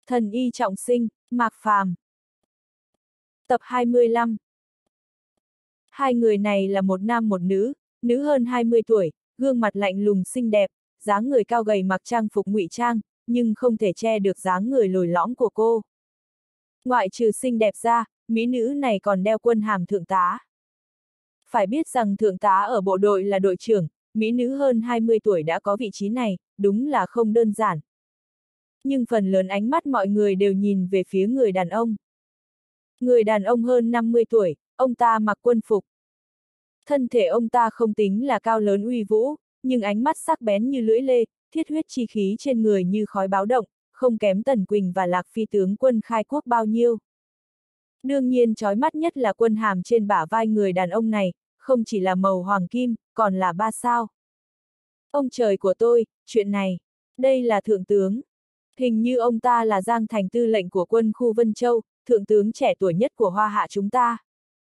Thần y trọng sinh, Mạc Phàm. Tập 25. Hai người này là một nam một nữ hơn 20 tuổi, gương mặt lạnh lùng xinh đẹp, dáng người cao gầy mặc trang phục ngụy trang, nhưng không thể che được dáng người lồi lõm của cô. Ngoại trừ xinh đẹp ra, mỹ nữ này còn đeo quân hàm thượng tá. Phải biết rằng thượng tá ở bộ đội là đội trưởng, mỹ nữ hơn 20 tuổi đã có vị trí này, đúng là không đơn giản. Nhưng phần lớn ánh mắt mọi người đều nhìn về phía người đàn ông. Người đàn ông hơn 50 tuổi, ông ta mặc quân phục. Thân thể ông ta không tính là cao lớn uy vũ, nhưng ánh mắt sắc bén như lưỡi lê, thiết huyết chi khí trên người như khói báo động, không kém Tần Quỳnh và Lạc Phi tướng quân khai quốc bao nhiêu. Đương nhiên chói mắt nhất là quân hàm trên bả vai người đàn ông này, không chỉ là màu hoàng kim, còn là 3 sao. Ông trời của tôi, chuyện này, đây là thượng tướng. Hình như ông ta là Giang Thành tư lệnh của quân khu Vân Châu, thượng tướng trẻ tuổi nhất của Hoa Hạ chúng ta.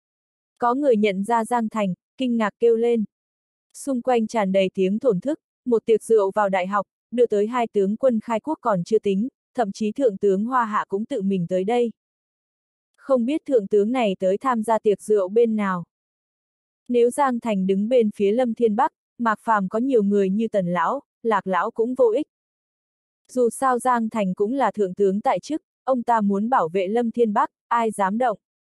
Có người nhận ra Giang Thành, kinh ngạc kêu lên. Xung quanh tràn đầy tiếng thổn thức, một tiệc rượu vào đại học, đưa tới 2 tướng quân khai quốc còn chưa tính, thậm chí thượng tướng Hoa Hạ cũng tự mình tới đây. Không biết thượng tướng này tới tham gia tiệc rượu bên nào. Nếu Giang Thành đứng bên phía Lâm Thiên Bắc, Mạc Phàm có nhiều người như Tần Lão, Lạc Lão cũng vô ích. Dù sao Giang Thành cũng là thượng tướng tại chức, ông ta muốn bảo vệ Lâm Thiên Bắc, ai dám động.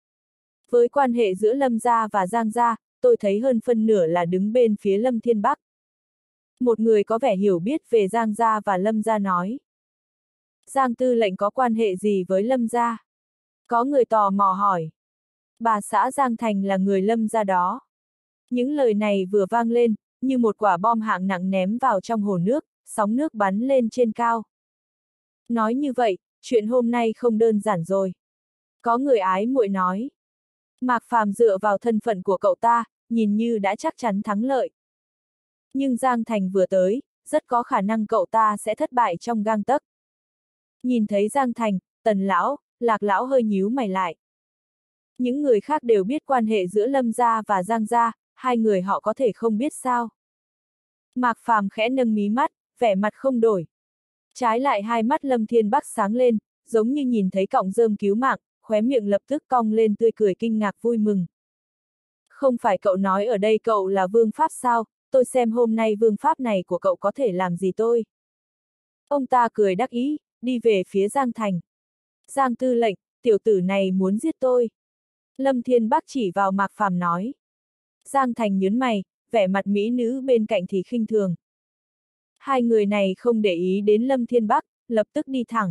Với quan hệ giữa Lâm gia và Giang gia, tôi thấy hơn phân nửa là đứng bên phía Lâm Thiên Bắc. Một người có vẻ hiểu biết về Giang gia và Lâm gia nói. Giang tư lệnh có quan hệ gì với Lâm gia? Có người tò mò hỏi. Bà xã Giang Thành là người Lâm gia đó. Những lời này vừa vang lên, như một quả bom hạng nặng ném vào trong hồ nước, sóng nước bắn lên trên cao. Nói như vậy, chuyện hôm nay không đơn giản rồi. Có người ái muội nói. Mạc Phàm dựa vào thân phận của cậu ta, nhìn như đã chắc chắn thắng lợi. Nhưng Giang Thành vừa tới, rất có khả năng cậu ta sẽ thất bại trong gang tấc. Nhìn thấy Giang Thành, Tần Lão, Lạc Lão hơi nhíu mày lại. Những người khác đều biết quan hệ giữa Lâm gia và Giang gia, hai người họ có thể không biết sao. Mạc Phàm khẽ nâng mí mắt, vẻ mặt không đổi. Trái lại hai mắt Lâm Thiên Bắc sáng lên, giống như nhìn thấy cọng rơm cứu mạng, khóe miệng lập tức cong lên tươi cười kinh ngạc vui mừng. Không phải cậu nói ở đây cậu là vương pháp sao, tôi xem hôm nay vương pháp này của cậu có thể làm gì tôi. Ông ta cười đắc ý, đi về phía Giang Thành. Giang tư lệnh, tiểu tử này muốn giết tôi. Lâm Thiên Bắc chỉ vào Mạc Phàm nói. Giang Thành nhớn mày, vẻ mặt mỹ nữ bên cạnh thì khinh thường. Hai người này không để ý đến Lâm Thiên Bắc, lập tức đi thẳng.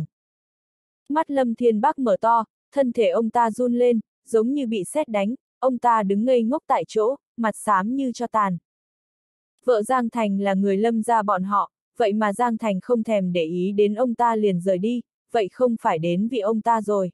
Mắt Lâm Thiên Bắc mở to, thân thể ông ta run lên, giống như bị sét đánh, ông ta đứng ngây ngốc tại chỗ, mặt xám như tro tàn. Vợ Giang Thành là người Lâm gia bọn họ, vậy mà Giang Thành không thèm để ý đến ông ta liền rời đi, vậy không phải đến vì ông ta rồi.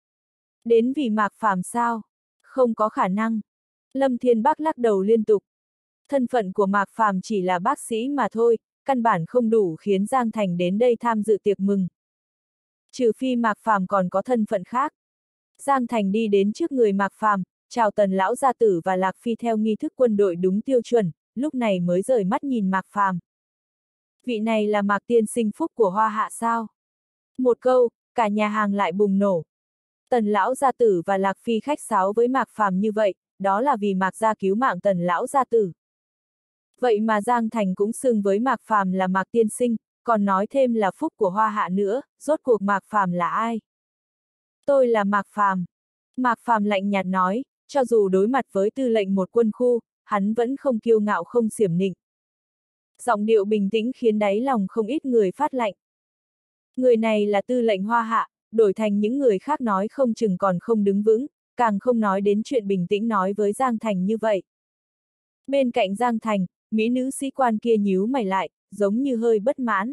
Đến vì Mạc Phàm sao? Không có khả năng. Lâm Thiên Bắc lắc đầu liên tục. Thân phận của Mạc Phàm chỉ là bác sĩ mà thôi, căn bản không đủ khiến Giang Thành đến đây tham dự tiệc mừng. Trừ phi Mạc Phàm còn có thân phận khác. Giang Thành đi đến trước người Mạc Phàm, chào Tần Lão gia tử và Lạc Phi theo nghi thức quân đội đúng tiêu chuẩn, lúc này mới rời mắt nhìn Mạc Phàm. Vị này là Mạc tiên sinh phúc của Hoa Hạ sao? Một câu, cả nhà hàng lại bùng nổ. Tần Lão gia tử và Lạc Phi khách sáo với Mạc Phàm như vậy, đó là vì Mạc gia cứu mạng Tần Lão gia tử. Vậy mà Giang Thành cũng xưng với Mạc Phàm là Mạc tiên sinh, còn nói thêm là phúc của Hoa Hạ nữa, rốt cuộc Mạc Phàm là ai? Tôi là Mạc Phàm. Mạc Phàm lạnh nhạt nói, cho dù đối mặt với tư lệnh một quân khu, hắn vẫn không kiêu ngạo không xiểm nịnh. Giọng điệu bình tĩnh khiến đáy lòng không ít người phát lạnh. Người này là tư lệnh Hoa Hạ, đổi thành những người khác nói không chừng còn không đứng vững, càng không nói đến chuyện bình tĩnh nói với Giang Thành như vậy. Bên cạnh Giang Thành, mỹ nữ sĩ quan kia nhíu mày lại, giống như hơi bất mãn.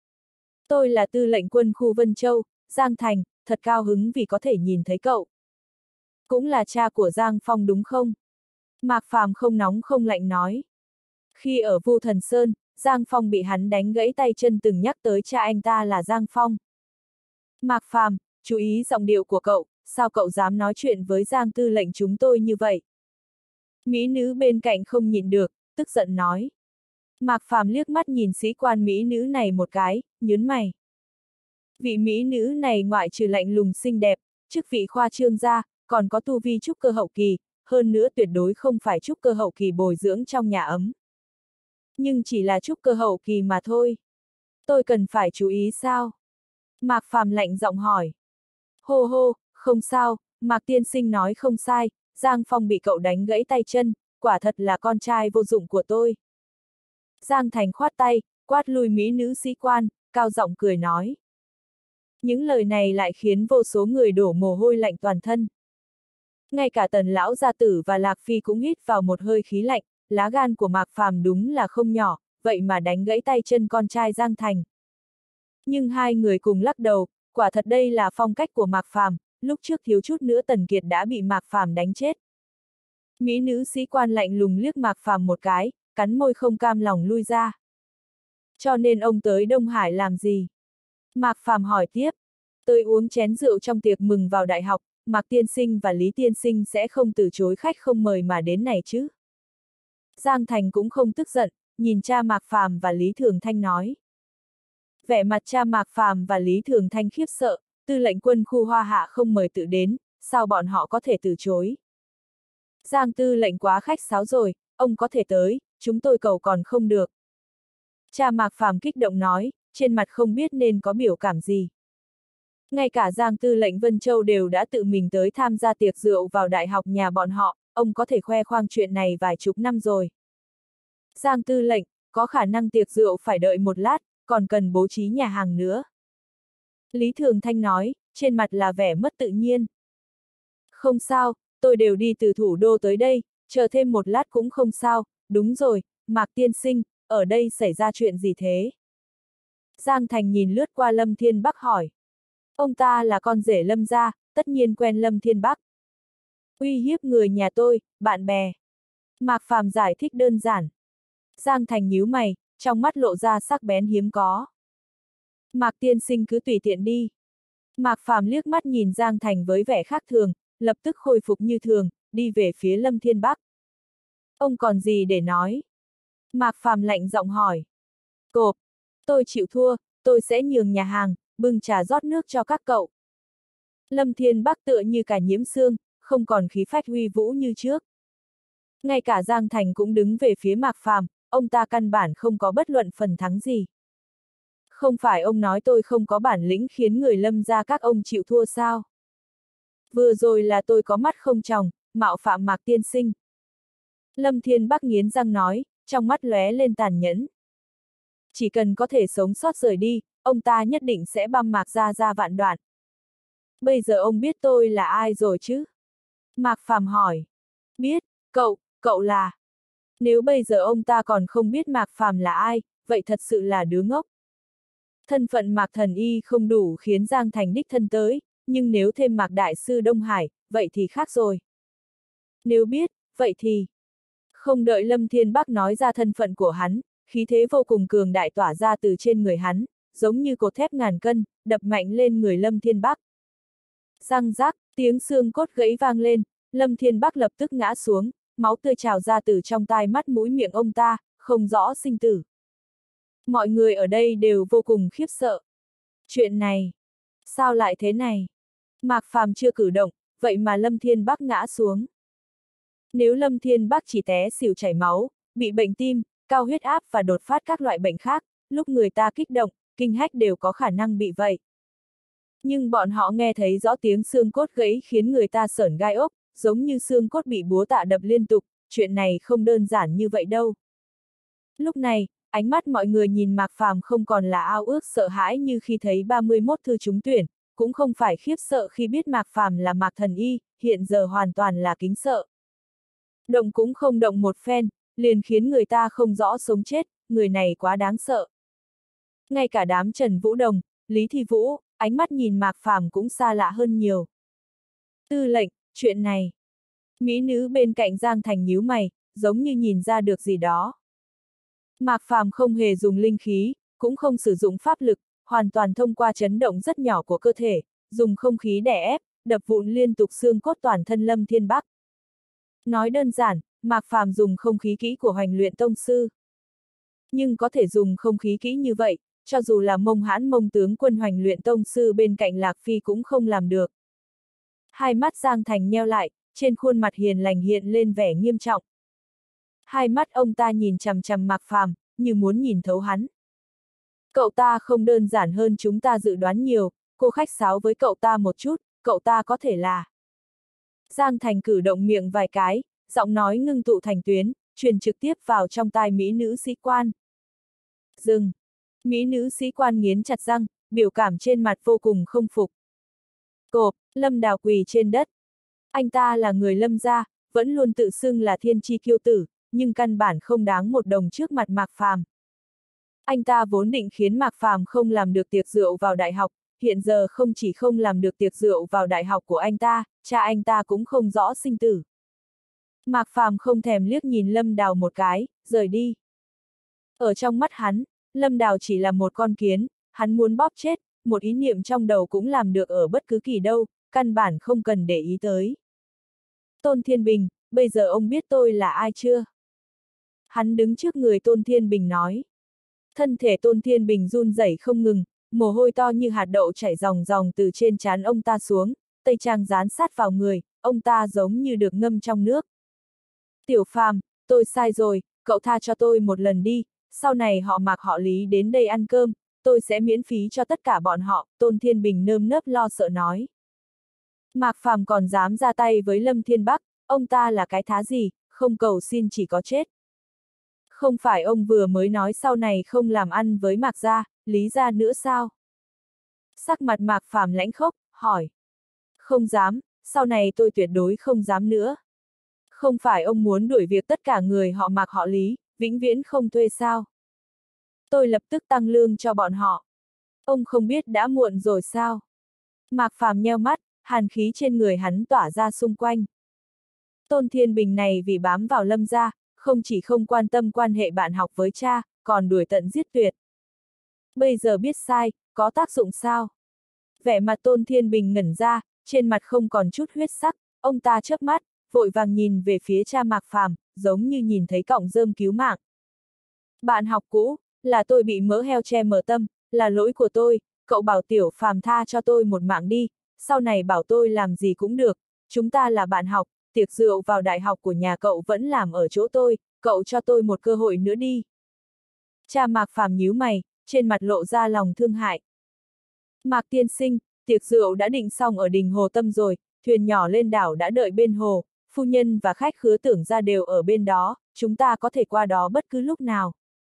Tôi là tư lệnh quân khu Vân Châu, Giang Thành, thật cao hứng vì có thể nhìn thấy cậu. Cũng là cha của Giang Phong đúng không? Mạc Phàm không nóng không lạnh nói. Khi ở Vu Thần Sơn, Giang Phong bị hắn đánh gãy tay chân từng nhắc tới cha anh ta là Giang Phong. Mạc Phàm, chú ý giọng điệu của cậu, sao cậu dám nói chuyện với Giang tư lệnh chúng tôi như vậy? Mỹ nữ bên cạnh không nhịn được, tức giận nói. Mạc Phàm liếc mắt nhìn sĩ quan mỹ nữ này một cái, nhớn mày. Vị mỹ nữ này ngoại trừ lạnh lùng xinh đẹp, chức vị khoa trương ra, còn có tu vi trúc cơ hậu kỳ, hơn nữa tuyệt đối không phải trúc cơ hậu kỳ bồi dưỡng trong nhà ấm. Nhưng chỉ là trúc cơ hậu kỳ mà thôi. Tôi cần phải chú ý sao? Mạc Phàm lạnh giọng hỏi. Hô hô, không sao, Mạc tiên sinh nói không sai, Giang Phong bị cậu đánh gãy tay chân, quả thật là con trai vô dụng của tôi. Giang Thành khoát tay, quát lui mỹ nữ sĩ quan, cao giọng cười nói. Những lời này lại khiến vô số người đổ mồ hôi lạnh toàn thân. Ngay cả Tần lão gia tử và Lạc Phi cũng hít vào một hơi khí lạnh, lá gan của Mạc Phàm đúng là không nhỏ, vậy mà đánh gãy tay chân con trai Giang Thành. Nhưng hai người cùng lắc đầu, quả thật đây là phong cách của Mạc Phàm, lúc trước thiếu chút nữa Tần Kiệt đã bị Mạc Phàm đánh chết. Mỹ nữ sĩ quan lạnh lùng liếc Mạc Phàm một cái, cắn môi không cam lòng lui ra. Cho nên ông tới Đông Hải làm gì? Mạc Phàm hỏi tiếp. Tới uống chén rượu trong tiệc mừng vào đại học, Mạc tiên sinh và Lý tiên sinh sẽ không từ chối khách không mời mà đến này chứ? Giang Thành cũng không tức giận, nhìn cha Mạc Phàm và Lý Thường Thanh nói. Vẻ mặt cha Mạc Phàm và Lý Thường Thanh khiếp sợ, tư lệnh quân khu Hoa Hạ không mời tự đến, sao bọn họ có thể từ chối? Giang tư lệnh quá khách sáo rồi, ông có thể tới, chúng tôi cầu còn không được. Cha Mạc Phàm kích động nói, trên mặt không biết nên có biểu cảm gì. Ngay cả Giang tư lệnh Vân Châu đều đã tự mình tới tham gia tiệc rượu vào đại học nhà bọn họ, ông có thể khoe khoang chuyện này vài chục năm rồi. Giang tư lệnh, có khả năng tiệc rượu phải đợi một lát, còn cần bố trí nhà hàng nữa. Lý Thường Thanh nói, trên mặt là vẻ mất tự nhiên. Không sao, tôi đều đi từ thủ đô tới đây, chờ thêm một lát cũng không sao, đúng rồi, Mạc tiên sinh, ở đây xảy ra chuyện gì thế? Giang Thành nhìn lướt qua Lâm Thiên Bắc hỏi. Ông ta là con rể Lâm gia, tất nhiên quen Lâm Thiên Bắc. Uy hiếp người nhà tôi, bạn bè. Mạc Phàm giải thích đơn giản. Giang Thành nhíu mày, trong mắt lộ ra sắc bén hiếm có. Mạc tiên sinh cứ tùy tiện đi. Mạc Phàm liếc mắt nhìn Giang Thành với vẻ khác thường, lập tức khôi phục như thường, đi về phía Lâm Thiên Bắc. Ông còn gì để nói? Mạc Phàm lạnh giọng hỏi. Cộp, tôi chịu thua, tôi sẽ nhường nhà hàng, bưng trà rót nước cho các cậu. Lâm Thiên Bắc tựa như cả nhiễm xương, không còn khí phách uy vũ như trước. Ngay cả Giang Thành cũng đứng về phía Mạc Phàm, ông ta căn bản không có bất luận phần thắng gì. Không phải ông nói tôi không có bản lĩnh khiến người Lâm gia các ông chịu thua sao? Vừa rồi là tôi có mắt không tròng, mạo phạm Mạc tiên sinh. Lâm Thiên Bắc nghiến răng nói, trong mắt lóe lên tàn nhẫn. Chỉ cần có thể sống sót rời đi, ông ta nhất định sẽ băm Mạc gia ra vạn đoạn. Bây giờ ông biết tôi là ai rồi chứ? Mạc Phàm hỏi. Biết, cậu là... Nếu bây giờ ông ta còn không biết Mạc Phàm là ai, vậy thật sự là đứa ngốc. Thân phận Mạc Thần Y không đủ khiến Giang Thành đích thân tới, nhưng nếu thêm Mạc Đại sư Đông Hải, vậy thì khác rồi. Nếu biết, vậy thì... Không đợi Lâm Thiên Bắc nói ra thân phận của hắn, khí thế vô cùng cường đại tỏa ra từ trên người hắn, giống như cột thép ngàn cân, đập mạnh lên người Lâm Thiên Bắc. Răng rác, tiếng xương cốt gãy vang lên, Lâm Thiên Bắc lập tức ngã xuống, máu tươi trào ra từ trong tai mắt mũi miệng ông ta, không rõ sinh tử. Mọi người ở đây đều vô cùng khiếp sợ. Chuyện này, sao lại thế này? Mạc Phàm chưa cử động, vậy mà Lâm Thiên Bắc ngã xuống. Nếu Lâm Thiên Bắc chỉ té xỉu chảy máu, bị bệnh tim, cao huyết áp và đột phát các loại bệnh khác, lúc người ta kích động, kinh hách đều có khả năng bị vậy. Nhưng bọn họ nghe thấy rõ tiếng xương cốt gãy khiến người ta sởn gai ốc, giống như xương cốt bị búa tạ đập liên tục, chuyện này không đơn giản như vậy đâu. Lúc này, ánh mắt mọi người nhìn Mạc Phàm không còn là ao ước sợ hãi như khi thấy 31 thư trúng tuyển, cũng không phải khiếp sợ khi biết Mạc Phàm là Mạc Thần Y, hiện giờ hoàn toàn là kính sợ. Động cũng không động một phen, liền khiến người ta không rõ sống chết, người này quá đáng sợ. Ngay cả đám Trần Vũ Đồng, Lý Thi Vũ, ánh mắt nhìn Mạc Phàm cũng xa lạ hơn nhiều. Tư lệnh, chuyện này. Mỹ nữ bên cạnh Giang Thành nhíu mày, giống như nhìn ra được gì đó. Mạc Phàm không hề dùng linh khí, cũng không sử dụng pháp lực, hoàn toàn thông qua chấn động rất nhỏ của cơ thể, dùng không khí đè ép, đập vụn liên tục xương cốt toàn thân Lâm Thiên Bắc. Nói đơn giản, Mạc Phàm dùng không khí kỹ của Hoành Luyện Tông sư. Nhưng có thể dùng không khí kỹ như vậy, cho dù là Mông Hãn Mông tướng quân Hoành luyện tông sư bên cạnh Lạc Phi cũng không làm được. Hai mắt Giang Thành nheo lại, trên khuôn mặt hiền lành hiện lên vẻ nghiêm trọng. Hai mắt ông ta nhìn chằm chằm Mạc Phàm, như muốn nhìn thấu hắn. Cậu ta không đơn giản hơn chúng ta dự đoán nhiều, cô khách sáo với cậu ta một chút, cậu ta có thể là... Giang Thành cử động miệng vài cái, giọng nói ngưng tụ thành tuyến, truyền trực tiếp vào trong tai mỹ nữ sĩ quan. Dừng! Mỹ nữ sĩ quan nghiến chặt răng, biểu cảm trên mặt vô cùng không phục. Cộp, Lâm Đào quỳ trên đất. Anh ta là người Lâm gia, vẫn luôn tự xưng là thiên chi kiêu tử, nhưng căn bản không đáng một đồng trước mặt Mạc Phàm. Anh ta vốn định khiến Mạc Phàm không làm được tiệc rượu vào đại học, hiện giờ không chỉ không làm được tiệc rượu vào đại học của anh ta, cha anh ta cũng không rõ sinh tử. Mạc Phàm không thèm liếc nhìn Lâm Đào một cái, rời đi. Ở trong mắt hắn, Lâm Đào chỉ là một con kiến, hắn muốn bóp chết, một ý niệm trong đầu cũng làm được ở bất cứ kỳ đâu, căn bản không cần để ý tới. Tôn Thiên Bình, bây giờ ông biết tôi là ai chưa? Hắn đứng trước người Tôn Thiên Bình nói. Thân thể Tôn Thiên Bình run rẩy không ngừng, mồ hôi to như hạt đậu chảy ròng ròng từ trên trán ông ta xuống, tây trang dán sát vào người, ông ta giống như được ngâm trong nước. Tiểu Phàm, tôi sai rồi, cậu tha cho tôi một lần đi, sau này họ Mạc họ Lý đến đây ăn cơm, tôi sẽ miễn phí cho tất cả bọn họ, Tôn Thiên Bình nơm nớp lo sợ nói. Mạc Phàm còn dám ra tay với Lâm Thiên Bắc, ông ta là cái thá gì, không cầu xin chỉ có chết. Không phải ông vừa mới nói sau này không làm ăn với Mạc gia, Lý gia nữa sao? Sắc mặt Mạc Phàm lãnh khốc, hỏi. Không dám, sau này tôi tuyệt đối không dám nữa. Không phải ông muốn đuổi việc tất cả người họ Mạc họ Lý, vĩnh viễn không thuê sao? Tôi lập tức tăng lương cho bọn họ. Ông không biết đã muộn rồi sao? Mạc Phàm nheo mắt, hàn khí trên người hắn tỏa ra xung quanh. Tôn Thiên Bình này vì bám vào Lâm gia, không chỉ không quan tâm quan hệ bạn học với cha, còn đuổi tận giết tuyệt. Bây giờ biết sai, có tác dụng sao? Vẻ mặt Tôn Thiên Bình ngẩn ra, trên mặt không còn chút huyết sắc, ông ta chớp mắt, vội vàng nhìn về phía cha Mạc Phàm, giống như nhìn thấy cọng rơm cứu mạng. Bạn học cũ, là tôi bị mỡ heo che mờ tâm, là lỗi của tôi, cậu bảo Tiểu Phàm tha cho tôi một mạng đi, sau này bảo tôi làm gì cũng được, chúng ta là bạn học, tiệc rượu vào đại học của nhà cậu vẫn làm ở chỗ tôi, cậu cho tôi một cơ hội nữa đi. Cha Mạc Phàm nhíu mày, trên mặt lộ ra lòng thương hại. Mạc tiên sinh, tiệc rượu đã định xong ở đình Hồ Tâm rồi, thuyền nhỏ lên đảo đã đợi bên hồ, phu nhân và khách khứa tưởng ra đều ở bên đó, chúng ta có thể qua đó bất cứ lúc nào.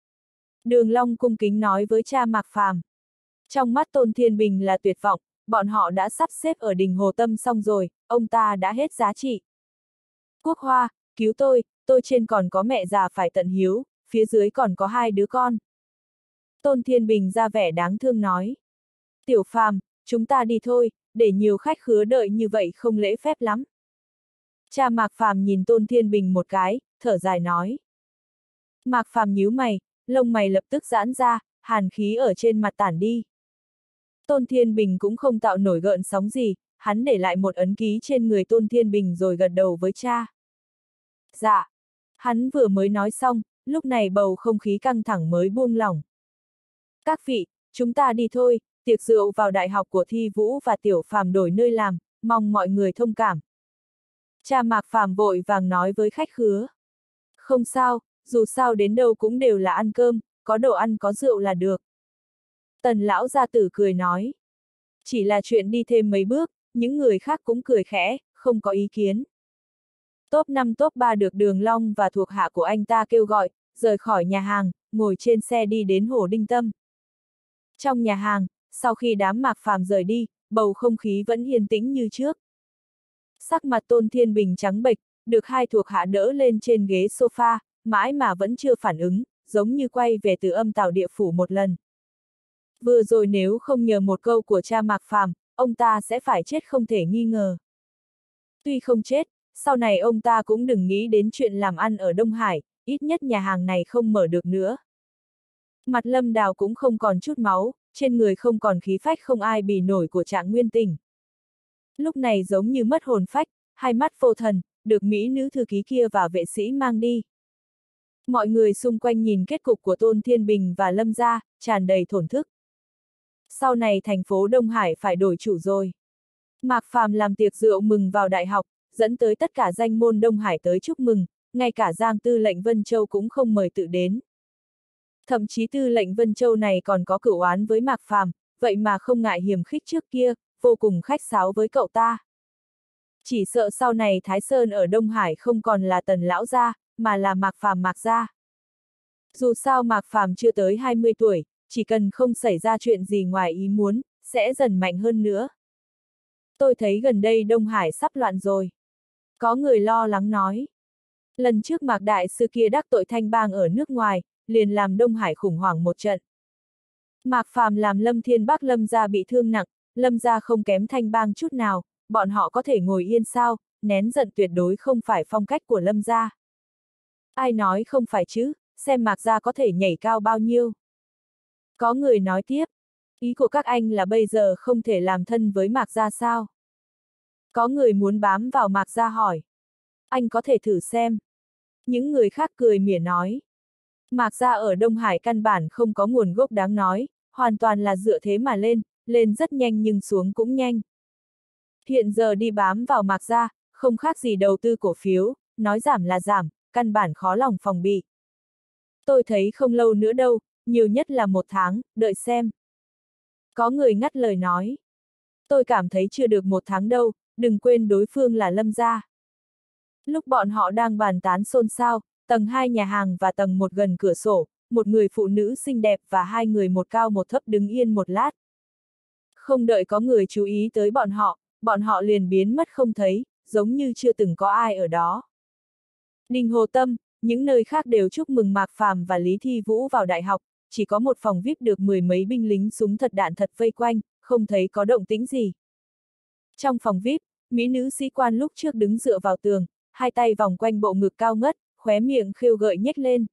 Đường Long cung kính nói với cha Mạc Phàm. Trong mắt Tôn Thiên Bình là tuyệt vọng, bọn họ đã sắp xếp ở đình Hồ Tâm xong rồi, ông ta đã hết giá trị. Quốc Hoa, cứu tôi trên còn có mẹ già phải tận hiếu, phía dưới còn có 2 đứa con. Tôn Thiên Bình ra vẻ đáng thương nói. Tiểu Phàm, chúng ta đi thôi, để nhiều khách khứa đợi như vậy không lễ phép lắm. Cha Mạc Phàm nhìn Tôn Thiên Bình một cái, thở dài nói. Mạc Phàm nhíu mày, lông mày lập tức giãn ra, hàn khí ở trên mặt tản đi. Tôn Thiên Bình cũng không tạo nổi gợn sóng gì, hắn để lại một ấn ký trên người Tôn Thiên Bình rồi gật đầu với cha. Dạ. Hắn vừa mới nói xong, lúc này bầu không khí căng thẳng mới buông lỏng. Các vị, chúng ta đi thôi, tiệc rượu vào đại học của Thi Vũ và Tiểu Phàm đổi nơi làm, mong mọi người thông cảm. Cha Mạc Phàm vội vàng nói với khách khứa. Không sao, dù sao đến đâu cũng đều là ăn cơm, có đồ ăn có rượu là được. Tần lão gia tử cười nói. Chỉ là chuyện đi thêm mấy bước, những người khác cũng cười khẽ, không có ý kiến. Top 5 top 3 được Đường Long và thuộc hạ của anh ta kêu gọi, rời khỏi nhà hàng, ngồi trên xe đi đến Hồ Đinh Tâm. Trong nhà hàng, sau khi đám Mạc Phàm rời đi, bầu không khí vẫn yên tĩnh như trước. Sắc mặt Tôn Thiên Bình trắng bệch, được 2 thuộc hạ đỡ lên trên ghế sofa, mãi mà vẫn chưa phản ứng, giống như quay về từ âm tào địa phủ một lần. Vừa rồi nếu không nhờ một câu của cha Mạc Phàm, ông ta sẽ phải chết không thể nghi ngờ. Tuy không chết, sau này ông ta cũng đừng nghĩ đến chuyện làm ăn ở Đông Hải, ít nhất nhà hàng này không mở được nữa. Mặt Lâm Đào cũng không còn chút máu, trên người không còn khí phách không ai bì nổi của Trạng Nguyên Tình. Lúc này giống như mất hồn phách, hai mắt vô thần, được mỹ nữ thư ký kia và vệ sĩ mang đi. Mọi người xung quanh nhìn kết cục của Tôn Thiên Bình và Lâm gia, tràn đầy thổn thức. Sau này thành phố Đông Hải phải đổi chủ rồi. Mạc Phàm làm tiệc rượu mừng vào đại học, dẫn tới tất cả danh môn Đông Hải tới chúc mừng, ngay cả Giang Tư lệnh Vân Châu cũng không mời tự đến. Thậm chí Tư lệnh Vân Châu này còn có cửu oán với Mạc Phàm, vậy mà không ngại hiềm khích trước kia, vô cùng khách sáo với cậu ta. Chỉ sợ sau này Thái Sơn ở Đông Hải không còn là Tần lão gia, mà là Mạc Phàm Mạc gia. Dù sao Mạc Phàm chưa tới 20 tuổi, chỉ cần không xảy ra chuyện gì ngoài ý muốn, sẽ dần mạnh hơn nữa. Tôi thấy gần đây Đông Hải sắp loạn rồi. Có người lo lắng nói. Lần trước Mạc Đại sư kia đắc tội Thanh Bang ở nước ngoài, liền làm Đông Hải khủng hoảng một trận. Mạc Phàm làm Lâm Thiên Bắc Lâm gia bị thương nặng, Lâm gia không kém Thanh Bang chút nào, bọn họ có thể ngồi yên sao, nén giận tuyệt đối không phải phong cách của Lâm gia. Ai nói không phải chứ, xem Mạc gia có thể nhảy cao bao nhiêu. Có người nói tiếp, ý của các anh là bây giờ không thể làm thân với Mạc gia sao? Có người muốn bám vào Mạc gia hỏi. Anh có thể thử xem. Những người khác cười mỉa nói. Mạc gia ở Đông Hải căn bản không có nguồn gốc đáng nói, hoàn toàn là dựa thế mà lên, lên rất nhanh nhưng xuống cũng nhanh. Hiện giờ đi bám vào Mạc gia, không khác gì đầu tư cổ phiếu, nói giảm là giảm, căn bản khó lòng phòng bị. Tôi thấy không lâu nữa đâu, nhiều nhất là 1 tháng, đợi xem. Có người ngắt lời nói. Tôi cảm thấy chưa được 1 tháng đâu, đừng quên đối phương là Lâm gia. Lúc bọn họ đang bàn tán xôn xao, tầng 2 nhà hàng và tầng 1 gần cửa sổ, một người phụ nữ xinh đẹp và 2 người một cao một thấp đứng yên một lát. Không đợi có người chú ý tới bọn họ liền biến mất không thấy, giống như chưa từng có ai ở đó. Đình Hồ Tâm, những nơi khác đều chúc mừng Mạc Phàm và Lý Thi Vũ vào đại học, chỉ có một phòng VIP được 10 mấy binh lính súng thật đạn thật vây quanh, không thấy có động tĩnh gì. Trong phòng VIP, mỹ nữ sĩ quan lúc trước đứng dựa vào tường, hai tay vòng quanh bộ ngực cao ngất, khóe miệng khêu gợi nhếch lên.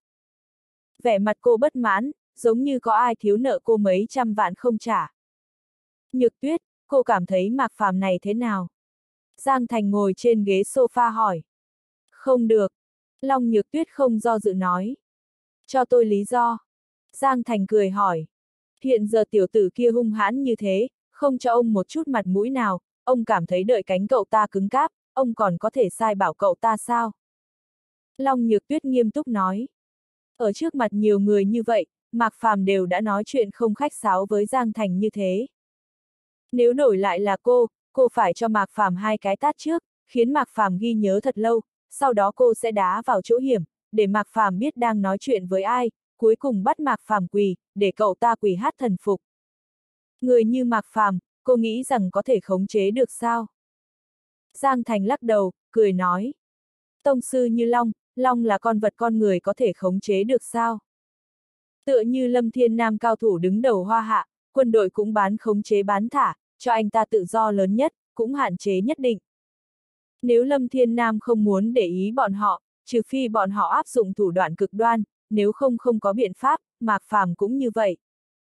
Vẻ mặt cô bất mãn, giống như có ai thiếu nợ cô mấy trăm vạn không trả. Nhược Tuyết, cô cảm thấy Mạc Phàm này thế nào? Giang Thành ngồi trên ghế sofa hỏi. Không được. Long Nhược Tuyết không do dự nói. Cho tôi lý do. Giang Thành cười hỏi. Hiện giờ tiểu tử kia hung hãn như thế, không cho ông một chút mặt mũi nào, ông cảm thấy đợi cánh cậu ta cứng cáp, ông còn có thể sai bảo cậu ta sao? Long Nhược Tuyết nghiêm túc nói. Ở trước mặt nhiều người như vậy, Mạc Phàm đều đã nói chuyện không khách sáo với Giang Thành như thế. Nếu đổi lại là cô phải cho Mạc Phàm 2 cái tát trước, khiến Mạc Phàm ghi nhớ thật lâu, sau đó cô sẽ đá vào chỗ hiểm, để Mạc Phàm biết đang nói chuyện với ai, cuối cùng bắt Mạc Phàm quỳ, để cậu ta quỳ hát thần phục. Người như Mạc Phàm, cô nghĩ rằng có thể khống chế được sao? Giang Thành lắc đầu, cười nói. Tông sư như Long là con vật con người có thể khống chế được sao? Tựa như Lâm Thiên Nam cao thủ đứng đầu Hoa Hạ, quân đội cũng bán khống chế bán thả, cho anh ta tự do lớn nhất, cũng hạn chế nhất định. Nếu Lâm Thiên Nam không muốn để ý bọn họ, trừ phi bọn họ áp dụng thủ đoạn cực đoan, nếu không có biện pháp, Mạc Phàm cũng như vậy.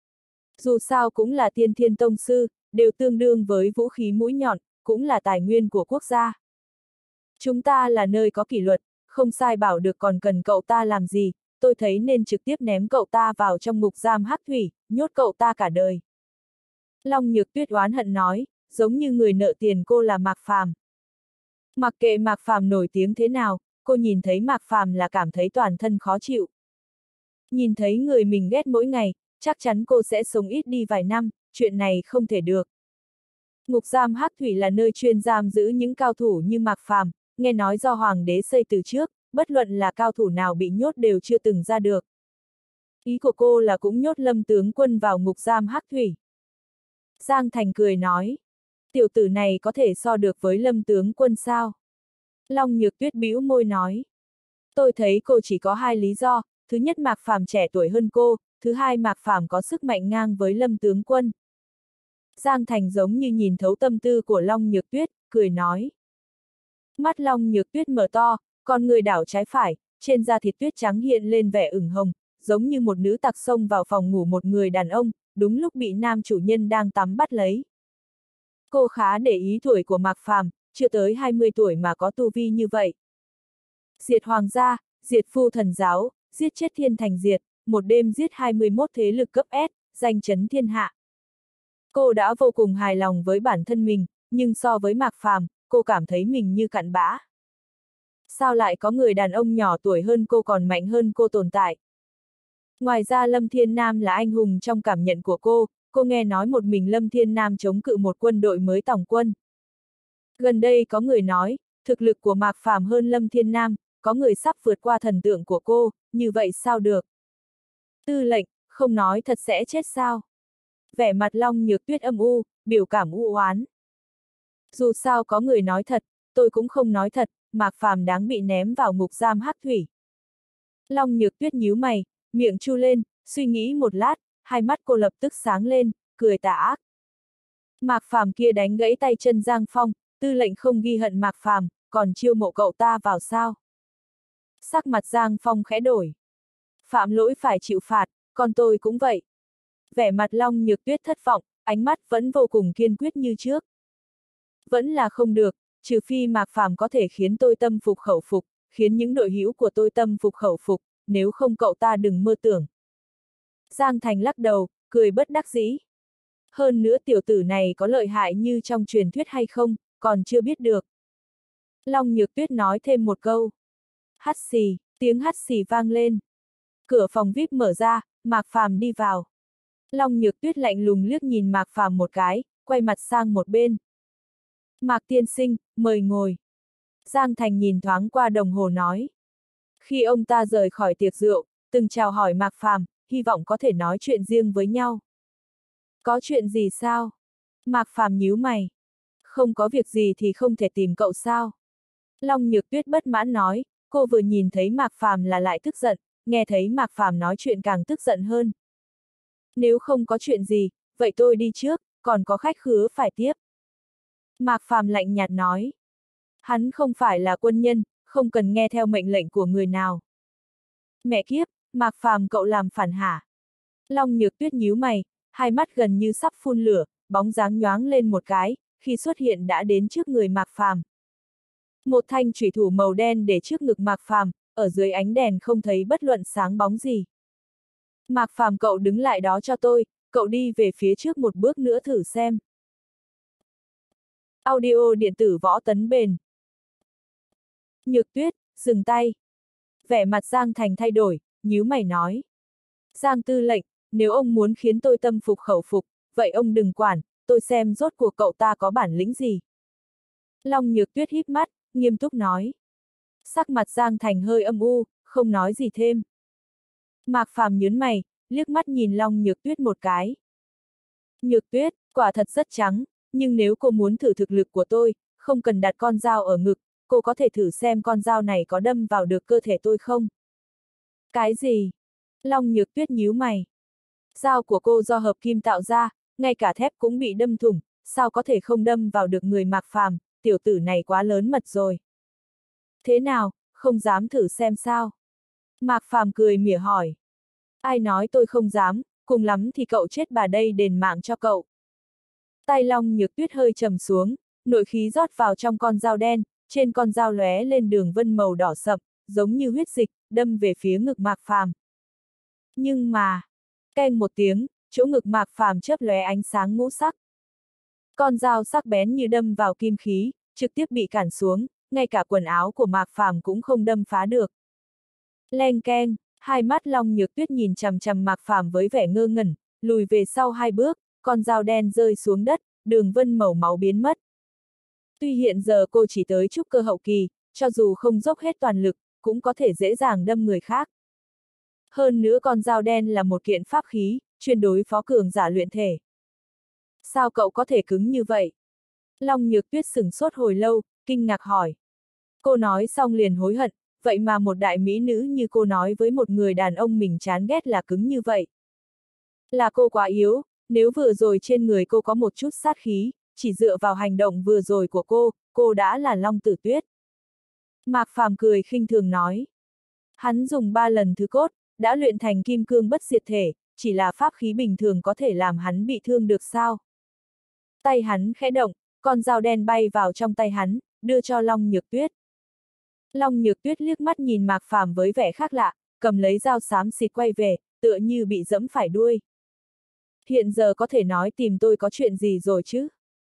Dù sao cũng là tiên thiên tông sư, đều tương đương với vũ khí mũi nhọn, cũng là tài nguyên của quốc gia. Chúng ta là nơi có kỷ luật, không sai bảo được còn cần cậu ta làm gì, tôi thấy nên trực tiếp ném cậu ta vào trong ngục giam hắc thủy, nhốt cậu ta cả đời. Long Nhược Tuyết oán hận nói, giống như người nợ tiền cô là Mạc Phàm. Mặc kệ Mạc Phàm nổi tiếng thế nào, cô nhìn thấy Mạc Phàm là cảm thấy toàn thân khó chịu. Nhìn thấy người mình ghét mỗi ngày, chắc chắn cô sẽ sống ít đi vài năm, chuyện này không thể được. Ngục giam hắc thủy là nơi chuyên giam giữ những cao thủ như Mạc Phàm, nghe nói do hoàng đế xây từ trước, bất luận là cao thủ nào bị nhốt đều chưa từng ra được. Ý của cô là cũng nhốt Lâm tướng quân vào ngục giam hắc thủy. Giang Thành cười nói, tiểu tử này có thể so được với Lâm tướng quân sao? Long Nhược Tuyết bĩu môi nói, tôi thấy cô chỉ có 2 lý do, thứ nhất Mạc Phàm trẻ tuổi hơn cô, thứ hai Mạc Phàm có sức mạnh ngang với Lâm tướng quân. Giang Thành giống như nhìn thấu tâm tư của Long Nhược Tuyết, cười nói. Mắt Long Nhược Tuyết mở to, con người đảo trái phải, trên da thịt tuyết trắng hiện lên vẻ ửng hồng, giống như một nữ tặc xông vào phòng ngủ một người đàn ông, đúng lúc bị nam chủ nhân đang tắm bắt lấy. Cô khá để ý tuổi của Mạc Phàm, chưa tới 20 tuổi mà có tu vi như vậy. Diệt hoàng gia, diệt phu thần giáo, giết chết thiên thành diệt, một đêm giết 21 thế lực cấp S, danh chấn thiên hạ. Cô đã vô cùng hài lòng với bản thân mình, nhưng so với Mạc Phàm, cô cảm thấy mình như cặn bã. Sao lại có người đàn ông nhỏ tuổi hơn cô còn mạnh hơn cô tồn tại? Ngoài ra Lâm Thiên Nam là anh hùng trong cảm nhận của cô nghe nói một mình Lâm Thiên Nam chống cự một quân đội mới tòng quân. Gần đây có người nói, thực lực của Mạc Phàm hơn Lâm Thiên Nam, có người sắp vượt qua thần tượng của cô, như vậy sao được? Tư lệnh, không nói thật sẽ chết sao? Vẻ mặt Long Nhược Tuyết âm u, biểu cảm u oán. Dù sao có người nói thật, tôi cũng không nói thật, Mạc Phàm đáng bị ném vào ngục giam hắc thủy. Long Nhược Tuyết nhíu mày, miệng chu lên, suy nghĩ một lát, hai mắt cô lập tức sáng lên, cười tà ác. Mạc Phàm kia đánh gãy tay chân Giang Phong, tư lệnh không ghi hận Mạc Phàm, còn chiêu mộ cậu ta vào sao? Sắc mặt Giang Phong khẽ đổi. Phạm lỗi phải chịu phạt, còn tôi cũng vậy. Vẻ mặt Long Nhược Tuyết thất vọng, ánh mắt vẫn vô cùng kiên quyết như trước. Vẫn là không được, trừ phi Mạc Phàm có thể khiến tôi tâm phục khẩu phục, khiến những đội hữu của tôi tâm phục khẩu phục, nếu không cậu ta đừng mơ tưởng. Giang Thành lắc đầu, cười bất đắc dĩ. Hơn nữa tiểu tử này có lợi hại như trong truyền thuyết hay không, còn chưa biết được. Long Nhược Tuyết nói thêm một câu. Hắt xì, tiếng hắt xì vang lên. Cửa phòng VIP mở ra, Mạc Phàm đi vào. Long Nhược Tuyết lạnh lùng liếc nhìn Mạc Phàm một cái, quay mặt sang một bên. Mạc tiên sinh, mời ngồi. Giang Thành nhìn thoáng qua đồng hồ nói. Khi ông ta rời khỏi tiệc rượu, từng chào hỏi Mạc Phàm, hy vọng có thể nói chuyện riêng với nhau. Có chuyện gì sao? Mạc Phàm nhíu mày. Không có việc gì thì không thể tìm cậu sao? Long Nhược Tuyết bất mãn nói, cô vừa nhìn thấy Mạc Phàm là lại tức giận, nghe thấy Mạc Phàm nói chuyện càng tức giận hơn. Nếu không có chuyện gì, vậy tôi đi trước, còn có khách khứa phải tiếp. Mạc Phàm lạnh nhạt nói. Hắn không phải là quân nhân, không cần nghe theo mệnh lệnh của người nào. Mẹ kiếp, Mạc Phàm cậu làm phản hả? Long Nhược Tuyết nhíu mày, hai mắt gần như sắp phun lửa, bóng dáng nhoáng lên một cái, khi xuất hiện đã đến trước người Mạc Phàm. Một thanh chủy thủ màu đen để trước ngực Mạc Phàm, ở dưới ánh đèn không thấy bất luận sáng bóng gì. Mạc Phàm cậu đứng lại đó cho tôi, cậu đi về phía trước một bước nữa thử xem. Audio điện tử Võ Tấn Bền. Nhược Tuyết, dừng tay. Vẻ mặt Giang Thành thay đổi, nhíu mày nói. Giang tư lệnh, nếu ông muốn khiến tôi tâm phục khẩu phục, vậy ông đừng quản, tôi xem rốt cuộc cậu ta có bản lĩnh gì. Long Nhược Tuyết híp mắt, nghiêm túc nói. Sắc mặt Giang Thành hơi âm u, không nói gì thêm. Mạc Phàm nhướng mày, liếc mắt nhìn Long Nhược Tuyết một cái. Nhược Tuyết, quả thật rất trắng, nhưng nếu cô muốn thử thực lực của tôi, không cần đặt con dao ở ngực, cô có thể thử xem con dao này có đâm vào được cơ thể tôi không? Cái gì? Long Nhược Tuyết nhíu mày. Dao của cô do hợp kim tạo ra, ngay cả thép cũng bị đâm thủng, sao có thể không đâm vào được người Mạc Phàm, tiểu tử này quá lớn mật rồi. Thế nào, không dám thử xem sao? Mạc Phàm cười mỉa hỏi. Ai nói tôi không dám, cùng lắm thì cậu chết bà đây đền mạng cho cậu. Tay Long Nhược Tuyết hơi trầm xuống, nội khí rót vào trong con dao đen, trên con dao lóe lên đường vân màu đỏ sậm, giống như huyết dịch, đâm về phía ngực Mạc Phàm. Nhưng mà, keng một tiếng, chỗ ngực Mạc Phàm chớp lóe ánh sáng ngũ sắc. Con dao sắc bén như đâm vào kim khí, trực tiếp bị cản xuống, ngay cả quần áo của Mạc Phàm cũng không đâm phá được. Leng keng, hai mắt Long Nhược Tuyết nhìn chằm chằm Mạc Phàm với vẻ ngơ ngẩn, lùi về sau hai bước, con dao đen rơi xuống đất, đường vân màu máu biến mất. Tuy hiện giờ cô chỉ tới trúc cơ hậu kỳ, cho dù không dốc hết toàn lực, cũng có thể dễ dàng đâm người khác. Hơn nữa con dao đen là một kiện pháp khí, chuyên đối phó cường giả luyện thể. Sao cậu có thể cứng như vậy? Long Nhược Tuyết sửng sốt hồi lâu, kinh ngạc hỏi. Cô nói xong liền hối hận, vậy mà một đại mỹ nữ như cô nói với một người đàn ông mình chán ghét là cứng như vậy. Là cô quá yếu, nếu vừa rồi trên người cô có một chút sát khí, chỉ dựa vào hành động vừa rồi của cô đã là Long Tử Tuyết. Mạc Phàm cười khinh thường nói. Hắn dùng 3 lần thứ cốt, đã luyện thành kim cương bất diệt thể, chỉ là pháp khí bình thường có thể làm hắn bị thương được sao? Tay hắn khẽ động, con dao đen bay vào trong tay hắn, đưa cho Long Nhược Tuyết. Long Nhược Tuyết liếc mắt nhìn Mạc Phàm với vẻ khác lạ, cầm lấy dao xám xịt quay về, tựa như bị dẫm phải đuôi. Hiện giờ có thể nói tìm tôi có chuyện gì rồi chứ?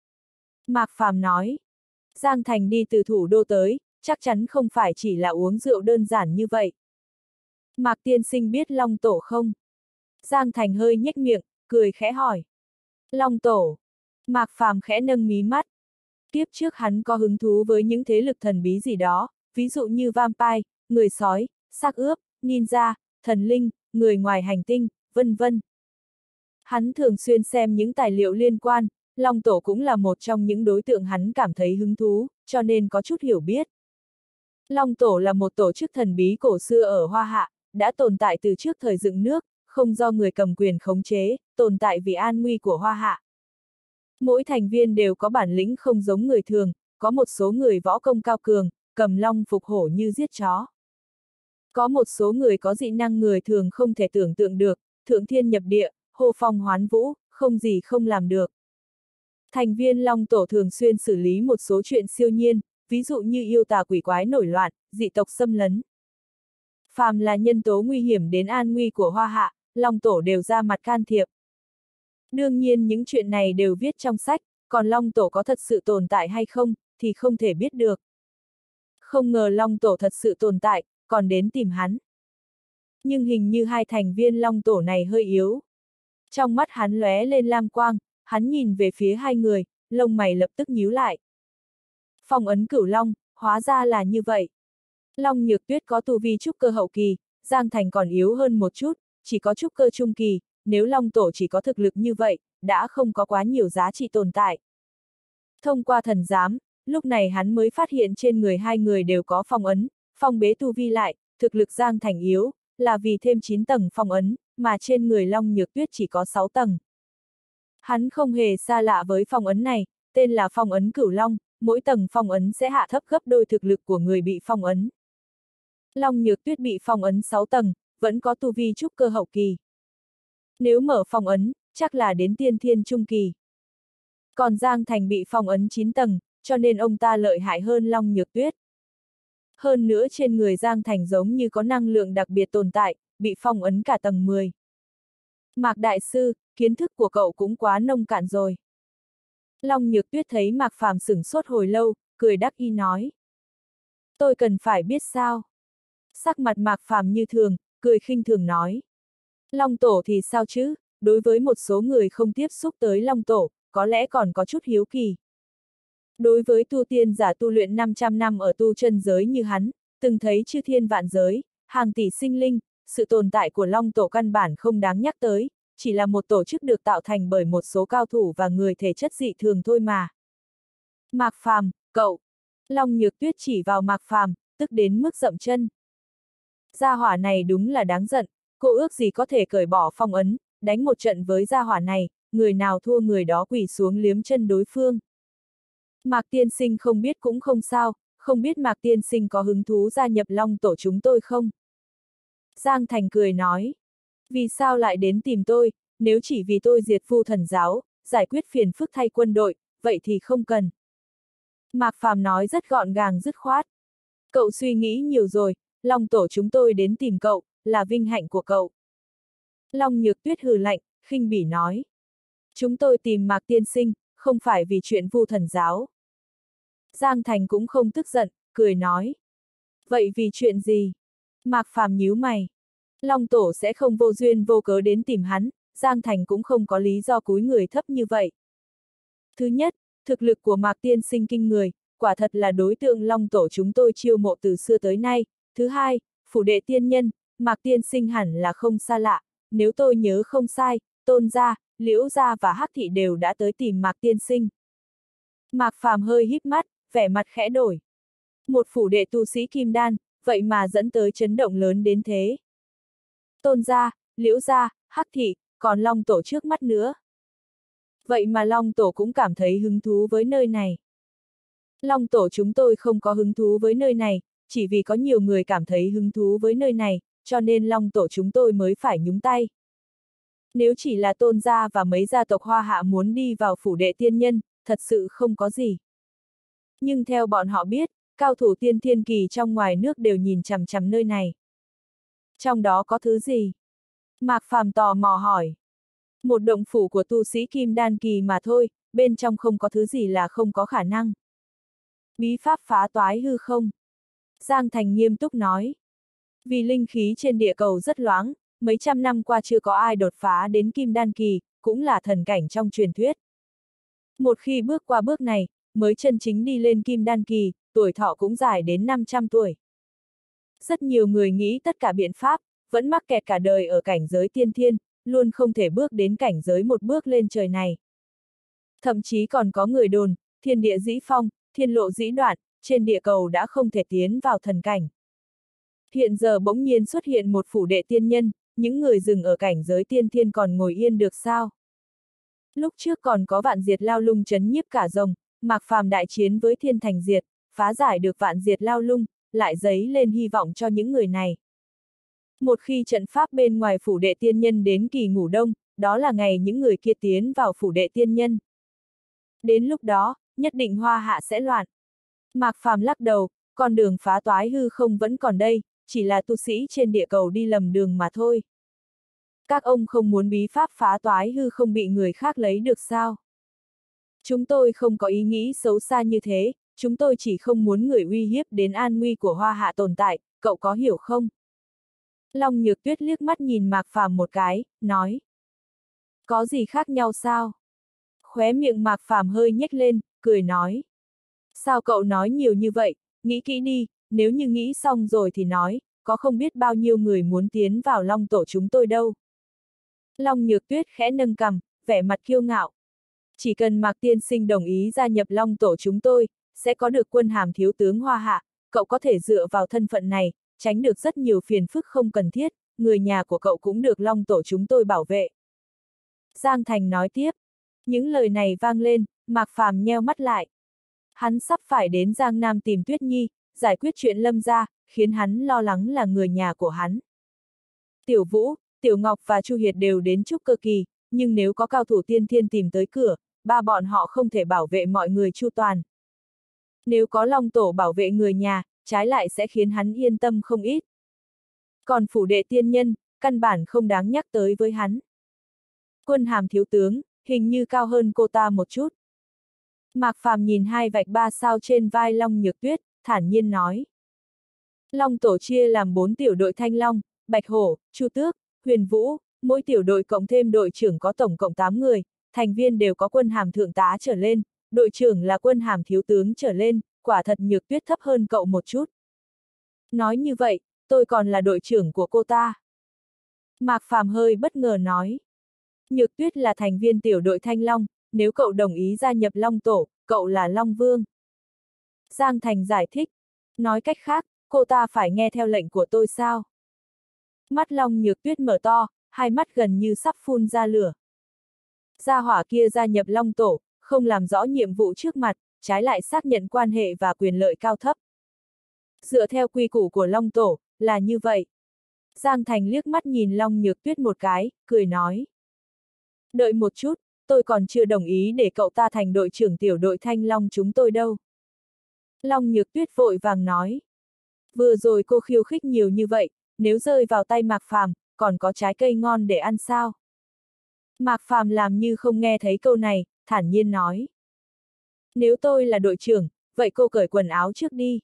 Mạc Phàm nói. Giang Thành đi từ thủ đô tới, chắc chắn không phải chỉ là uống rượu đơn giản như vậy. Mạc tiên sinh biết Long Tổ không? Giang Thành hơi nhếch miệng, cười khẽ hỏi. Long Tổ. Mạc Phàm khẽ nâng mí mắt. Tiếp trước hắn có hứng thú với những thế lực thần bí gì đó, ví dụ như vampire, người sói, xác ướp, ninja, thần linh, người ngoài hành tinh, vân vân. Hắn thường xuyên xem những tài liệu liên quan, Long Tổ cũng là một trong những đối tượng hắn cảm thấy hứng thú, cho nên có chút hiểu biết. Long Tổ là một tổ chức thần bí cổ xưa ở Hoa Hạ, đã tồn tại từ trước thời dựng nước, không do người cầm quyền khống chế, tồn tại vì an nguy của Hoa Hạ. Mỗi thành viên đều có bản lĩnh không giống người thường, có một số người võ công cao cường, cầm long phục hổ như giết chó. Có một số người có dị năng người thường không thể tưởng tượng được, thượng thiên nhập địa, hô phong hoán vũ, không gì không làm được. Thành viên Long Tổ thường xuyên xử lý một số chuyện siêu nhiên, ví dụ như yêu tà quỷ quái nổi loạn, dị tộc xâm lấn. Phàm là nhân tố nguy hiểm đến an nguy của Hoa Hạ, Long Tổ đều ra mặt can thiệp. Đương nhiên những chuyện này đều viết trong sách, còn Long Tổ có thật sự tồn tại hay không, thì không thể biết được. Không ngờ Long Tổ thật sự tồn tại, còn đến tìm hắn. Nhưng hình như hai thành viên Long Tổ này hơi yếu. Trong mắt hắn lóe lên lam quang, hắn nhìn về phía hai người, lông mày lập tức nhíu lại. Phong ấn Cửu Long, hóa ra là như vậy. Long Nhược Tuyết có tu vi trúc cơ hậu kỳ, Giang Thành còn yếu hơn một chút, chỉ có trúc cơ trung kỳ, nếu Long Tổ chỉ có thực lực như vậy, đã không có quá nhiều giá trị tồn tại. Thông qua thần giám, lúc này hắn mới phát hiện trên người hai người đều có phong ấn, phong bế tu vi lại, thực lực Giang Thành yếu, là vì thêm 9 tầng phong ấn, mà trên người Long Nhược Tuyết chỉ có 6 tầng. Hắn không hề xa lạ với phong ấn này, tên là phong ấn Cửu Long, mỗi tầng phong ấn sẽ hạ thấp gấp đôi thực lực của người bị phong ấn. Long Nhược Tuyết bị phong ấn 6 tầng, vẫn có tu vi trúc cơ hậu kỳ. Nếu mở phong ấn, chắc là đến tiên thiên trung kỳ. Còn Giang Thành bị phong ấn 9 tầng, cho nên ông ta lợi hại hơn Long Nhược Tuyết. Hơn nữa trên người Giang Thành giống như có năng lượng đặc biệt tồn tại, bị phong ấn cả tầng 10. Mạc Đại Sư, kiến thức của cậu cũng quá nông cạn rồi. Long Nhược Tuyết thấy Mạc Phàm sửng sốt hồi lâu, cười đắc ý nói. Tôi cần phải biết sao? Sắc mặt Mạc Phàm như thường, cười khinh thường nói. Long Tổ thì sao chứ, đối với một số người không tiếp xúc tới Long Tổ, có lẽ còn có chút hiếu kỳ. Đối với tu tiên giả tu luyện 500 năm ở tu chân giới như hắn, từng thấy chư thiên vạn giới, hàng tỷ sinh linh, sự tồn tại của Long Tổ căn bản không đáng nhắc tới, chỉ là một tổ chức được tạo thành bởi một số cao thủ và người thể chất dị thường thôi mà. Mạc Phàm, cậu! Long Nhược Tuyết chỉ vào Mạc Phàm, tức đến mức dậm chân. Gia hỏa này đúng là đáng giận, cô ước gì có thể cởi bỏ phong ấn, đánh một trận với gia hỏa này, người nào thua người đó quỳ xuống liếm chân đối phương. Mạc tiên sinh không biết cũng không sao, không biết Mạc tiên sinh có hứng thú gia nhập Long Tổ chúng tôi không? Giang Thành cười nói. Vì sao lại đến tìm tôi, nếu chỉ vì tôi diệt Phu Thần Giáo, giải quyết phiền phức thay quân đội, vậy thì không cần. Mạc Phàm nói rất gọn gàng dứt khoát. Cậu suy nghĩ nhiều rồi, Long Tổ chúng tôi đến tìm cậu, là vinh hạnh của cậu. Long Nhược Tuyết hừ lạnh, khinh bỉ nói. Chúng tôi tìm Mạc tiên sinh, không phải vì chuyện Vu Thần Giáo. Giang Thành cũng không tức giận, cười nói. Vậy vì chuyện gì? Mạc Phàm nhíu mày. Long Tổ sẽ không vô duyên vô cớ đến tìm hắn, Giang Thành cũng không có lý do cúi người thấp như vậy. Thứ nhất, thực lực của Mạc tiên sinh kinh người, quả thật là đối tượng Long Tổ chúng tôi chiêu mộ từ xưa tới nay. Thứ hai, phủ đệ tiên nhân, Mạc tiên sinh hẳn là không xa lạ, nếu tôi nhớ không sai, Tôn gia, Liễu gia và Hắc thị đều đã tới tìm Mạc tiên sinh. Mạc Phàm hơi híp mắt, vẻ mặt khẽ đổi. Một phủ đệ tu sĩ kim đan, vậy mà dẫn tới chấn động lớn đến thế. Tôn gia, Liễu gia, Hắc thị, còn Long Tổ trước mắt nữa. Vậy mà Long Tổ cũng cảm thấy hứng thú với nơi này. Long Tổ chúng tôi không có hứng thú với nơi này, chỉ vì có nhiều người cảm thấy hứng thú với nơi này, cho nên Long Tổ chúng tôi mới phải nhúng tay. Nếu chỉ là Tôn gia và mấy gia tộc Hoa Hạ muốn đi vào phủ đệ tiên nhân, thật sự không có gì. Nhưng theo bọn họ biết, cao thủ tiên thiên kỳ trong ngoài nước đều nhìn chằm chằm nơi này. Trong đó có thứ gì? Mạc Phàm tò mò hỏi. Một động phủ của tu sĩ kim đan kỳ mà thôi, bên trong không có thứ gì là không có khả năng. Bí pháp phá toái hư không? Giang Thành nghiêm túc nói. Vì linh khí trên địa cầu rất loãng, mấy trăm năm qua chưa có ai đột phá đến kim đan kỳ, cũng là thần cảnh trong truyền thuyết. Một khi bước qua bước này, mới chân chính đi lên kim đan kỳ, tuổi thọ cũng dài đến 500 tuổi. Rất nhiều người nghĩ tất cả biện pháp, vẫn mắc kẹt cả đời ở cảnh giới tiên thiên, luôn không thể bước đến cảnh giới một bước lên trời này. Thậm chí còn có người đồn, thiên địa dĩ phong, thiên lộ dĩ đoạn, trên địa cầu đã không thể tiến vào thần cảnh. Hiện giờ bỗng nhiên xuất hiện một phủ đệ tiên nhân, những người dừng ở cảnh giới tiên thiên còn ngồi yên được sao? Lúc trước còn có vạn diệt lao lung chấn nhiếp cả rồng, Mạc Phàm đại chiến với thiên thành diệt, phá giải được vạn diệt lao lung, lại dấy lên hy vọng cho những người này. Một khi trận pháp bên ngoài phủ đệ tiên nhân đến kỳ ngủ đông, đó là ngày những người kia tiến vào phủ đệ tiên nhân. Đến lúc đó, nhất định hoa hạ sẽ loạn. Mạc Phàm lắc đầu, con đường phá toái hư không vẫn còn đây, chỉ là tu sĩ trên địa cầu đi lầm đường mà thôi. Các ông không muốn bí pháp phá toái hư không bị người khác lấy được sao? Chúng tôi không có ý nghĩ xấu xa như thế, chúng tôi chỉ không muốn người uy hiếp đến an nguy của hoa hạ tồn tại, cậu có hiểu không? Long Nhược Tuyết liếc mắt nhìn Mạc Phàm một cái, nói. Có gì khác nhau sao? Khóe miệng Mạc Phàm hơi nhếch lên, cười nói. Sao cậu nói nhiều như vậy, nghĩ kỹ đi, nếu như nghĩ xong rồi thì nói, có không biết bao nhiêu người muốn tiến vào Long tổ chúng tôi đâu. Long Nhược Tuyết khẽ nâng cằm, vẻ mặt kiêu ngạo. Chỉ cần Mạc tiên sinh đồng ý gia nhập Long tổ chúng tôi, sẽ có được quân hàm thiếu tướng Hoa Hạ, cậu có thể dựa vào thân phận này, tránh được rất nhiều phiền phức không cần thiết, người nhà của cậu cũng được Long tổ chúng tôi bảo vệ. Giang Thành nói tiếp. Những lời này vang lên, Mạc Phàm nheo mắt lại. Hắn sắp phải đến Giang Nam tìm Tuyết Nhi, giải quyết chuyện Lâm gia, khiến hắn lo lắng là người nhà của hắn. Tiểu Vũ, Tiểu Ngọc và Chu Hiệt đều đến trúc cơ kỳ, nhưng nếu có cao thủ tiên thiên tìm tới cửa, ba bọn họ không thể bảo vệ mọi người chu toàn. Nếu có Long tổ bảo vệ người nhà, trái lại sẽ khiến hắn yên tâm không ít. Còn phủ đệ tiên nhân, căn bản không đáng nhắc tới với hắn. Quân hàm thiếu tướng, hình như cao hơn cô ta một chút. Mạc Phàm nhìn hai vạch 3 sao trên vai Long Nhược Tuyết, thản nhiên nói. Long tổ chia làm 4 tiểu đội Thanh Long, Bạch Hổ, Chu Tước, Huyền Vũ, mỗi tiểu đội cộng thêm đội trưởng có tổng cộng 8 người, thành viên đều có quân hàm thượng tá trở lên, đội trưởng là quân hàm thiếu tướng trở lên, quả thật Nhược Tuyết thấp hơn cậu một chút. Nói như vậy, tôi còn là đội trưởng của cô ta. Mạc Phàm hơi bất ngờ nói. Nhược Tuyết là thành viên tiểu đội Thanh Long, nếu cậu đồng ý gia nhập Long tổ, cậu là Long Vương. Giang Thành giải thích. Nói cách khác, cô ta phải nghe theo lệnh của tôi sao? Mắt Long Nhược Tuyết mở to, hai mắt gần như sắp phun ra lửa. Gia hỏa kia gia nhập Long tổ, không làm rõ nhiệm vụ trước mặt, trái lại xác nhận quan hệ và quyền lợi cao thấp. Dựa theo quy củ của Long tổ, là như vậy. Giang Thành liếc mắt nhìn Long Nhược Tuyết một cái, cười nói. Đợi một chút, tôi còn chưa đồng ý để cậu ta thành đội trưởng tiểu đội Thanh Long chúng tôi đâu. Long Nhược Tuyết vội vàng nói. Vừa rồi cô khiêu khích nhiều như vậy, nếu rơi vào tay Mạc Phàm, còn có trái cây ngon để ăn sao? Mạc Phàm làm như không nghe thấy câu này, thản nhiên nói. Nếu tôi là đội trưởng, vậy cô cởi quần áo trước đi.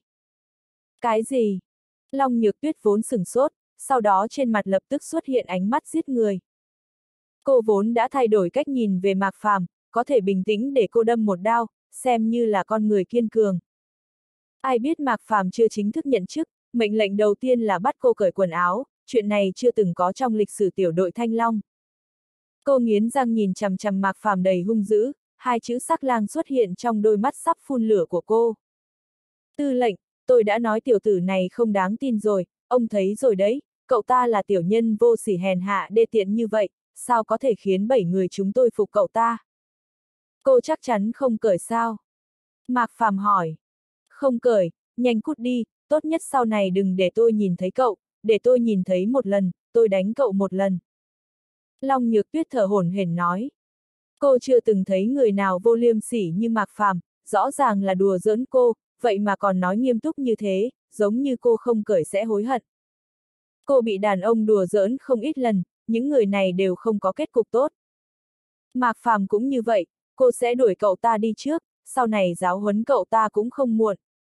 Cái gì? Long Nhược Tuyết vốn sửng sốt, sau đó trên mặt lập tức xuất hiện ánh mắt giết người. Cô vốn đã thay đổi cách nhìn về Mạc Phàm, có thể bình tĩnh để cô đâm một đao, xem như là con người kiên cường. Ai biết Mạc Phàm chưa chính thức nhận chức, mệnh lệnh đầu tiên là bắt cô cởi quần áo, chuyện này chưa từng có trong lịch sử tiểu đội Thanh Long. Cô nghiến răng nhìn chằm chằm Mạc Phàm đầy hung dữ, hai chữ sắc lang xuất hiện trong đôi mắt sắp phun lửa của cô. Tư lệnh, tôi đã nói tiểu tử này không đáng tin rồi, ông thấy rồi đấy, cậu ta là tiểu nhân vô sỉ hèn hạ đê tiện như vậy, sao có thể khiến 7 người chúng tôi phục cậu ta? Cô chắc chắn không cởi sao? Mạc Phàm hỏi. Không cởi, nhanh cút đi, tốt nhất sau này đừng để tôi nhìn thấy cậu, để tôi nhìn thấy một lần, tôi đánh cậu một lần. Long Nhược Tuyết thở hổn hển nói. Cô chưa từng thấy người nào vô liêm sỉ như Mạc Phàm, rõ ràng là đùa giỡn cô, vậy mà còn nói nghiêm túc như thế, giống như cô không cởi sẽ hối hận. Cô bị đàn ông đùa giỡn không ít lần, những người này đều không có kết cục tốt. Mạc Phàm cũng như vậy, cô sẽ đuổi cậu ta đi trước, sau này giáo huấn cậu ta cũng không muộn.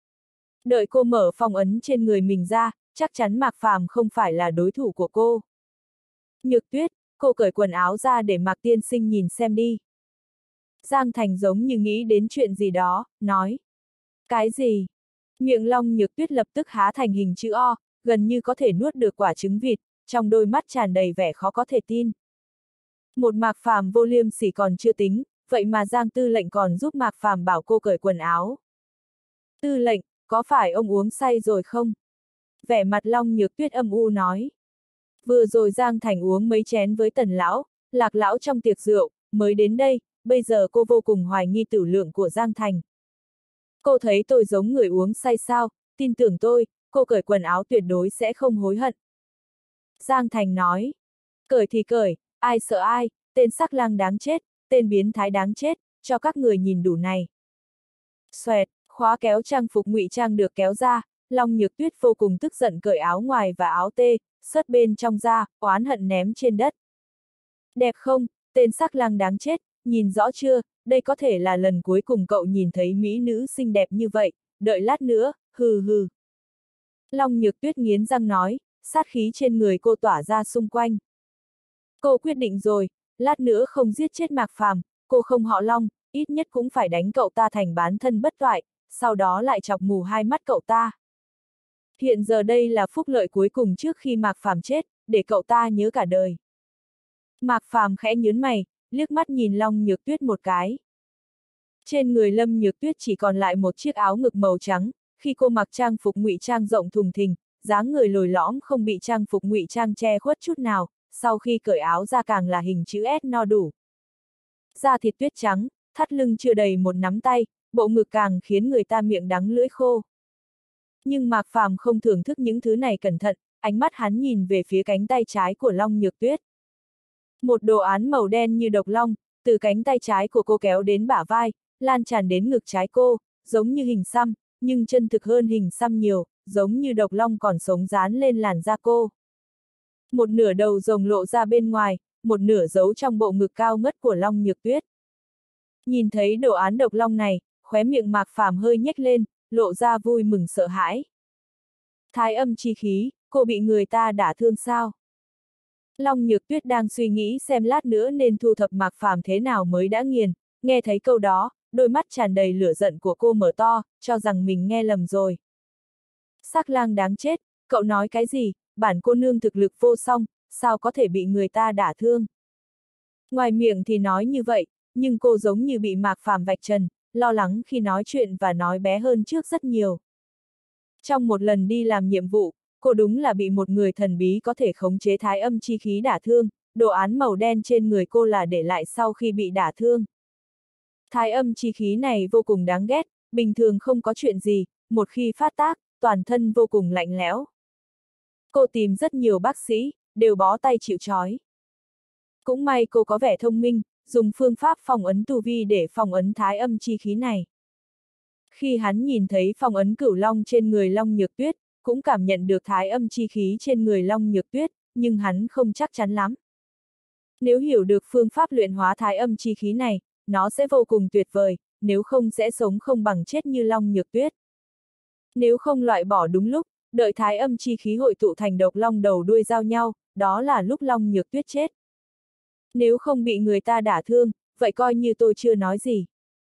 Đợi cô mở phong ấn trên người mình ra, chắc chắn Mạc Phàm không phải là đối thủ của cô. Nhược Tuyết, cô cởi quần áo ra để Mạc tiên sinh nhìn xem đi. Giang Thành giống như nghĩ đến chuyện gì đó, nói. Cái gì? Miệng Long Nhược Tuyết lập tức há thành hình chữ O, gần như có thể nuốt được quả trứng vịt, trong đôi mắt tràn đầy vẻ khó có thể tin. Một Mạc Phàm vô liêm sỉ còn chưa tính, vậy mà Giang tư lệnh còn giúp Mạc Phàm bảo cô cởi quần áo. Tư lệnh, có phải ông uống say rồi không? Vẻ mặt Long Nhược Tuyết âm u nói. Vừa rồi Giang Thành uống mấy chén với Tần lão, Lạc lão trong tiệc rượu, mới đến đây, bây giờ cô vô cùng hoài nghi tửu lượng của Giang Thành. Cô thấy tôi giống người uống say sao, tin tưởng tôi, cô cởi quần áo tuyệt đối sẽ không hối hận. Giang Thành nói. Cởi thì cởi, ai sợ ai, tên sắc lang đáng chết, tên biến thái đáng chết, cho các người nhìn đủ này. Xoẹt, khóa kéo trang phục ngụy trang được kéo ra, Long Nhược Tuyết vô cùng tức giận cởi áo ngoài và áo tê, sớt bên trong ra, oán hận ném trên đất. Đẹp không, tên sắc lang đáng chết, nhìn rõ chưa, đây có thể là lần cuối cùng cậu nhìn thấy mỹ nữ xinh đẹp như vậy, đợi lát nữa, hừ hừ. Long Nhược Tuyết nghiến răng nói, sát khí trên người cô tỏa ra xung quanh. Cô quyết định rồi, lát nữa không giết chết Mạc Phàm, cô không họ Long, ít nhất cũng phải đánh cậu ta thành bán thân bất toại, sau đó lại chọc mù hai mắt cậu ta. Hiện giờ đây là phúc lợi cuối cùng trước khi Mạc Phàm chết, để cậu ta nhớ cả đời. Mạc Phàm khẽ nhướng mày, liếc mắt nhìn Long Nhược Tuyết một cái. Trên người Lâm Nhược Tuyết chỉ còn lại một chiếc áo ngực màu trắng, khi cô mặc trang phục ngụy trang rộng thùng thình, dáng người lồi lõm không bị trang phục ngụy trang che khuất chút nào, sau khi cởi áo ra càng là hình chữ S no đủ. Da thịt tuyết trắng, thắt lưng chưa đầy một nắm tay, bộ ngực càng khiến người ta miệng đắng lưỡi khô. Nhưng Mạc Phàm không thưởng thức những thứ này cẩn thận, ánh mắt hắn nhìn về phía cánh tay trái của Long Nhược Tuyết. Một đồ án màu đen như độc long, từ cánh tay trái của cô kéo đến bả vai, lan tràn đến ngực trái cô, giống như hình xăm, nhưng chân thực hơn hình xăm nhiều, giống như độc long còn sống dán lên làn da cô. Một nửa đầu rồng lộ ra bên ngoài, một nửa giấu trong bộ ngực cao ngất của Long Nhược Tuyết. Nhìn thấy đồ án độc long này, khóe miệng Mạc Phàm hơi nhếch lên, lộ ra vui mừng sợ hãi. Thái âm chi khí, cô bị người ta đả thương sao? Long Nhược Tuyết đang suy nghĩ xem lát nữa nên thu thập Mạc Phàm thế nào mới đã nghiền, nghe thấy câu đó, đôi mắt tràn đầy lửa giận của cô mở to, cho rằng mình nghe lầm rồi. Sắc lang đáng chết, cậu nói cái gì, bản cô nương thực lực vô song, sao có thể bị người ta đả thương? Ngoài miệng thì nói như vậy, nhưng cô giống như bị Mạc Phàm vạch trần, lo lắng khi nói chuyện và nói bé hơn trước rất nhiều. Trong một lần đi làm nhiệm vụ, cô đúng là bị một người thần bí có thể khống chế thái âm chi khí đả thương, đồ án màu đen trên người cô là để lại sau khi bị đả thương. Thái âm chi khí này vô cùng đáng ghét, bình thường không có chuyện gì, một khi phát tác, toàn thân vô cùng lạnh lẽo. Cô tìm rất nhiều bác sĩ, đều bó tay chịu trói. Cũng may cô có vẻ thông minh, dùng phương pháp phong ấn tu vi để phong ấn thái âm chi khí này. Khi hắn nhìn thấy phong ấn cửu long trên người Long Nhược Tuyết, cũng cảm nhận được thái âm chi khí trên người Long Nhược Tuyết, nhưng hắn không chắc chắn lắm. Nếu hiểu được phương pháp luyện hóa thái âm chi khí này, nó sẽ vô cùng tuyệt vời, nếu không sẽ sống không bằng chết như Long Nhược Tuyết. Nếu không loại bỏ đúng lúc, đợi thái âm chi khí hội tụ thành độc long đầu đuôi giao nhau, đó là lúc Long Nhược Tuyết chết. Nếu không bị người ta đả thương, vậy coi như tôi chưa nói gì.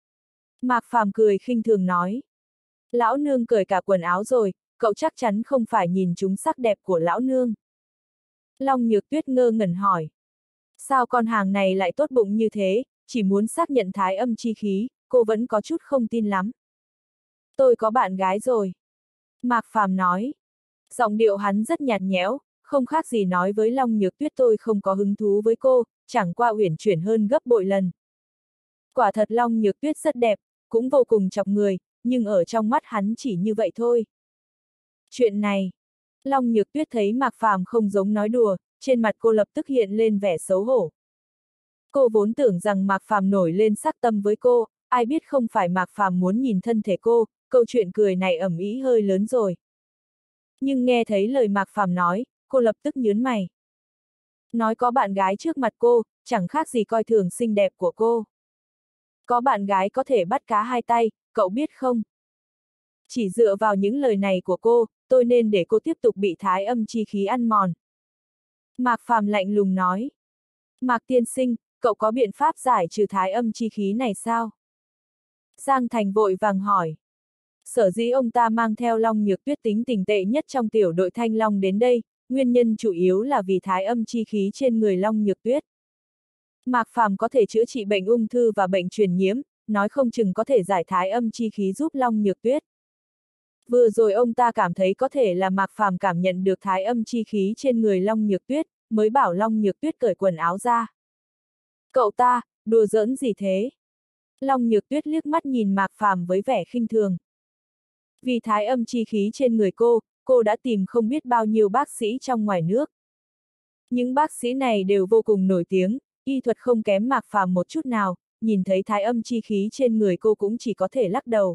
Mạc Phàm cười khinh thường nói. Lão nương cởi cả quần áo rồi, cậu chắc chắn không phải nhìn chúng sắc đẹp của lão nương. Long Nhược Tuyết ngơ ngẩn hỏi. Sao con hàng này lại tốt bụng như thế, chỉ muốn xác nhận thái âm chi khí, cô vẫn có chút không tin lắm. Tôi có bạn gái rồi. Mạc Phàm nói. Giọng điệu hắn rất nhạt nhẽo, không khác gì nói với Long Nhược Tuyết tôi không có hứng thú với cô, chẳng qua uyển chuyển hơn gấp bội lần. Quả thật Long Nhược Tuyết rất đẹp, cũng vô cùng chọc người, nhưng ở trong mắt hắn chỉ như vậy thôi. Chuyện này, Long Nhược Tuyết thấy Mạc Phàm không giống nói đùa, trên mặt cô lập tức hiện lên vẻ xấu hổ. Cô vốn tưởng rằng Mạc Phàm nổi lên sắc tâm với cô, ai biết không phải Mạc Phàm muốn nhìn thân thể cô, câu chuyện cười này ầm ĩ hơi lớn rồi. Nhưng nghe thấy lời Mạc Phàm nói, cô lập tức nhướng mày. Nói có bạn gái trước mặt cô, chẳng khác gì coi thường xinh đẹp của cô. Có bạn gái có thể bắt cá hai tay, cậu biết không? Chỉ dựa vào những lời này của cô, tôi nên để cô tiếp tục bị thái âm chi khí ăn mòn. Mạc Phàm lạnh lùng nói. Mạc tiên sinh, cậu có biện pháp giải trừ thái âm chi khí này sao? Giang Thành vội vàng hỏi. Sở dĩ ông ta mang theo Long Nhược Tuyết tính tình tệ nhất trong tiểu đội Thanh Long đến đây, nguyên nhân chủ yếu là vì thái âm chi khí trên người Long Nhược Tuyết. Mạc Phàm có thể chữa trị bệnh ung thư và bệnh truyền nhiễm, nói không chừng có thể giải thái âm chi khí giúp Long Nhược Tuyết. Vừa rồi ông ta cảm thấy có thể là Mạc Phàm cảm nhận được thái âm chi khí trên người Long Nhược Tuyết, mới bảo Long Nhược Tuyết cởi quần áo ra. Cậu ta, đùa giỡn gì thế? Long Nhược Tuyết liếc mắt nhìn Mạc Phàm với vẻ khinh thường. Vì thái âm chi khí trên người cô đã tìm không biết bao nhiêu bác sĩ trong ngoài nước. Những bác sĩ này đều vô cùng nổi tiếng, y thuật không kém Mạc Phàm một chút nào, nhìn thấy thái âm chi khí trên người cô cũng chỉ có thể lắc đầu.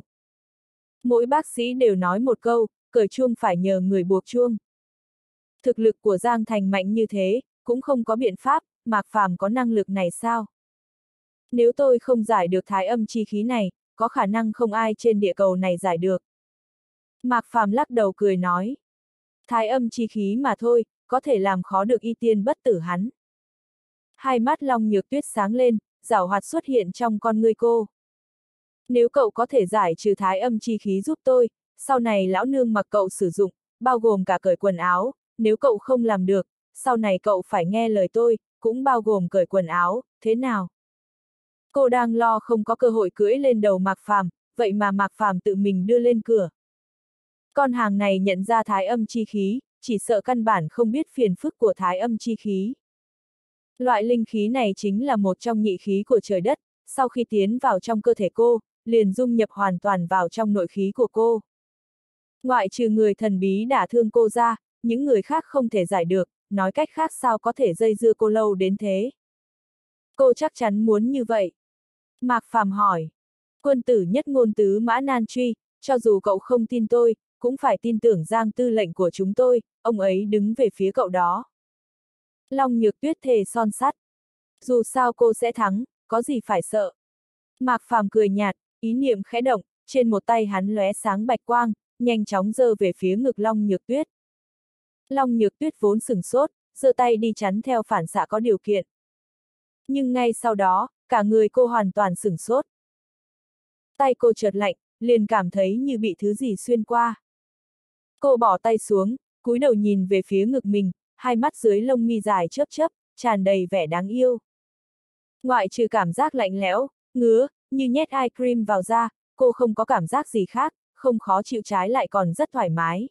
Mỗi bác sĩ đều nói một câu, cởi chuông phải nhờ người buộc chuông. Thực lực của Giang Thành mạnh như thế, cũng không có biện pháp, Mạc Phàm có năng lực này sao? Nếu tôi không giải được thái âm chi khí này, có khả năng không ai trên địa cầu này giải được. Mạc Phàm lắc đầu cười nói. Thái âm chi khí mà thôi, có thể làm khó được y tiên bất tử hắn. Hai mắt Long Nhược Tuyết sáng lên, giảo hoạt xuất hiện trong con ngươi cô. Nếu cậu có thể giải trừ thái âm chi khí giúp tôi, sau này lão nương mặc cậu sử dụng, bao gồm cả cởi quần áo, nếu cậu không làm được, sau này cậu phải nghe lời tôi, cũng bao gồm cởi quần áo, thế nào? Cô đang lo không có cơ hội cưỡi lên đầu Mạc Phàm, vậy mà Mạc Phàm tự mình đưa lên cửa. Con hàng này nhận ra thái âm chi khí, chỉ sợ căn bản không biết phiền phức của thái âm chi khí. Loại linh khí này chính là một trong nhị khí của trời đất, sau khi tiến vào trong cơ thể cô, liền dung nhập hoàn toàn vào trong nội khí của cô. Ngoại trừ người thần bí đả thương cô ra, những người khác không thể giải được, nói cách khác sao có thể dây dưa cô lâu đến thế. Cô chắc chắn muốn như vậy. Mạc Phàm hỏi. Quân tử nhất ngôn tứ mã nan truy, cho dù cậu không tin tôi, cũng phải tin tưởng Giang tư lệnh của chúng tôi, ông ấy đứng về phía cậu đó. Long Nhược Tuyết thề son sắt. Dù sao cô sẽ thắng, có gì phải sợ. Mạc Phàm cười nhạt, ý niệm khẽ động, trên một tay hắn lóe sáng bạch quang, nhanh chóng giơ về phía ngực Long Nhược Tuyết. Long Nhược Tuyết vốn sửng sốt, giơ tay đi chắn theo phản xạ có điều kiện. Nhưng ngay sau đó, cả người cô hoàn toàn sửng sốt. Tay cô chợt lạnh, liền cảm thấy như bị thứ gì xuyên qua. Cô bỏ tay xuống, cúi đầu nhìn về phía ngực mình, hai mắt dưới lông mi dài chớp chớp, tràn đầy vẻ đáng yêu. Ngoại trừ cảm giác lạnh lẽo, ngứa, như nhét ice cream vào da, cô không có cảm giác gì khác, không khó chịu trái lại còn rất thoải mái.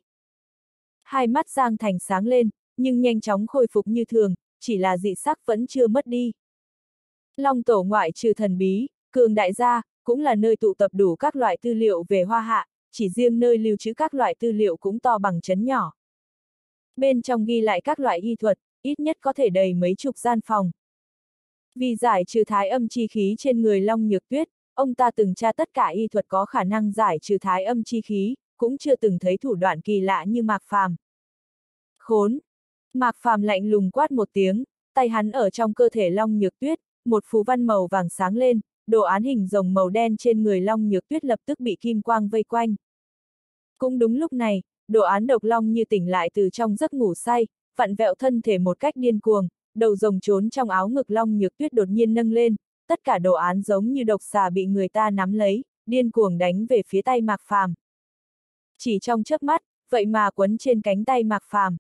Hai mắt Giang Thành sáng lên, nhưng nhanh chóng khôi phục như thường, chỉ là dị sắc vẫn chưa mất đi. Long tổ ngoại trừ thần bí, cường đại gia, cũng là nơi tụ tập đủ các loại tư liệu về Hoa Hạ, chỉ riêng nơi lưu trữ các loại tư liệu cũng to bằng trấn nhỏ. Bên trong ghi lại các loại y thuật, ít nhất có thể đầy mấy chục gian phòng. Vì giải trừ thái âm chi khí trên người Long Nhược Tuyết, ông ta từng tra tất cả y thuật có khả năng giải trừ thái âm chi khí, cũng chưa từng thấy thủ đoạn kỳ lạ như Mạc Phàm. Khốn! Mạc Phàm lạnh lùng quát một tiếng, tay hắn ở trong cơ thể Long Nhược Tuyết, một phù văn màu vàng sáng lên, đồ án hình rồng màu đen trên người Long Nhược Tuyết lập tức bị kim quang vây quanh. Cũng đúng lúc này, đồ án độc long như tỉnh lại từ trong giấc ngủ say, vặn vẹo thân thể một cách điên cuồng, đầu rồng trốn trong áo ngực Long Nhược Tuyết đột nhiên nâng lên, tất cả đồ án giống như độc xà bị người ta nắm lấy, điên cuồng đánh về phía tay Mạc Phàm. Chỉ trong chớp mắt, vậy mà quấn trên cánh tay Mạc Phàm.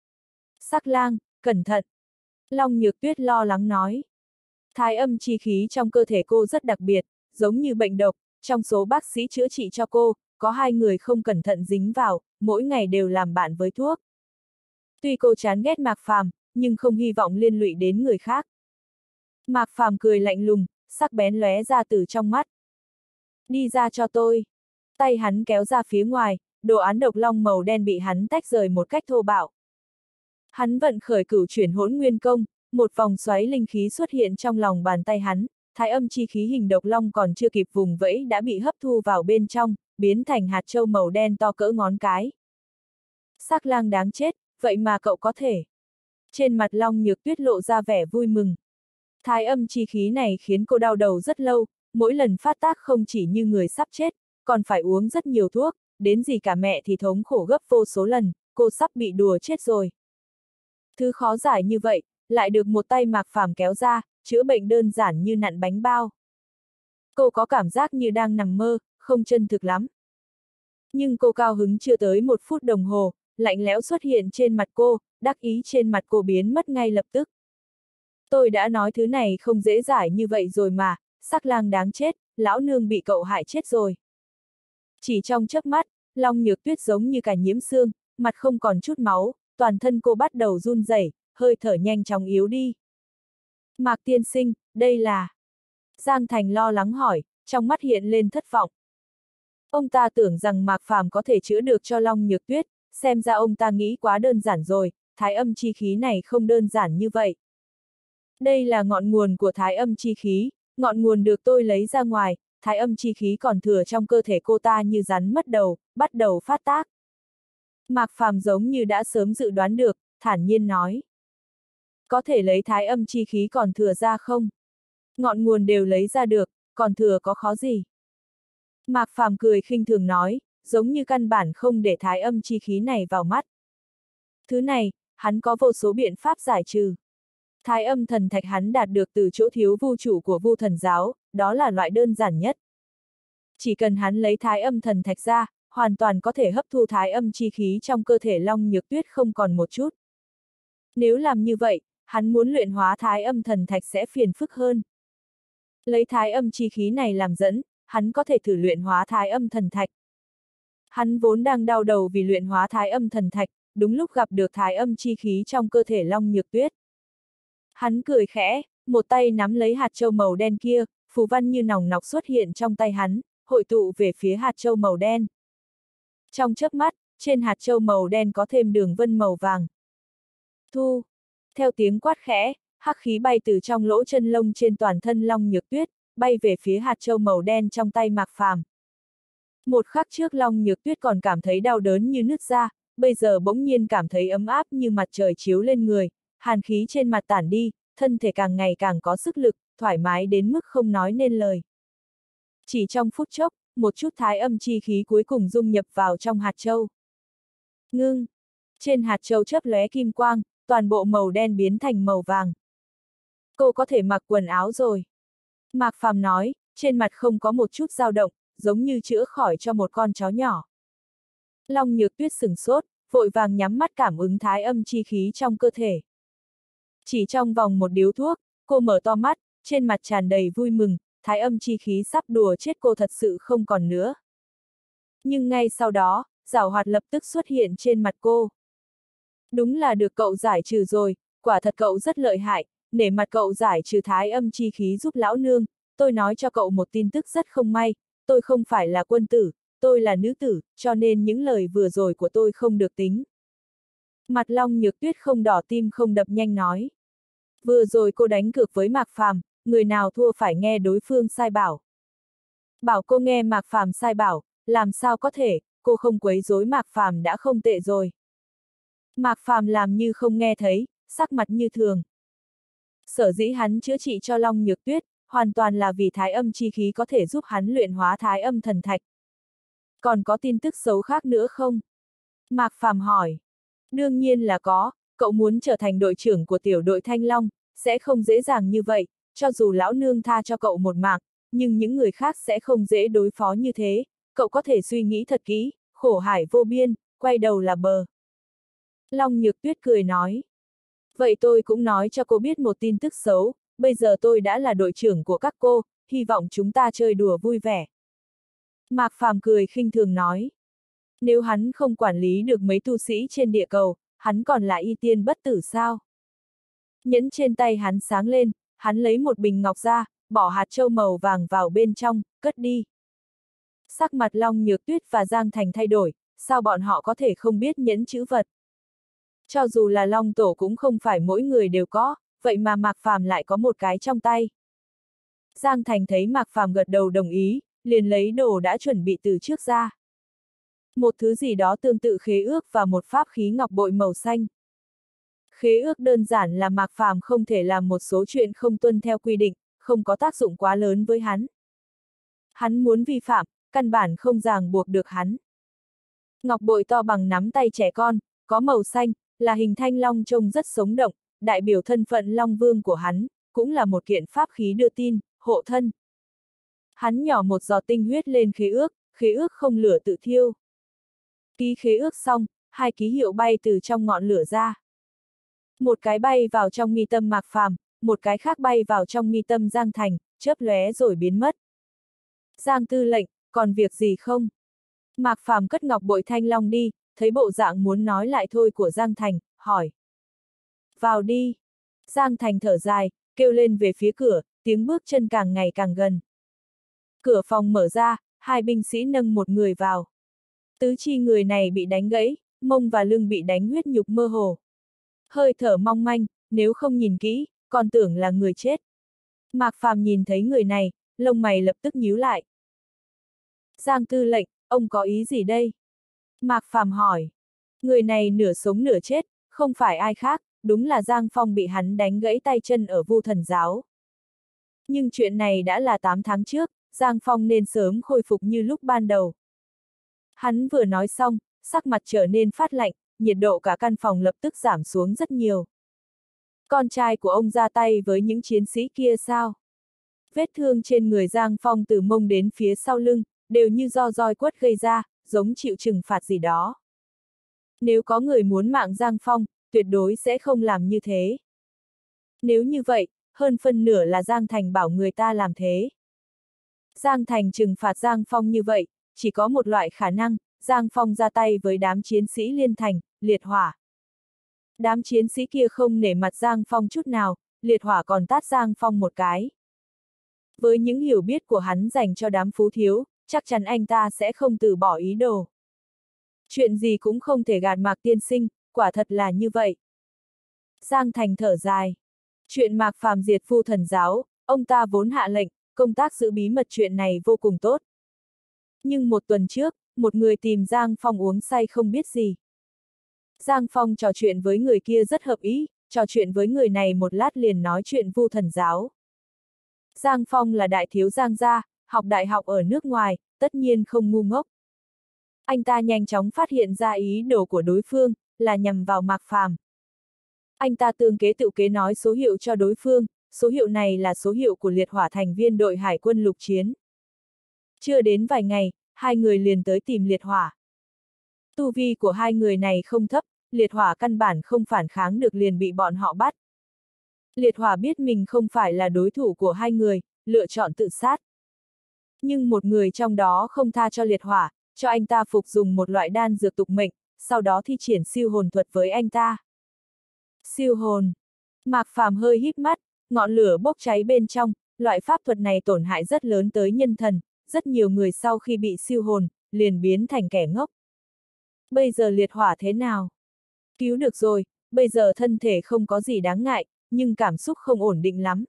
Sắc lang, cẩn thận! Long Nhược Tuyết lo lắng nói. Thái âm chi khí trong cơ thể cô rất đặc biệt, giống như bệnh độc, trong số bác sĩ chữa trị cho cô, có 2 người không cẩn thận dính vào, mỗi ngày đều làm bạn với thuốc. Tuy cô chán ghét Mạc Phàm, nhưng không hy vọng liên lụy đến người khác. Mạc Phàm cười lạnh lùng, sắc bén lóe ra từ trong mắt. Đi ra cho tôi. Tay hắn kéo ra phía ngoài, đồ án độc long màu đen bị hắn tách rời một cách thô bạo. Hắn vận khởi cửu chuyển hỗn nguyên công, một vòng xoáy linh khí xuất hiện trong lòng bàn tay hắn, thái âm chi khí hình độc long còn chưa kịp vùng vẫy đã bị hấp thu vào bên trong, biến thành hạt châu màu đen to cỡ ngón cái. Sắc lang đáng chết, vậy mà cậu có thể. Trên mặt Long Nhược Tuyết lộ ra vẻ vui mừng. Thái âm chi khí này khiến cô đau đầu rất lâu, mỗi lần phát tác không chỉ như người sắp chết, còn phải uống rất nhiều thuốc, đến gì cả mẹ thì thống khổ gấp vô số lần, cô sắp bị đùa chết rồi. Thứ khó giải như vậy, lại được một tay Mạc Phàm kéo ra, chữa bệnh đơn giản như nặn bánh bao. Cô có cảm giác như đang nằm mơ, không chân thực lắm. Nhưng cô cao hứng chưa tới 1 phút đồng hồ, lạnh lẽo xuất hiện trên mặt cô, đắc ý trên mặt cô biến mất ngay lập tức. Tôi đã nói thứ này không dễ giải như vậy rồi mà, sắc lang đáng chết, lão nương bị cậu hại chết rồi. Chỉ trong chớp mắt, Long Nhược Tuyết giống như cả nhiễm xương, mặt không còn chút máu, toàn thân cô bắt đầu run rẩy, hơi thở nhanh chóng yếu đi. Mạc tiên sinh, đây là... Giang Thành lo lắng hỏi, trong mắt hiện lên thất vọng. Ông ta tưởng rằng Mạc Phàm có thể chữa được cho Long Nhược Tuyết, xem ra ông ta nghĩ quá đơn giản rồi, thái âm chi khí này không đơn giản như vậy. Đây là ngọn nguồn của thái âm chi khí, ngọn nguồn được tôi lấy ra ngoài, thái âm chi khí còn thừa trong cơ thể cô ta như rắn mất đầu, bắt đầu phát tác. Mạc Phàm giống như đã sớm dự đoán được, thản nhiên nói. Có thể lấy thái âm chi khí còn thừa ra không? Ngọn nguồn đều lấy ra được, còn thừa có khó gì? Mạc Phàm cười khinh thường nói, giống như căn bản không để thái âm chi khí này vào mắt. Thứ này, hắn có vô số biện pháp giải trừ. Thái âm thần thạch hắn đạt được từ chỗ thiếu vu chủ của Vu thần giáo, đó là loại đơn giản nhất. Chỉ cần hắn lấy thái âm thần thạch ra, hoàn toàn có thể hấp thu thái âm chi khí trong cơ thể Long Nhược Tuyết không còn một chút. Nếu làm như vậy, hắn muốn luyện hóa thái âm thần thạch sẽ phiền phức hơn. Lấy thái âm chi khí này làm dẫn, hắn có thể thử luyện hóa thái âm thần thạch. Hắn vốn đang đau đầu vì luyện hóa thái âm thần thạch, đúng lúc gặp được thái âm chi khí trong cơ thể Long Nhược Tuyết. Hắn cười khẽ, một tay nắm lấy hạt châu màu đen kia, phù văn như nòng nọc xuất hiện trong tay hắn, hội tụ về phía hạt châu màu đen. Trong chớp mắt, trên hạt châu màu đen có thêm đường vân màu vàng. Thu! Theo tiếng quát khẽ, hắc khí bay từ trong lỗ chân lông trên toàn thân Long Nhược Tuyết, bay về phía hạt châu màu đen trong tay Mạc Phàm. Một khắc trước Long Nhược Tuyết còn cảm thấy đau đớn như nứt ra, bây giờ bỗng nhiên cảm thấy ấm áp như mặt trời chiếu lên người, hàn khí trên mặt tản đi, thân thể càng ngày càng có sức lực, thoải mái đến mức không nói nên lời. Chỉ trong phút chốc, một chút thái âm chi khí cuối cùng dung nhập vào trong hạt châu. Ngưng! Trên hạt châu chớp lóe kim quang, toàn bộ màu đen biến thành màu vàng. Cô có thể mặc quần áo rồi. Mạc Phàm nói, trên mặt không có một chút dao động, giống như chữa khỏi cho một con chó nhỏ. Long Nhược Tuyết sửng sốt, vội vàng nhắm mắt cảm ứng thái âm chi khí trong cơ thể. Chỉ trong vòng một điếu thuốc, cô mở to mắt, trên mặt tràn đầy vui mừng, thái âm chi khí sắp đùa chết cô thật sự không còn nữa. Nhưng ngay sau đó, giảo hoạt lập tức xuất hiện trên mặt cô. Đúng là được cậu giải trừ rồi, quả thật cậu rất lợi hại, nể mặt cậu giải trừ thái âm chi khí giúp lão nương, tôi nói cho cậu một tin tức rất không may, tôi không phải là quân tử, tôi là nữ tử, cho nên những lời vừa rồi của tôi không được tính. Mặt Long Nhược Tuyết không đỏ tim không đập nhanh nói. Vừa rồi cô đánh cược với Mạc Phàm, người nào thua phải nghe đối phương sai bảo. Bảo cô nghe Mạc Phàm sai bảo, làm sao có thể, cô không quấy rối Mạc Phàm đã không tệ rồi. Mạc Phàm làm như không nghe thấy, sắc mặt như thường. Sở dĩ hắn chữa trị cho Long Nhược Tuyết, hoàn toàn là vì thái âm chi khí có thể giúp hắn luyện hóa thái âm thần thạch. Còn có tin tức xấu khác nữa không? Mạc Phàm hỏi. Đương nhiên là có, cậu muốn trở thành đội trưởng của tiểu đội Thanh Long, sẽ không dễ dàng như vậy, cho dù lão nương tha cho cậu một mạng, nhưng những người khác sẽ không dễ đối phó như thế, cậu có thể suy nghĩ thật kỹ, khổ hải vô biên, quay đầu là bờ. Long Nhược Tuyết cười nói. Vậy tôi cũng nói cho cô biết một tin tức xấu, bây giờ tôi đã là đội trưởng của các cô, hy vọng chúng ta chơi đùa vui vẻ. Mạc Phàm cười khinh thường nói. Nếu hắn không quản lý được mấy tu sĩ trên địa cầu, hắn còn là y tiên bất tử sao? Nhẫn trên tay hắn sáng lên, hắn lấy một bình ngọc ra, bỏ hạt châu màu vàng vào bên trong, cất đi. Sắc mặt Long Nhược Tuyết và Giang Thành thay đổi, sao bọn họ có thể không biết nhẫn chữ vật? Cho dù là Long Tổ cũng không phải mỗi người đều có, vậy mà Mạc Phàm lại có một cái trong tay. Giang Thành thấy Mạc Phàm gật đầu đồng ý, liền lấy đồ đã chuẩn bị từ trước ra. Một thứ gì đó tương tự khế ước và một pháp khí ngọc bội màu xanh. Khế ước đơn giản là Mạc Phàm không thể làm một số chuyện không tuân theo quy định, không có tác dụng quá lớn với hắn. Hắn muốn vi phạm, căn bản không ràng buộc được hắn. Ngọc bội to bằng nắm tay trẻ con, có màu xanh, là hình thanh long trông rất sống động, đại biểu thân phận Long Vương của hắn, cũng là một kiện pháp khí đưa tin, hộ thân. Hắn nhỏ một giọt tinh huyết lên khế ước không lửa tự thiêu. Ký khế ước xong, hai ký hiệu bay từ trong ngọn lửa ra. Một cái bay vào trong mi tâm Mạc Phàm, một cái khác bay vào trong mi tâm Giang Thành, chớp lóe rồi biến mất. Giang tư lệnh, còn việc gì không? Mạc Phàm cất ngọc bội thanh long đi, thấy bộ dạng muốn nói lại thôi của Giang Thành, hỏi. Vào đi. Giang Thành thở dài, kêu lên về phía cửa, tiếng bước chân càng ngày càng gần. Cửa phòng mở ra, hai binh sĩ nâng một người vào. Tứ chi người này bị đánh gãy, mông và lưng bị đánh huyết nhục mơ hồ. Hơi thở mong manh, nếu không nhìn kỹ, còn tưởng là người chết. Mạc Phàm nhìn thấy người này, lông mày lập tức nhíu lại. Giang tư lệnh, ông có ý gì đây? Mạc Phàm hỏi. Người này nửa sống nửa chết, không phải ai khác, đúng là Giang Phong bị hắn đánh gãy tay chân ở Vu Thần Giáo. Nhưng chuyện này đã là 8 tháng trước, Giang Phong nên sớm khôi phục như lúc ban đầu. Hắn vừa nói xong, sắc mặt trở nên phát lạnh, nhiệt độ cả căn phòng lập tức giảm xuống rất nhiều. Con trai của ông ra tay với những chiến sĩ kia sao? Vết thương trên người Giang Phong từ mông đến phía sau lưng, đều như do roi quất gây ra, giống chịu trừng phạt gì đó. Nếu có người muốn mạng Giang Phong, tuyệt đối sẽ không làm như thế. Nếu như vậy, hơn phân nửa là Giang Thành bảo người ta làm thế. Giang Thành trừng phạt Giang Phong như vậy, chỉ có một loại khả năng, Giang Phong ra tay với đám chiến sĩ liên thành, liệt hỏa. Đám chiến sĩ kia không nể mặt Giang Phong chút nào, liệt hỏa còn tát Giang Phong một cái. Với những hiểu biết của hắn dành cho đám phú thiếu, chắc chắn anh ta sẽ không từ bỏ ý đồ. Chuyện gì cũng không thể gạt Mạc tiên sinh, quả thật là như vậy. Giang Thành thở dài. Chuyện Mạc Phàm diệt Vu Thần Giáo, ông ta vốn hạ lệnh, công tác giữ bí mật chuyện này vô cùng tốt. Nhưng một tuần trước, một người tìm Giang Phong uống say không biết gì. Giang Phong trò chuyện với người kia rất hợp ý, trò chuyện với người này một lát liền nói chuyện Vu Thần Giáo. Giang Phong là đại thiếu Giang gia, học đại học ở nước ngoài, tất nhiên không ngu ngốc. Anh ta nhanh chóng phát hiện ra ý đồ của đối phương, là nhằm vào Mạc Phàm. Anh ta tương kế tự kế nói số hiệu cho đối phương, số hiệu này là số hiệu của liệt hỏa thành viên đội hải quân lục chiến. Chưa đến vài ngày, hai người liền tới tìm liệt hỏa. Tu vi của hai người này không thấp, liệt hỏa căn bản không phản kháng được liền bị bọn họ bắt. Liệt hỏa biết mình không phải là đối thủ của hai người, lựa chọn tự sát. Nhưng một người trong đó không tha cho liệt hỏa, cho anh ta phục dùng một loại đan dược tục mệnh, sau đó thi triển siêu hồn thuật với anh ta. Siêu hồn. Mạc Phàm hơi híp mắt, ngọn lửa bốc cháy bên trong, loại pháp thuật này tổn hại rất lớn tới nhân thần, rất nhiều người sau khi bị siêu hồn, liền biến thành kẻ ngốc. Bây giờ liệt hỏa thế nào? Cứu được rồi, bây giờ thân thể không có gì đáng ngại, nhưng cảm xúc không ổn định lắm.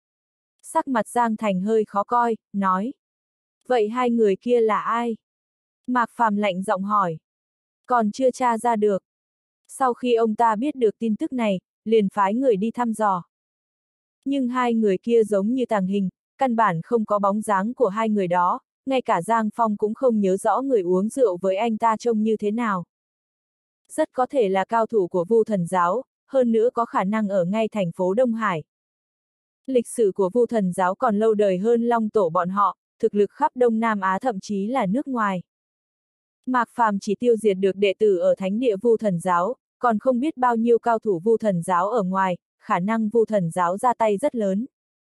Sắc mặt Giang Thành hơi khó coi, nói. Vậy hai người kia là ai? Mạc Phàm lạnh giọng hỏi. Còn chưa tra ra được. Sau khi ông ta biết được tin tức này, liền phái người đi thăm dò. Nhưng hai người kia giống như tàng hình, căn bản không có bóng dáng của hai người đó, ngay cả Giang Phong cũng không nhớ rõ người uống rượu với anh ta trông như thế nào. Rất có thể là cao thủ của Vu Thần Giáo, hơn nữa có khả năng ở ngay thành phố Đông Hải. Lịch sử của Vu Thần Giáo còn lâu đời hơn Long Tổ bọn họ, thực lực khắp Đông Nam Á thậm chí là nước ngoài. Mạc Phàm chỉ tiêu diệt được đệ tử ở thánh địa Vu Thần Giáo, còn không biết bao nhiêu cao thủ Vu Thần Giáo ở ngoài, khả năng Vu Thần Giáo ra tay rất lớn.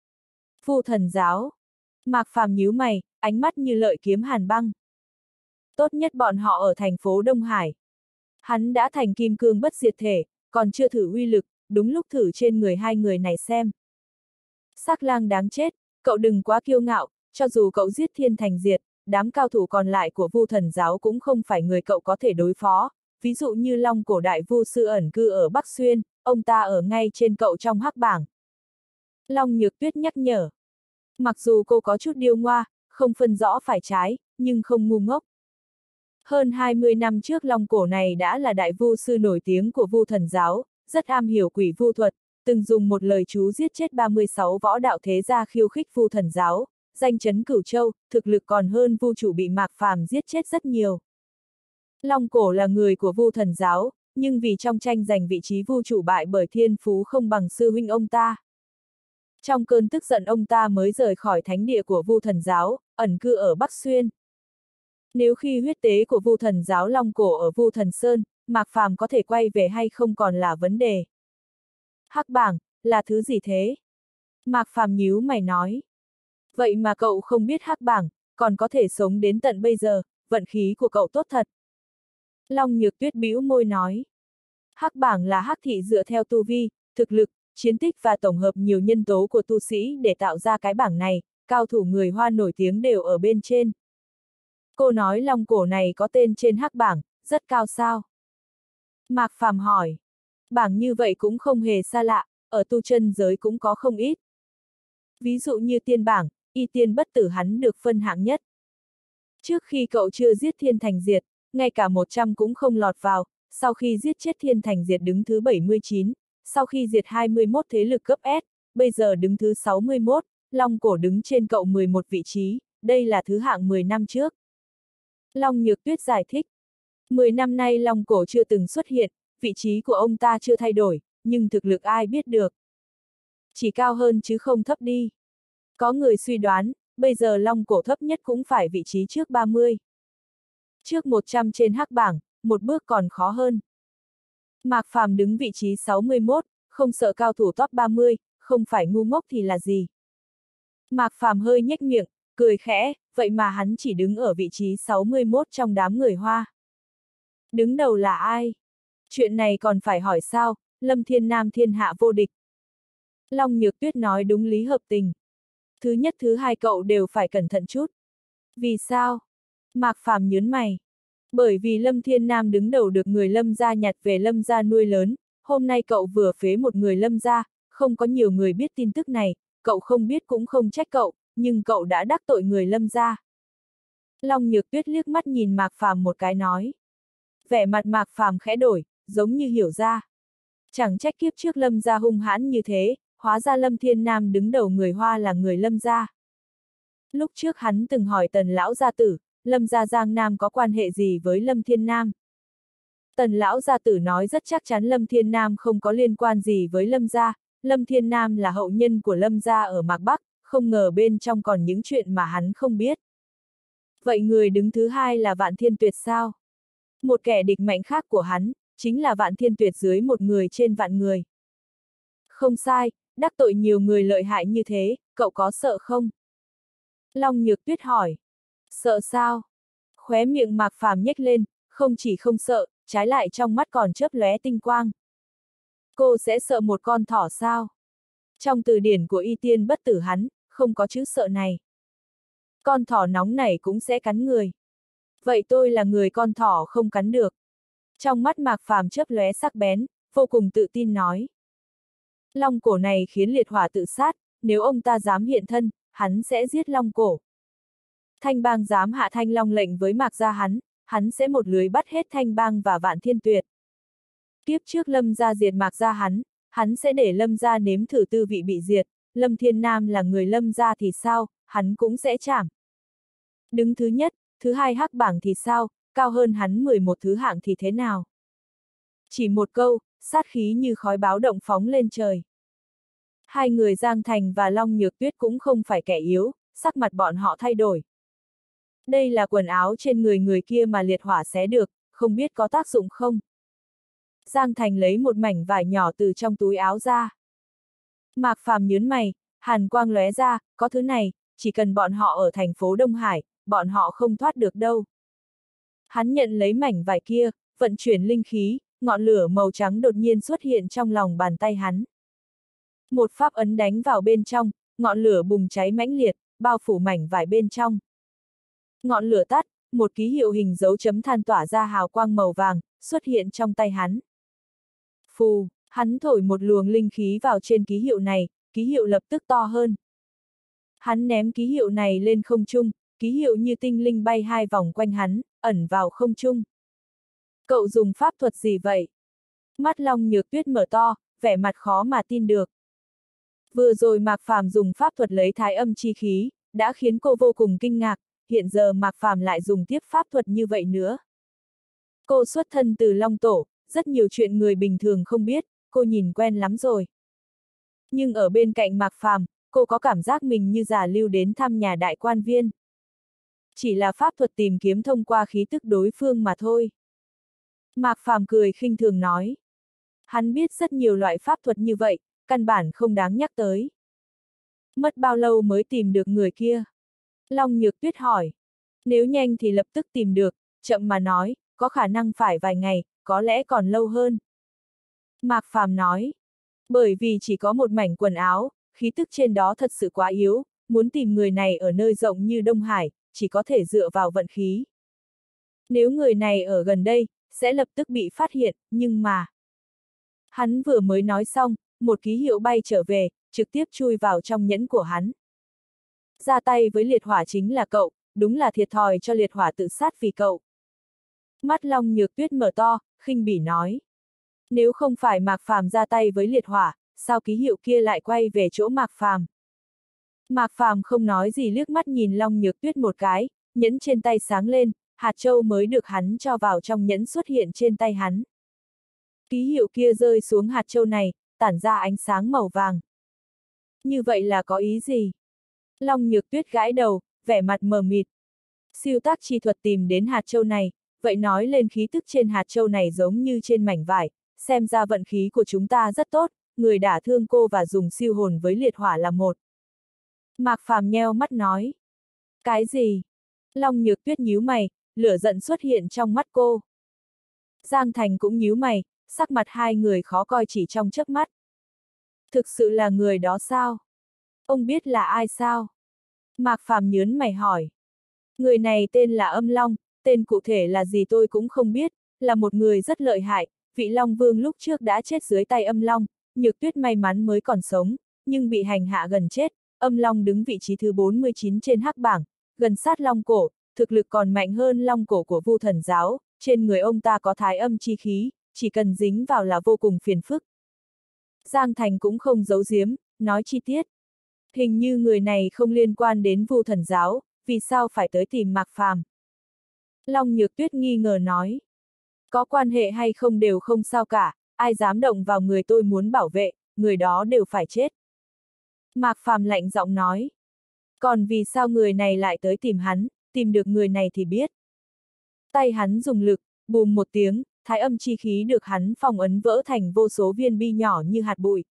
Vu Thần Giáo. Mạc Phàm nhíu mày, ánh mắt như lợi kiếm hàn băng. Tốt nhất bọn họ ở thành phố Đông Hải. Hắn đã thành kim cương bất diệt thể, còn chưa thử uy lực, đúng lúc thử trên người hai người này xem. Sắc lang đáng chết, cậu đừng quá kiêu ngạo, cho dù cậu giết thiên thành diệt, đám cao thủ còn lại của Vu Thần Giáo cũng không phải người cậu có thể đối phó, ví dụ như Long cổ đại Vu sư ẩn cư ở Bắc Xuyên, ông ta ở ngay trên cậu trong hắc bảng. Long Nhược Tuyết nhắc nhở. Mặc dù cô có chút điêu ngoa, không phân rõ phải trái, nhưng không ngu ngốc. Hơn 20 năm trước Long Cổ này đã là đại vu sư nổi tiếng của Vu Thần giáo, rất am hiểu quỷ vu thuật, từng dùng một lời chú giết chết 36 võ đạo thế gia khiêu khích Vu Thần giáo, danh chấn Cửu Châu, thực lực còn hơn Vu chủ bị Mạc Phàm giết chết rất nhiều. Long Cổ là người của Vu Thần giáo, nhưng vì trong tranh giành vị trí Vu chủ bại bởi thiên phú không bằng sư huynh ông ta. Trong cơn tức giận ông ta mới rời khỏi thánh địa của Vu Thần giáo, ẩn cư ở Bắc Xuyên. Nếu khi huyết tế của Vu Thần giáo Long Cổ ở Vu Thần Sơn, Mạc Phàm có thể quay về hay không còn là vấn đề. Hắc bảng, là thứ gì thế? Mạc Phàm nhíu mày nói. Vậy mà cậu không biết hắc bảng, còn có thể sống đến tận bây giờ, vận khí của cậu tốt thật. Long Nhược Tuyết bĩu môi nói. Hắc bảng là hắc thị dựa theo tu vi, thực lực, chiến tích và tổng hợp nhiều nhân tố của tu sĩ để tạo ra cái bảng này, cao thủ người Hoa nổi tiếng đều ở bên trên. Cô nói Long Cổ này có tên trên hắc bảng, rất cao sao? Mạc Phàm hỏi. Bảng như vậy cũng không hề xa lạ, ở tu chân giới cũng có không ít. Ví dụ như tiên bảng, y tiên bất tử hắn được phân hạng nhất. Trước khi cậu chưa giết Thiên Thành Diệt, ngay cả 100 cũng không lọt vào, sau khi giết chết Thiên Thành Diệt đứng thứ 79, sau khi diệt 21 thế lực cấp S, bây giờ đứng thứ 61, Long Cổ đứng trên cậu 11 vị trí, đây là thứ hạng 10 năm trước. Long Nhược Tuyết giải thích. 10 năm nay Long Cổ chưa từng xuất hiện, vị trí của ông ta chưa thay đổi, nhưng thực lực ai biết được. Chỉ cao hơn chứ không thấp đi. Có người suy đoán, bây giờ Long Cổ thấp nhất cũng phải vị trí trước 30. Trước 100 trên hắc bảng, một bước còn khó hơn. Mạc Phàm đứng vị trí 61, không sợ cao thủ top 30, không phải ngu ngốc thì là gì. Mạc Phàm hơi nhếch miệng, cười khẽ, vậy mà hắn chỉ đứng ở vị trí 61 trong đám người Hoa. Đứng đầu là ai? Chuyện này còn phải hỏi sao, Lâm Thiên Nam thiên hạ vô địch. Long Nhược Tuyết nói đúng lý hợp tình. Thứ nhất thứ hai cậu đều phải cẩn thận chút. Vì sao? Mạc Phàm nhớn mày. Bởi vì Lâm Thiên Nam đứng đầu được người Lâm gia nhặt về Lâm gia nuôi lớn, hôm nay cậu vừa phế một người Lâm gia, không có nhiều người biết tin tức này, cậu không biết cũng không trách cậu, nhưng cậu đã đắc tội người Lâm gia. Long Nhược Tuyết liếc mắt nhìn Mạc Phàm một cái nói. Vẻ mặt Mạc Phàm khẽ đổi, giống như hiểu ra. Chẳng trách kiếp trước Lâm gia hung hãn như thế, hóa ra Lâm Thiên Nam đứng đầu người Hoa là người Lâm gia. Lúc trước hắn từng hỏi Tần lão gia tử, Lâm gia Giang Nam có quan hệ gì với Lâm Thiên Nam? Tần lão gia tử nói rất chắc chắn Lâm Thiên Nam không có liên quan gì với Lâm gia, Lâm Thiên Nam là hậu nhân của Lâm gia ở Mạc Bắc, không ngờ bên trong còn những chuyện mà hắn không biết. Vậy người đứng thứ hai là Vạn Thiên Tuyệt sao? Một kẻ địch mạnh khác của hắn, chính là Vạn Thiên Tuyệt dưới một người trên vạn người. Không sai, đắc tội nhiều người lợi hại như thế, cậu có sợ không? Long Nhược Tuyết hỏi. Sợ sao? Khóe miệng Mạc Phàm nhếch lên, không chỉ không sợ, trái lại trong mắt còn chớp lóe tinh quang. Cô sẽ sợ một con thỏ sao? Trong từ điển của y tiên bất tử hắn, không có chữ sợ này. Con thỏ nóng này cũng sẽ cắn người. Vậy tôi là người con thỏ không cắn được. Trong mắt Mạc Phàm chớp lóe sắc bén, vô cùng tự tin nói. Long Cổ này khiến liệt hỏa tự sát, nếu ông ta dám hiện thân, hắn sẽ giết Long Cổ. Thanh Bang dám hạ Thanh Long lệnh với Mạc gia hắn sẽ một lưới bắt hết Thanh Bang và Vạn Thiên Tuyệt. Kiếp trước Lâm gia diệt Mạc gia hắn sẽ để Lâm gia nếm thử tư vị bị diệt, Lâm Thiên Nam là người Lâm gia thì sao, hắn cũng sẽ chảm. Đứng thứ nhất, thứ hai hắc bảng thì sao, cao hơn hắn 11 thứ hạng thì thế nào? Chỉ một câu, sát khí như khói báo động phóng lên trời. Hai người Giang Thành và Long Nhược Tuyết cũng không phải kẻ yếu, sắc mặt bọn họ thay đổi. Đây là quần áo trên người người kia mà liệt hỏa xé được, không biết có tác dụng không? Giang Thành lấy một mảnh vải nhỏ từ trong túi áo ra. Mạc Phàm nhớn mày, hàn quang lóe ra, có thứ này, chỉ cần bọn họ ở thành phố Đông Hải, bọn họ không thoát được đâu. Hắn nhận lấy mảnh vải kia, vận chuyển linh khí, ngọn lửa màu trắng đột nhiên xuất hiện trong lòng bàn tay hắn. Một pháp ấn đánh vào bên trong, ngọn lửa bùng cháy mãnh liệt, bao phủ mảnh vải bên trong. Ngọn lửa tắt, một ký hiệu hình dấu chấm than tỏa ra hào quang màu vàng, xuất hiện trong tay hắn. Phù, hắn thổi một luồng linh khí vào trên ký hiệu này, ký hiệu lập tức to hơn. Hắn ném ký hiệu này lên không trung, ký hiệu như tinh linh bay 2 vòng quanh hắn, ẩn vào không trung. Cậu dùng pháp thuật gì vậy? Mắt Long Nhược Tuyết mở to, vẻ mặt khó mà tin được. Vừa rồi Mạc Phàm dùng pháp thuật lấy thái âm chi khí, đã khiến cô vô cùng kinh ngạc, hiện giờ Mạc Phàm lại dùng tiếp pháp thuật như vậy nữa. Cô xuất thân từ Long Tổ, rất nhiều chuyện người bình thường không biết, cô nhìn quen lắm rồi. Nhưng ở bên cạnh Mạc Phàm, cô có cảm giác mình như giả lưu đến thăm nhà đại quan viên. Chỉ là pháp thuật tìm kiếm thông qua khí tức đối phương mà thôi. Mạc Phàm cười khinh thường nói. Hắn biết rất nhiều loại pháp thuật như vậy, căn bản không đáng nhắc tới. Mất bao lâu mới tìm được người kia? Long Nhược Tuyết hỏi. Nếu nhanh thì lập tức tìm được, chậm mà nói, có khả năng phải vài ngày, có lẽ còn lâu hơn. Mạc Phàm nói. Bởi vì chỉ có một mảnh quần áo, khí tức trên đó thật sự quá yếu, muốn tìm người này ở nơi rộng như Đông Hải, chỉ có thể dựa vào vận khí. Nếu người này ở gần đây, sẽ lập tức bị phát hiện, nhưng mà... Hắn vừa mới nói xong, một ký hiệu bay trở về, trực tiếp chui vào trong nhẫn của hắn. Ra tay với liệt hỏa chính là cậu, đúng là thiệt thòi cho liệt hỏa tự sát vì cậu. Mắt Long Nhược Tuyết mở to, khinh bỉ nói. Nếu không phải Mạc Phàm ra tay với liệt hỏa, sao ký hiệu kia lại quay về chỗ Mạc Phàm? Mạc Phàm không nói gì liếc mắt nhìn Long Nhược Tuyết một cái, nhẫn trên tay sáng lên, hạt châu mới được hắn cho vào trong nhẫn xuất hiện trên tay hắn. Ký hiệu kia rơi xuống hạt châu này, tản ra ánh sáng màu vàng. Như vậy là có ý gì? Long Nhược Tuyết gãi đầu, vẻ mặt mờ mịt. Siêu tác chi thuật tìm đến hạt châu này, vậy nói lên khí tức trên hạt châu này giống như trên mảnh vải, xem ra vận khí của chúng ta rất tốt, người đả thương cô và dùng siêu hồn với liệt hỏa là một. Mạc Phàm nheo mắt nói. Cái gì? Long Nhược Tuyết nhíu mày, lửa giận xuất hiện trong mắt cô. Giang Thành cũng nhíu mày, sắc mặt hai người khó coi chỉ trong chớp mắt. Thực sự là người đó sao? Ông biết là ai sao? Mạc Phàm nhớn mày hỏi. Người này tên là Âm Long, tên cụ thể là gì tôi cũng không biết, là một người rất lợi hại, vị Long Vương lúc trước đã chết dưới tay Âm Long, Nhược Tuyết may mắn mới còn sống, nhưng bị hành hạ gần chết, Âm Long đứng vị trí thứ 49 trên hắc bảng, gần sát Long Cổ, thực lực còn mạnh hơn Long Cổ của Vu Thần Giáo, trên người ông ta có thái âm chi khí, chỉ cần dính vào là vô cùng phiền phức. Giang Thành cũng không giấu giếm, nói chi tiết. Hình như người này không liên quan đến Vu Thần Giáo, vì sao phải tới tìm Mạc Phàm? Long Nhược Tuyết nghi ngờ nói. Có quan hệ hay không đều không sao cả, ai dám động vào người tôi muốn bảo vệ, người đó đều phải chết. Mạc Phàm lạnh giọng nói. Còn vì sao người này lại tới tìm hắn, tìm được người này thì biết. Tay hắn dùng lực, bùm một tiếng, thái âm chi khí được hắn phong ấn vỡ thành vô số viên bi nhỏ như hạt bụi.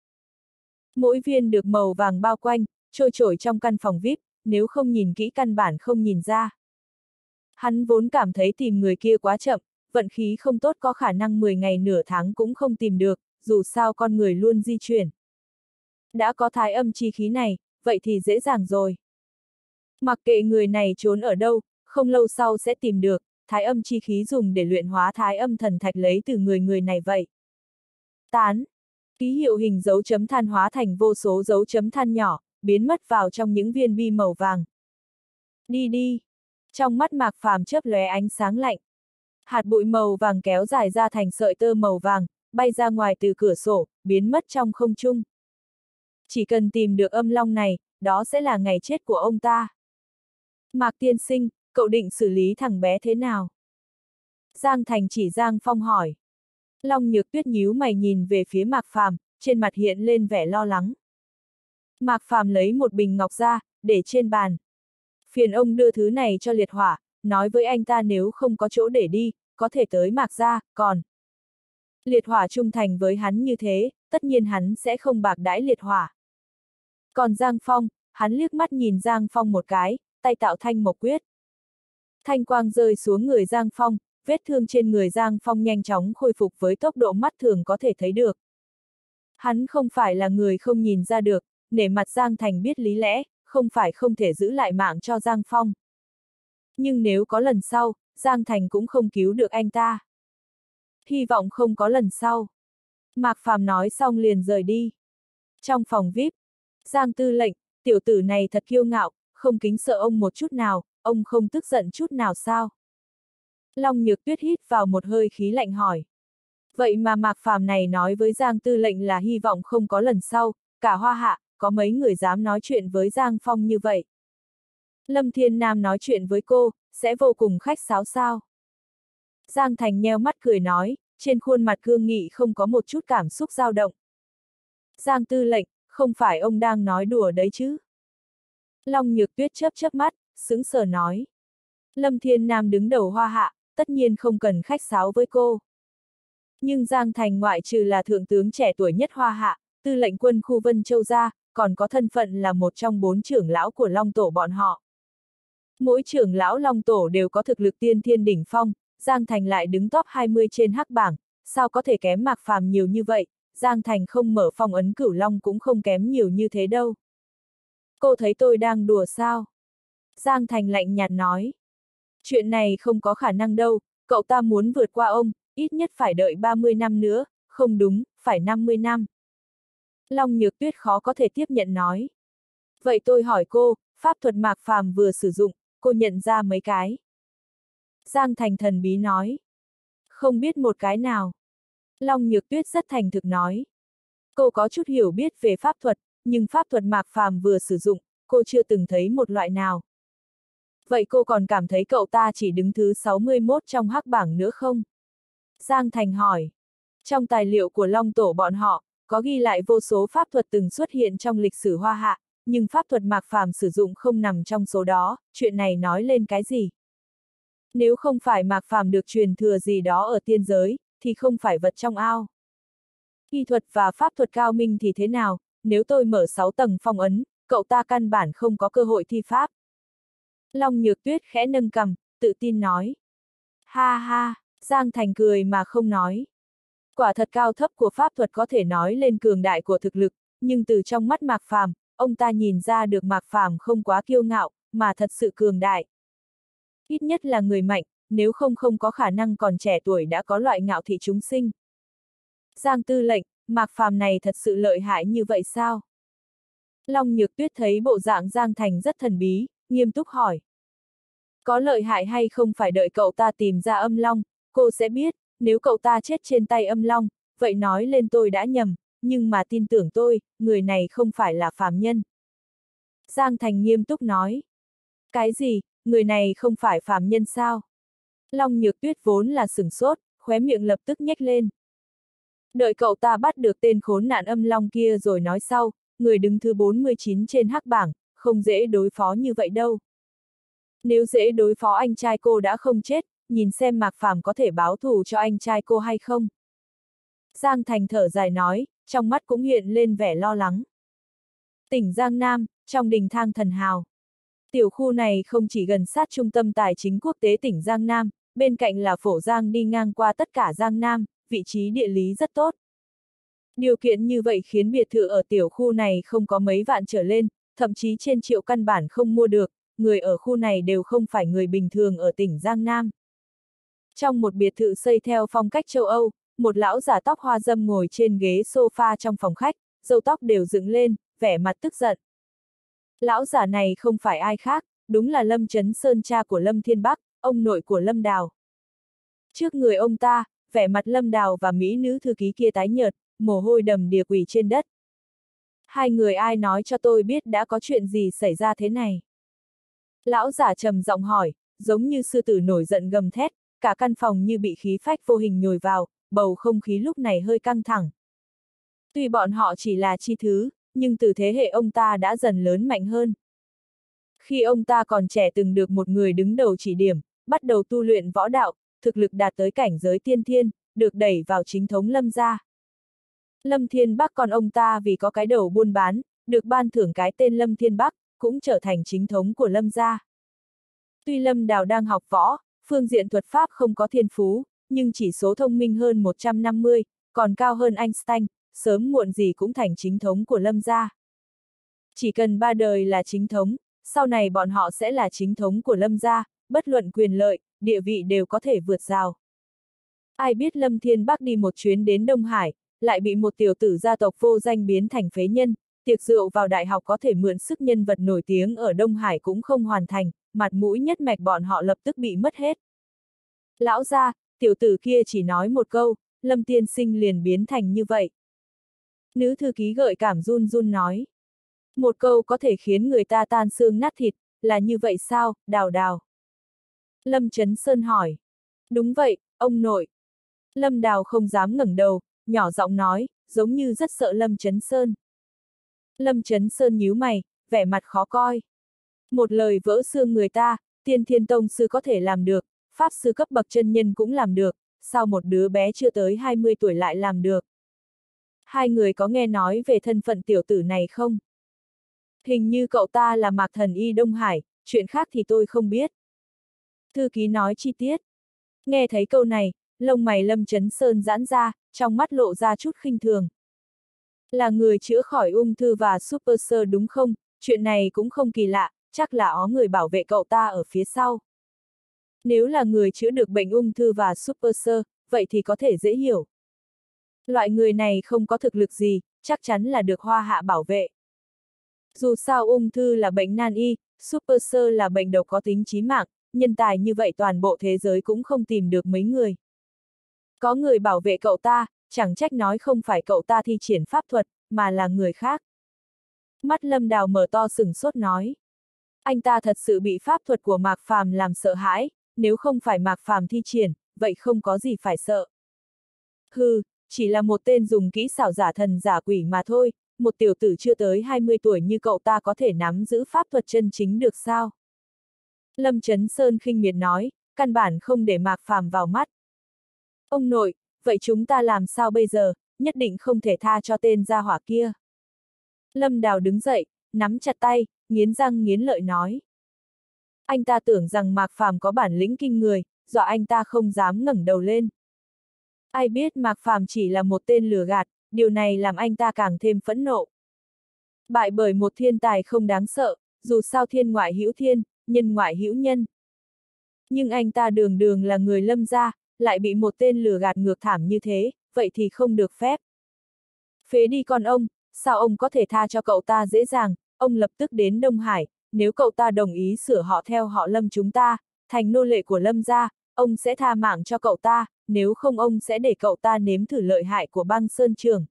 Mỗi viên được màu vàng bao quanh, trôi trổi trong căn phòng VIP, nếu không nhìn kỹ căn bản không nhìn ra. Hắn vốn cảm thấy tìm người kia quá chậm, vận khí không tốt có khả năng 10 ngày nửa tháng cũng không tìm được, dù sao con người luôn di chuyển. Đã có thái âm chi khí này, vậy thì dễ dàng rồi. Mặc kệ người này trốn ở đâu, không lâu sau sẽ tìm được, thái âm chi khí dùng để luyện hóa thái âm thần thạch lấy từ người này vậy. Tán. Ký hiệu hình dấu chấm than hóa thành vô số dấu chấm than nhỏ, biến mất vào trong những viên bi màu vàng. Đi đi. Trong mắt Mạc Phàm chớp lóe ánh sáng lạnh. Hạt bụi màu vàng kéo dài ra thành sợi tơ màu vàng, bay ra ngoài từ cửa sổ, biến mất trong không trung. Chỉ cần tìm được Âm Long này, đó sẽ là ngày chết của ông ta. Mạc tiên sinh, cậu định xử lý thằng bé thế nào? Giang Thành chỉ Giang Phong hỏi. Long Nhược Tuyết nhíu mày nhìn về phía Mạc Phàm, trên mặt hiện lên vẻ lo lắng. Mạc Phàm lấy một bình ngọc ra, để trên bàn. Phiền ông đưa thứ này cho liệt hỏa, nói với anh ta nếu không có chỗ để đi, có thể tới Mạc gia, còn... Liệt hỏa trung thành với hắn như thế, tất nhiên hắn sẽ không bạc đãi liệt hỏa. Còn Giang Phong, hắn liếc mắt nhìn Giang Phong một cái, tay tạo thanh mộc quyết. Thanh quang rơi xuống người Giang Phong, vết thương trên người Giang Phong nhanh chóng khôi phục với tốc độ mắt thường có thể thấy được. Hắn không phải là người không nhìn ra được, nể mặt Giang Thành biết lý lẽ, không phải không thể giữ lại mạng cho Giang Phong. Nhưng nếu có lần sau, Giang Thành cũng không cứu được anh ta. Hy vọng không có lần sau. Mạc Phàm nói xong liền rời đi. Trong phòng VIP, Giang tư lệnh, tiểu tử này thật kiêu ngạo, không kính sợ ông một chút nào, ông không tức giận chút nào sao? Long Nhược Tuyết hít vào một hơi khí lạnh hỏi. Vậy mà Mạc Phàm này nói với Giang Tư lệnh là hy vọng không có lần sau, cả Hoa Hạ, có mấy người dám nói chuyện với Giang Phong như vậy. Lâm Thiên Nam nói chuyện với cô, sẽ vô cùng khách sáo sao? Giang Thành nheo mắt cười nói, trên khuôn mặt cương nghị không có một chút cảm xúc dao động. Giang Tư lệnh, không phải ông đang nói đùa đấy chứ? Long Nhược Tuyết chớp chớp mắt, sững sờ nói. Lâm Thiên Nam đứng đầu Hoa Hạ, tất nhiên không cần khách sáo với cô. Nhưng Giang Thành ngoại trừ là thượng tướng trẻ tuổi nhất Hoa Hạ, tư lệnh quân khu Vân Châu ra, còn có thân phận là một trong 4 trưởng lão của Long Tổ bọn họ. Mỗi trưởng lão Long Tổ đều có thực lực tiên thiên đỉnh phong, Giang Thành lại đứng top 20 trên hắc bảng, sao có thể kém Mạc Phàm nhiều như vậy, Giang Thành không mở phong ấn Cửu Long cũng không kém nhiều như thế đâu. Cô thấy tôi đang đùa sao? Giang Thành lạnh nhạt nói. Chuyện này không có khả năng đâu, cậu ta muốn vượt qua ông, ít nhất phải đợi 30 năm nữa, không đúng, phải 50 năm. Long Nhược Tuyết khó có thể tiếp nhận nói. Vậy tôi hỏi cô, pháp thuật Mạc Phàm vừa sử dụng, cô nhận ra mấy cái? Giang Thành thần bí nói. Không biết một cái nào. Long Nhược Tuyết rất thành thực nói. Cô có chút hiểu biết về pháp thuật, nhưng pháp thuật Mạc Phàm vừa sử dụng, cô chưa từng thấy một loại nào. Vậy cô còn cảm thấy cậu ta chỉ đứng thứ 61 trong hắc bảng nữa không? Giang Thành hỏi. Trong tài liệu của Long Tổ bọn họ, có ghi lại vô số pháp thuật từng xuất hiện trong lịch sử Hoa Hạ, nhưng pháp thuật Mạc Phàm sử dụng không nằm trong số đó, chuyện này nói lên cái gì? Nếu không phải Mạc Phàm được truyền thừa gì đó ở tiên giới, thì không phải vật trong ao. Y thuật và pháp thuật cao minh thì thế nào, nếu tôi mở 6 tầng phong ấn, cậu ta căn bản không có cơ hội thi pháp. Long Nhược Tuyết khẽ nâng cằm, tự tin nói. Ha ha, Giang Thành cười mà không nói. Quả thật cao thấp của pháp thuật có thể nói lên cường đại của thực lực, nhưng từ trong mắt Mạc Phàm, ông ta nhìn ra được Mạc Phàm không quá kiêu ngạo, mà thật sự cường đại. Ít nhất là người mạnh, nếu không có khả năng còn trẻ tuổi đã có loại ngạo thị chúng sinh. Giang Tư lệnh, Mạc Phàm này thật sự lợi hại như vậy sao? Long Nhược Tuyết thấy bộ dạng Giang Thành rất thần bí, nghiêm túc hỏi. Có lợi hại hay không phải đợi cậu ta tìm ra âm long, cô sẽ biết, nếu cậu ta chết trên tay âm long, vậy nói lên tôi đã nhầm, nhưng mà tin tưởng tôi, người này không phải là phàm nhân. Giang Thành nghiêm túc nói. Cái gì, người này không phải phàm nhân sao? Long Nhược Tuyết vốn là sửng sốt, khóe miệng lập tức nhếch lên. Đợi cậu ta bắt được tên khốn nạn âm long kia rồi nói sau, người đứng thứ 49 trên hắc bảng, không dễ đối phó như vậy đâu. Nếu dễ đối phó anh trai cô đã không chết, nhìn xem Mạc Phàm có thể báo thù cho anh trai cô hay không. Giang Thành thở dài nói, trong mắt cũng hiện lên vẻ lo lắng. Tỉnh Giang Nam, trong đình Thang Thần Hào. Tiểu khu này không chỉ gần sát trung tâm tài chính quốc tế tỉnh Giang Nam, bên cạnh là Phổ Giang đi ngang qua tất cả Giang Nam, vị trí địa lý rất tốt. Điều kiện như vậy khiến biệt thự ở tiểu khu này không có mấy vạn trở lên, thậm chí trên triệu căn bản không mua được, người ở khu này đều không phải người bình thường ở tỉnh Giang Nam. Trong một biệt thự xây theo phong cách châu Âu, một lão giả tóc hoa râm ngồi trên ghế sofa trong phòng khách, râu tóc đều dựng lên, vẻ mặt tức giận. Lão giả này không phải ai khác, đúng là Lâm Chấn Sơn cha của Lâm Thiên Bắc, ông nội của Lâm Đào. Trước người ông ta, vẻ mặt Lâm Đào và mỹ nữ thư ký kia tái nhợt, mồ hôi đầm đìa quỳ trên đất. Hai người ai nói cho tôi biết đã có chuyện gì xảy ra thế này? Lão giả trầm giọng hỏi, giống như sư tử nổi giận gầm thét, cả căn phòng như bị khí phách vô hình nhồi vào, bầu không khí lúc này hơi căng thẳng. Tuy bọn họ chỉ là chi thứ, nhưng từ thế hệ ông ta đã dần lớn mạnh hơn. Khi ông ta còn trẻ từng được một người đứng đầu chỉ điểm, bắt đầu tu luyện võ đạo, thực lực đạt tới cảnh giới tiên thiên, được đẩy vào chính thống Lâm gia. Lâm Thiên Bắc còn ông ta vì có cái đầu buôn bán, được ban thưởng cái tên Lâm Thiên Bắc, cũng trở thành chính thống của Lâm gia. Tuy Lâm Đào đang học võ, phương diện thuật pháp không có thiên phú, nhưng chỉ số thông minh hơn 150, còn cao hơn Einstein, sớm muộn gì cũng thành chính thống của Lâm gia. Chỉ cần 3 đời là chính thống, sau này bọn họ sẽ là chính thống của Lâm gia, bất luận quyền lợi, địa vị đều có thể vượt rào. Ai biết Lâm Thiên Bắc đi một chuyến đến Đông Hải, lại bị một tiểu tử gia tộc vô danh biến thành phế nhân, tiệc rượu vào đại học có thể mượn sức nhân vật nổi tiếng ở Đông Hải cũng không hoàn thành, mặt mũi nhất mạch bọn họ lập tức bị mất hết. Lão gia, tiểu tử kia chỉ nói một câu, Lâm tiên sinh liền biến thành như vậy. Nữ thư ký gợi cảm run run nói. Một câu có thể khiến người ta tan xương nát thịt, là như vậy sao, Đào Đào? Lâm Chấn Sơn hỏi. Đúng vậy, ông nội. Lâm Đào không dám ngẩng đầu, nhỏ giọng nói, giống như rất sợ Lâm Chấn Sơn. Lâm Chấn Sơn nhíu mày, vẻ mặt khó coi. Một lời vỡ xương người ta, Tiên Thiên Tông sư có thể làm được, pháp sư cấp bậc chân nhân cũng làm được, sao một đứa bé chưa tới 20 tuổi lại làm được? Hai người có nghe nói về thân phận tiểu tử này không? Hình như cậu ta là Mạc Thần Y Đông Hải, chuyện khác thì tôi không biết. Thư ký nói chi tiết. Nghe thấy câu này, lông mày Lâm Chấn Sơn giãn ra, trong mắt lộ ra chút khinh thường. Là người chữa khỏi ung thư và super sơ đúng không? Chuyện này cũng không kỳ lạ, chắc là có người bảo vệ cậu ta ở phía sau. Nếu là người chữa được bệnh ung thư và super sơ, vậy thì có thể dễ hiểu. Loại người này không có thực lực gì, chắc chắn là được Hoa Hạ bảo vệ. Dù sao ung thư là bệnh nan y, super sơ là bệnh độc có tính chí mạng, nhân tài như vậy toàn bộ thế giới cũng không tìm được mấy người. Có người bảo vệ cậu ta, chẳng trách nói không phải cậu ta thi triển pháp thuật, mà là người khác. Mắt Lâm Đào mở to sửng sốt nói. Anh ta thật sự bị pháp thuật của Mạc Phàm làm sợ hãi, nếu không phải Mạc Phàm thi triển, vậy không có gì phải sợ. Hừ, chỉ là một tên dùng kỹ xảo giả thần giả quỷ mà thôi, một tiểu tử chưa tới 20 tuổi như cậu ta có thể nắm giữ pháp thuật chân chính được sao? Lâm Chấn Sơn khinh miệt nói, căn bản không để Mạc Phàm vào mắt. Ông nội, vậy chúng ta làm sao bây giờ, nhất định không thể tha cho tên gia hỏa kia. Lâm Đào đứng dậy, nắm chặt tay, nghiến răng nghiến lợi nói. Anh ta tưởng rằng Mạc Phàm có bản lĩnh kinh người, dọa anh ta không dám ngẩng đầu lên. Ai biết Mạc Phàm chỉ là một tên lừa gạt, điều này làm anh ta càng thêm phẫn nộ. Bại bởi một thiên tài không đáng sợ, dù sao thiên ngoại hữu thiên, nhân ngoại hữu nhân. Nhưng anh ta đường đường là người Lâm gia, lại bị một tên lừa gạt ngược thảm như thế, vậy thì không được phép. Phế đi con ông, sao ông có thể tha cho cậu ta dễ dàng, ông lập tức đến Đông Hải, nếu cậu ta đồng ý sửa họ theo họ Lâm chúng ta, thành nô lệ của Lâm gia, ông sẽ tha mạng cho cậu ta, nếu không ông sẽ để cậu ta nếm thử lợi hại của băng sơn trường.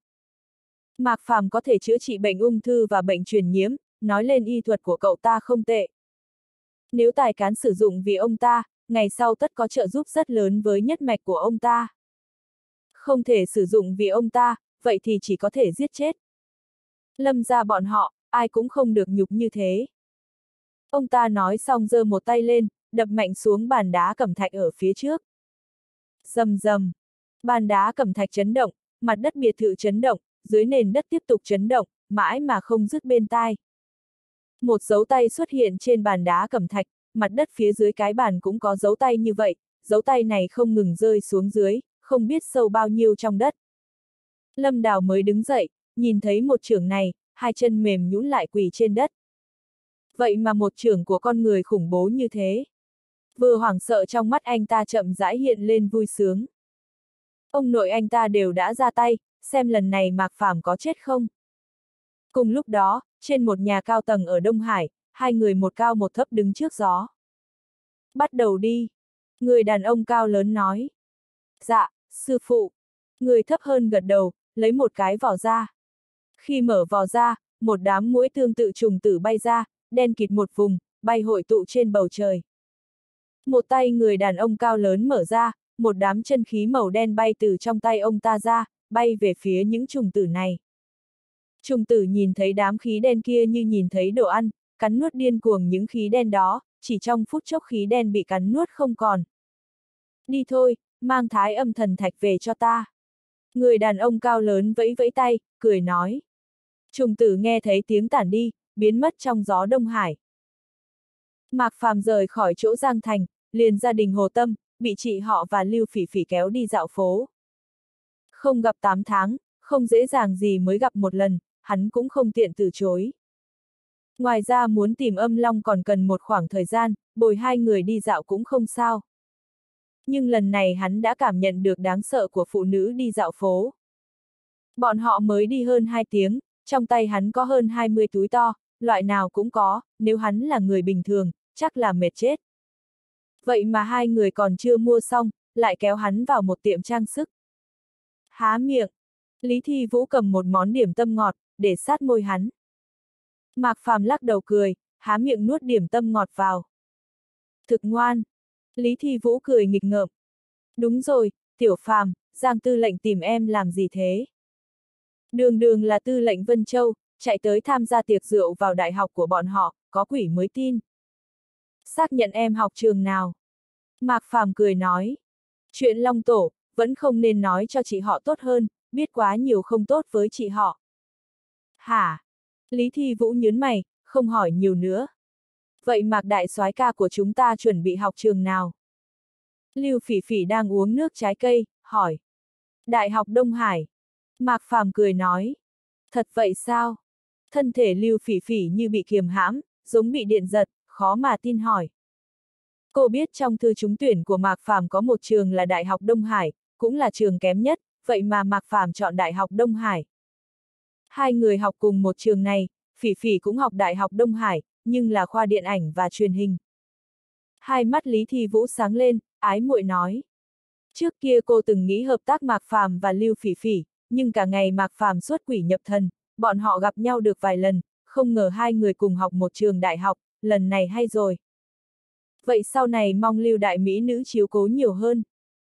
Mạc Phàm có thể chữa trị bệnh ung thư và bệnh truyền nhiễm, nói lên y thuật của cậu ta không tệ. Nếu tài cán sử dụng vì ông ta, ngày sau tất có trợ giúp rất lớn với nhất mạch của ông ta. Không thể sử dụng vì ông ta, vậy thì chỉ có thể giết chết. Lâm gia bọn họ, ai cũng không được nhục như thế. Ông ta nói xong giơ một tay lên, đập mạnh xuống bàn đá cẩm thạch ở phía trước. Rầm rầm, bàn đá cẩm thạch chấn động, mặt đất biệt thự chấn động, dưới nền đất tiếp tục chấn động, mãi mà không dứt bên tai. Một dấu tay xuất hiện trên bàn đá cẩm thạch, mặt đất phía dưới cái bàn cũng có dấu tay như vậy, dấu tay này không ngừng rơi xuống dưới, không biết sâu bao nhiêu trong đất. Lâm Đào mới đứng dậy, nhìn thấy một chưởng này, hai chân mềm nhũn lại quỳ trên đất. Vậy mà một chưởng của con người khủng bố như thế. Vừa hoảng sợ trong mắt anh ta chậm rãi hiện lên vui sướng. Ông nội anh ta đều đã ra tay, xem lần này Mạc Phàm có chết không. Cùng lúc đó, trên một nhà cao tầng ở Đông Hải, hai người một cao một thấp đứng trước gió. Bắt đầu đi. Người đàn ông cao lớn nói. Dạ, sư phụ. Người thấp hơn gật đầu, lấy một cái vỏ ra. Khi mở vỏ ra, một đám muỗi tương tự trùng tử bay ra, đen kịt một vùng, bay hội tụ trên bầu trời. Một tay người đàn ông cao lớn mở ra, một đám chân khí màu đen bay từ trong tay ông ta ra, bay về phía những trùng tử này. Trùng tử nhìn thấy đám khí đen kia như nhìn thấy đồ ăn, cắn nuốt điên cuồng những khí đen đó, chỉ trong phút chốc khí đen bị cắn nuốt không còn. Đi thôi, mang Thái Âm thần thạch về cho ta. Người đàn ông cao lớn vẫy vẫy tay, cười nói. Trùng tử nghe thấy tiếng tản đi, biến mất trong gió Đông Hải. Mạc Phàm rời khỏi chỗ Giang Thành, liền gia đình Hồ Tâm, bị chị họ và Lưu Phỉ Phỉ kéo đi dạo phố. Không gặp 8 tháng, không dễ dàng gì mới gặp một lần, hắn cũng không tiện từ chối. Ngoài ra muốn tìm Âm Long còn cần một khoảng thời gian, bồi hai người đi dạo cũng không sao. Nhưng lần này hắn đã cảm nhận được đáng sợ của phụ nữ đi dạo phố. Bọn họ mới đi hơn 2 tiếng, trong tay hắn có hơn 20 túi to, loại nào cũng có, nếu hắn là người bình thường, chắc là mệt chết. Vậy mà hai người còn chưa mua xong, lại kéo hắn vào một tiệm trang sức. Há miệng, Lý Thi Vũ cầm một món điểm tâm ngọt, để sát môi hắn. Mạc Phàm lắc đầu cười, há miệng nuốt điểm tâm ngọt vào. Thực ngoan. Lý Thi Vũ cười nghịch ngợm. Đúng rồi, Tiểu Phàm, Giang tư lệnh tìm em làm gì thế? Đường đường là tư lệnh Vân Châu, chạy tới tham gia tiệc rượu vào đại học của bọn họ, có quỷ mới tin. Xác nhận em học trường nào? Mạc Phàm cười nói. Chuyện Long Tổ, vẫn không nên nói cho chị họ tốt hơn, biết quá nhiều không tốt với chị họ. Hả? Lý Thi Vũ nhớn mày, không hỏi nhiều nữa. Vậy Mạc đại soái ca của chúng ta chuẩn bị học trường nào? Lưu Phỉ Phỉ đang uống nước trái cây, hỏi. Đại học Đông Hải. Mạc Phàm cười nói. Thật vậy sao? Thân thể Lưu Phỉ Phỉ như bị kiềm hãm, giống bị điện giật, khó mà tin hỏi. Cô biết trong thư trúng tuyển của Mạc Phàm có một trường là Đại học Đông Hải, cũng là trường kém nhất, vậy mà Mạc Phàm chọn Đại học Đông Hải. Hai người học cùng một trường này, Phỉ Phỉ cũng học Đại học Đông Hải, nhưng là khoa điện ảnh và truyền hình. Hai mắt Lý Thi Vũ sáng lên, ái muội nói. Trước kia cô từng nghĩ hợp tác Mạc Phàm và Lưu Phỉ Phỉ, nhưng cả ngày Mạc Phàm xuất quỷ nhập thần, bọn họ gặp nhau được vài lần, không ngờ hai người cùng học một trường đại học, lần này hay rồi. Vậy sau này mong Lưu đại mỹ nữ chiếu cố nhiều hơn.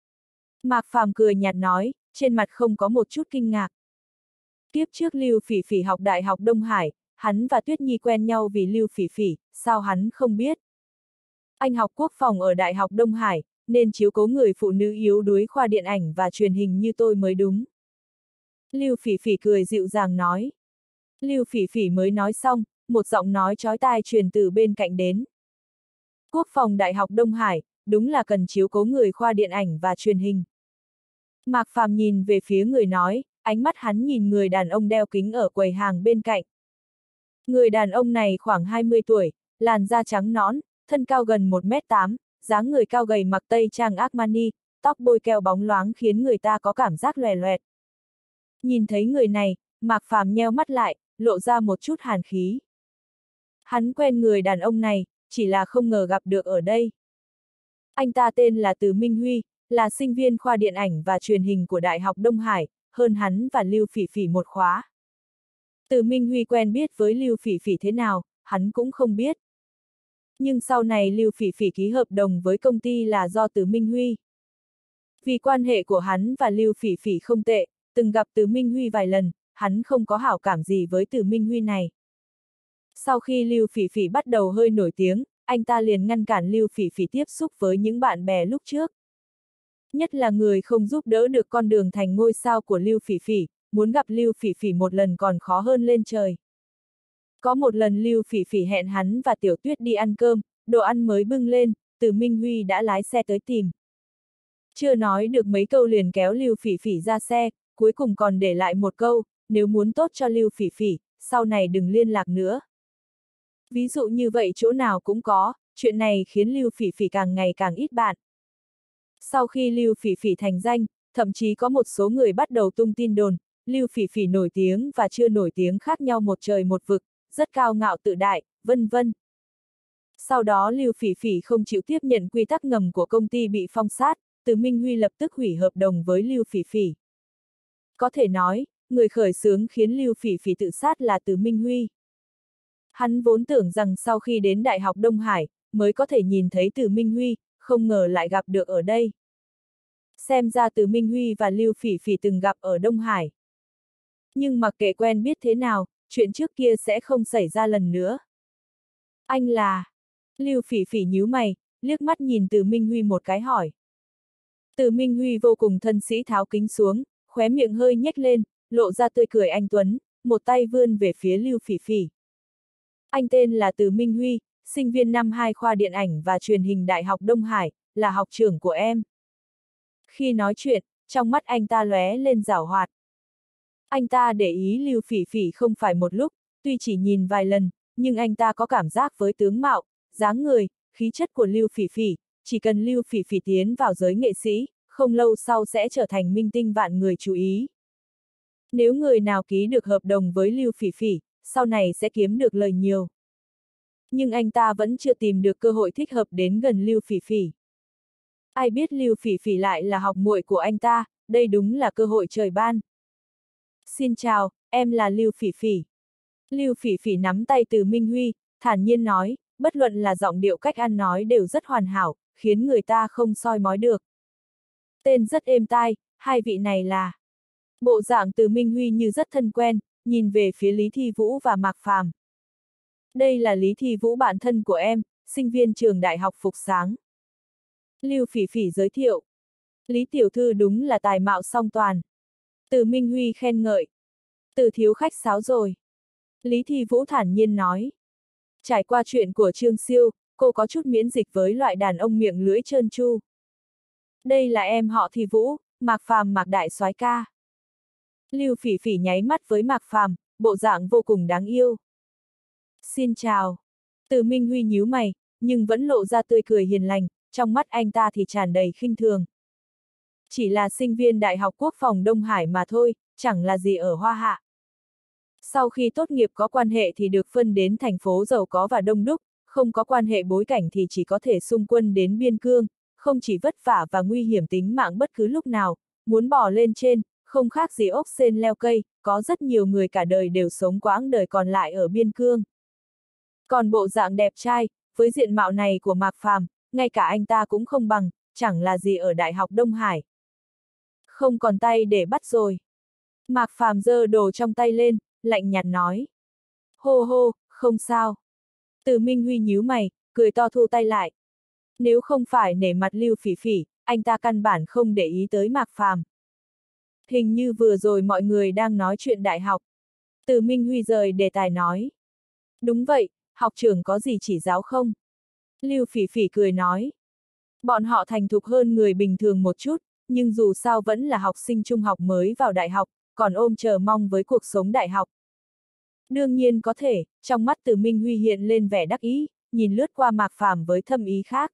Mạc Phàm cười nhạt nói, trên mặt không có một chút kinh ngạc. Tiếp trước Lưu Phỉ Phỉ học Đại học Đông Hải, hắn và Tuyết Nhi quen nhau vì Lưu Phỉ Phỉ, sao hắn không biết? Anh học quốc phòng ở Đại học Đông Hải, nên chiếu cố người phụ nữ yếu đuối khoa điện ảnh và truyền hình như tôi mới đúng. Lưu Phỉ Phỉ cười dịu dàng nói. Lưu Phỉ Phỉ mới nói xong, một giọng nói chói tai truyền từ bên cạnh đến. Quốc phòng Đại học Đông Hải, đúng là cần chiếu cố người khoa điện ảnh và truyền hình. Mạc Phàm nhìn về phía người nói, ánh mắt hắn nhìn người đàn ông đeo kính ở quầy hàng bên cạnh. Người đàn ông này khoảng 20 tuổi, làn da trắng nõn, thân cao gần 1m8, dáng người cao gầy mặc tây trang Armani, tóc bôi keo bóng loáng khiến người ta có cảm giác loè loẹt. Nhìn thấy người này, Mạc Phàm nheo mắt lại, lộ ra một chút hàn khí. Hắn quen người đàn ông này, chỉ là không ngờ gặp được ở đây. Anh ta tên là Từ Minh Huy, là sinh viên khoa điện ảnh và truyền hình của Đại học Đông Hải, hơn hắn và Lưu Phỉ Phỉ một khóa. Từ Minh Huy quen biết với Lưu Phỉ Phỉ thế nào, hắn cũng không biết. Nhưng sau này Lưu Phỉ Phỉ ký hợp đồng với công ty là do Từ Minh Huy. Vì quan hệ của hắn và Lưu Phỉ Phỉ không tệ, từng gặp Từ Minh Huy vài lần, hắn không có hảo cảm gì với Từ Minh Huy này. Sau khi Lưu Phỉ Phỉ bắt đầu hơi nổi tiếng, anh ta liền ngăn cản Lưu Phỉ Phỉ tiếp xúc với những bạn bè lúc trước. Nhất là người không giúp đỡ được con đường thành ngôi sao của Lưu Phỉ Phỉ, muốn gặp Lưu Phỉ Phỉ một lần còn khó hơn lên trời. Có một lần Lưu Phỉ Phỉ hẹn hắn và Tiểu Tuyết đi ăn cơm, đồ ăn mới bưng lên, Từ Minh Huy đã lái xe tới tìm. Chưa nói được mấy câu liền kéo Lưu Phỉ Phỉ ra xe, cuối cùng còn để lại một câu, nếu muốn tốt cho Lưu Phỉ Phỉ, sau này đừng liên lạc nữa. Ví dụ như vậy chỗ nào cũng có, chuyện này khiến Lưu Phỉ Phỉ càng ngày càng ít bạn. Sau khi Lưu Phỉ Phỉ thành danh, thậm chí có một số người bắt đầu tung tin đồn, Lưu Phỉ Phỉ nổi tiếng và chưa nổi tiếng khác nhau một trời một vực, rất cao ngạo tự đại, vân vân. Sau đó Lưu Phỉ Phỉ không chịu tiếp nhận quy tắc ngầm của công ty bị phong sát, Từ Minh Huy lập tức hủy hợp đồng với Lưu Phỉ Phỉ. Có thể nói, người khởi xướng khiến Lưu Phỉ Phỉ tự sát là Từ Minh Huy. Hắn vốn tưởng rằng sau khi đến Đại học Đông Hải, mới có thể nhìn thấy Từ Minh Huy, không ngờ lại gặp được ở đây. Xem ra Từ Minh Huy và Lưu Phỉ Phỉ từng gặp ở Đông Hải. Nhưng mặc kệ quen biết thế nào, chuyện trước kia sẽ không xảy ra lần nữa. Anh là... Lưu Phỉ Phỉ nhíu mày, liếc mắt nhìn Từ Minh Huy một cái hỏi. Từ Minh Huy vô cùng thân sĩ tháo kính xuống, khóe miệng hơi nhếch lên, lộ ra tươi cười anh tuấn, một tay vươn về phía Lưu Phỉ Phỉ. Anh tên là Từ Minh Huy, sinh viên năm 2 khoa điện ảnh và truyền hình Đại học Đông Hải, là học trưởng của em. Khi nói chuyện, trong mắt anh ta lóe lên giảo hoạt. Anh ta để ý Lưu Phỉ Phỉ không phải một lúc, tuy chỉ nhìn vài lần, nhưng anh ta có cảm giác với tướng mạo, dáng người, khí chất của Lưu Phỉ Phỉ, chỉ cần Lưu Phỉ Phỉ tiến vào giới nghệ sĩ, không lâu sau sẽ trở thành minh tinh vạn người chú ý. Nếu người nào ký được hợp đồng với Lưu Phỉ Phỉ, sau này sẽ kiếm được lời nhiều. Nhưng anh ta vẫn chưa tìm được cơ hội thích hợp đến gần Lưu Phỉ Phỉ. Ai biết Lưu Phỉ Phỉ lại là học muội của anh ta, đây đúng là cơ hội trời ban. Xin chào, em là Lưu Phỉ Phỉ. Lưu Phỉ Phỉ nắm tay Từ Minh Huy, thản nhiên nói, bất luận là giọng điệu cách ăn nói đều rất hoàn hảo, khiến người ta không soi mói được. Tên rất êm tai, hai vị này là... Bộ dạng Từ Minh Huy như rất thân quen, nhìn về phía Lý Thi Vũ và Mạc Phàm. Đây là Lý Thi Vũ bạn thân của em, sinh viên trường đại học Phục Sáng. Lưu Phỉ Phỉ giới thiệu. Lý tiểu thư đúng là tài mạo song toàn. Từ Minh Huy khen ngợi. Từ thiếu khách sáo rồi. Lý Thi Vũ thản nhiên nói. Trải qua chuyện của Trương Siêu, cô có chút miễn dịch với loại đàn ông miệng lưỡi trơn tru. Đây là em họ Thi Vũ, Mạc Phàm Mạc đại soái ca. Lưu Phỉ Phỉ nháy mắt với Mạc Phàm, bộ dạng vô cùng đáng yêu. Xin chào. Từ Minh Huy nhíu mày, nhưng vẫn lộ ra tươi cười hiền lành, trong mắt anh ta thì tràn đầy khinh thường. Chỉ là sinh viên Đại học Quốc phòng Đông Hải mà thôi, chẳng là gì ở Hoa Hạ. Sau khi tốt nghiệp có quan hệ thì được phân đến thành phố giàu có và đông đúc, không có quan hệ bối cảnh thì chỉ có thể xung quân đến biên cương, không chỉ vất vả và nguy hiểm tính mạng bất cứ lúc nào, muốn bò lên trên, không khác gì ốc sên leo cây, có rất nhiều người cả đời đều sống quãng đời còn lại ở biên cương. Còn bộ dạng đẹp trai, với diện mạo này của Mạc Phàm, ngay cả anh ta cũng không bằng, chẳng là gì ở Đại học Đông Hải. Không còn tay để bắt rồi. Mạc Phàm giơ đồ trong tay lên, lạnh nhạt nói. Hô hô, không sao. Từ Minh Huy nhíu mày, cười to thu tay lại. Nếu không phải nể mặt Lưu Phỉ Phỉ, anh ta căn bản không để ý tới Mạc Phàm. Hình như vừa rồi mọi người đang nói chuyện đại học. Từ Minh Huy rời đề tài nói. Đúng vậy, học trưởng có gì chỉ giáo không? Lưu Phỉ Phỉ cười nói. Bọn họ thành thục hơn người bình thường một chút, nhưng dù sao vẫn là học sinh trung học mới vào đại học, còn ôm chờ mong với cuộc sống đại học. Đương nhiên có thể, trong mắt Từ Minh Huy hiện lên vẻ đắc ý, nhìn lướt qua Mạc Phàm với thâm ý khác.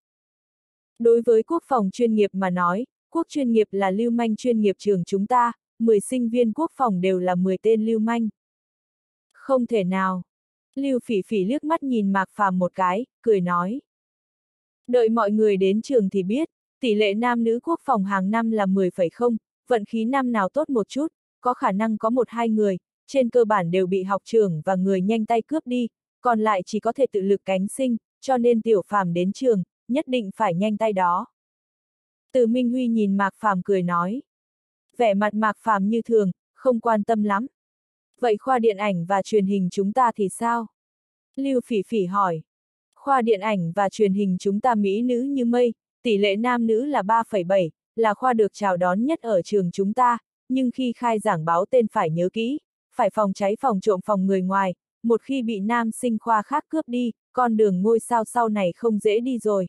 Đối với quốc phòng chuyên nghiệp mà nói, quốc chuyên nghiệp là lưu manh chuyên nghiệp trường chúng ta, 10 sinh viên quốc phòng đều là 10 tên lưu manh. Không thể nào. Lưu Phỉ Phỉ liếc mắt nhìn Mạc Phàm một cái, cười nói. Đợi mọi người đến trường thì biết, tỷ lệ nam nữ quốc phòng hàng năm là 10,0, vận khí năm nào tốt một chút, có khả năng có 1-2 người, trên cơ bản đều bị học trưởng và người nhanh tay cướp đi, còn lại chỉ có thể tự lực cánh sinh, cho nên Tiểu Phàm đến trường, nhất định phải nhanh tay đó. Từ Minh Huy nhìn Mạc Phàm cười nói. Vẻ mặt Mạc Phàm như thường, không quan tâm lắm. Vậy khoa điện ảnh và truyền hình chúng ta thì sao? Lưu Phỉ Phỉ hỏi. Khoa điện ảnh và truyền hình chúng ta mỹ nữ như mây, tỷ lệ nam nữ là 3,7, là khoa được chào đón nhất ở trường chúng ta, nhưng khi khai giảng báo tên phải nhớ kỹ, phải phòng cháy phòng trộm phòng người ngoài, một khi bị nam sinh khoa khác cướp đi, con đường ngôi sao sau này không dễ đi rồi.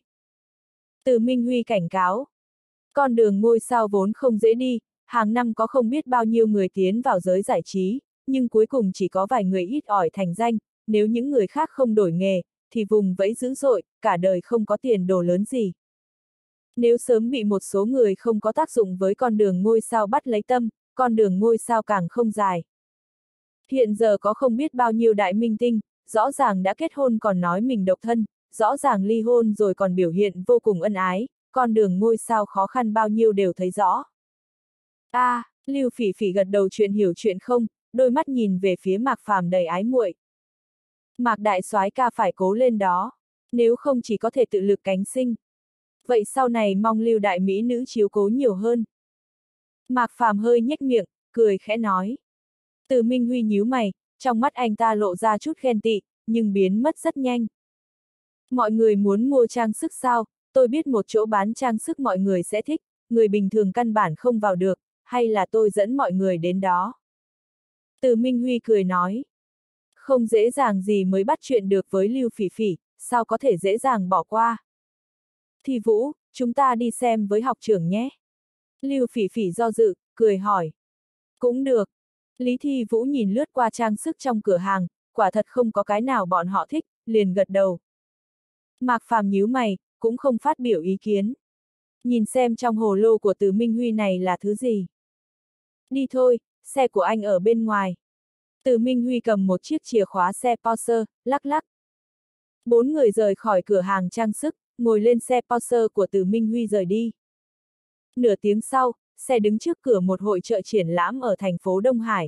Từ Minh Huy cảnh cáo. Con đường ngôi sao vốn không dễ đi, hàng năm có không biết bao nhiêu người tiến vào giới giải trí, nhưng cuối cùng chỉ có vài người ít ỏi thành danh, nếu những người khác không đổi nghề, thì vùng vẫy dữ dội, cả đời không có tiền đồ lớn gì. Nếu sớm bị một số người không có tác dụng với con đường ngôi sao bắt lấy tâm, con đường ngôi sao càng không dài. Hiện giờ có không biết bao nhiêu đại minh tinh, rõ ràng đã kết hôn còn nói mình độc thân, rõ ràng ly hôn rồi còn biểu hiện vô cùng ân ái, con đường ngôi sao khó khăn bao nhiêu đều thấy rõ. Lưu Phỉ Phỉ gật đầu chuyện hiểu chuyện không, đôi mắt nhìn về phía Mạc Phàm đầy ái muội. Mạc đại soái ca phải cố lên đó, nếu không chỉ có thể tự lực cánh sinh. Vậy sau này mong Lưu đại mỹ nữ chiếu cố nhiều hơn. Mạc Phàm hơi nhếch miệng, cười khẽ nói. Từ Minh Huy nhíu mày, trong mắt anh ta lộ ra chút ghen tị, nhưng biến mất rất nhanh. Mọi người muốn mua trang sức sao, tôi biết một chỗ bán trang sức mọi người sẽ thích, người bình thường căn bản không vào được, hay là tôi dẫn mọi người đến đó. Từ Minh Huy cười nói. Không dễ dàng gì mới bắt chuyện được với Lưu Phỉ Phỉ, sao có thể dễ dàng bỏ qua. Thi Vũ, chúng ta đi xem với học trưởng nhé. Lưu Phỉ Phỉ do dự, cười hỏi. Cũng được. Lý Thi Vũ nhìn lướt qua trang sức trong cửa hàng, quả thật không có cái nào bọn họ thích, liền gật đầu. Mạc Phàm nhíu mày, cũng không phát biểu ý kiến. Nhìn xem trong hồ lô của Từ Minh Huy này là thứ gì. Đi thôi, xe của anh ở bên ngoài. Từ Minh Huy cầm một chiếc chìa khóa xe Porsche, lắc lắc. Bốn người rời khỏi cửa hàng trang sức, ngồi lên xe Porsche của Từ Minh Huy rời đi. Nửa tiếng sau, xe đứng trước cửa một hội chợ triển lãm ở thành phố Đông Hải.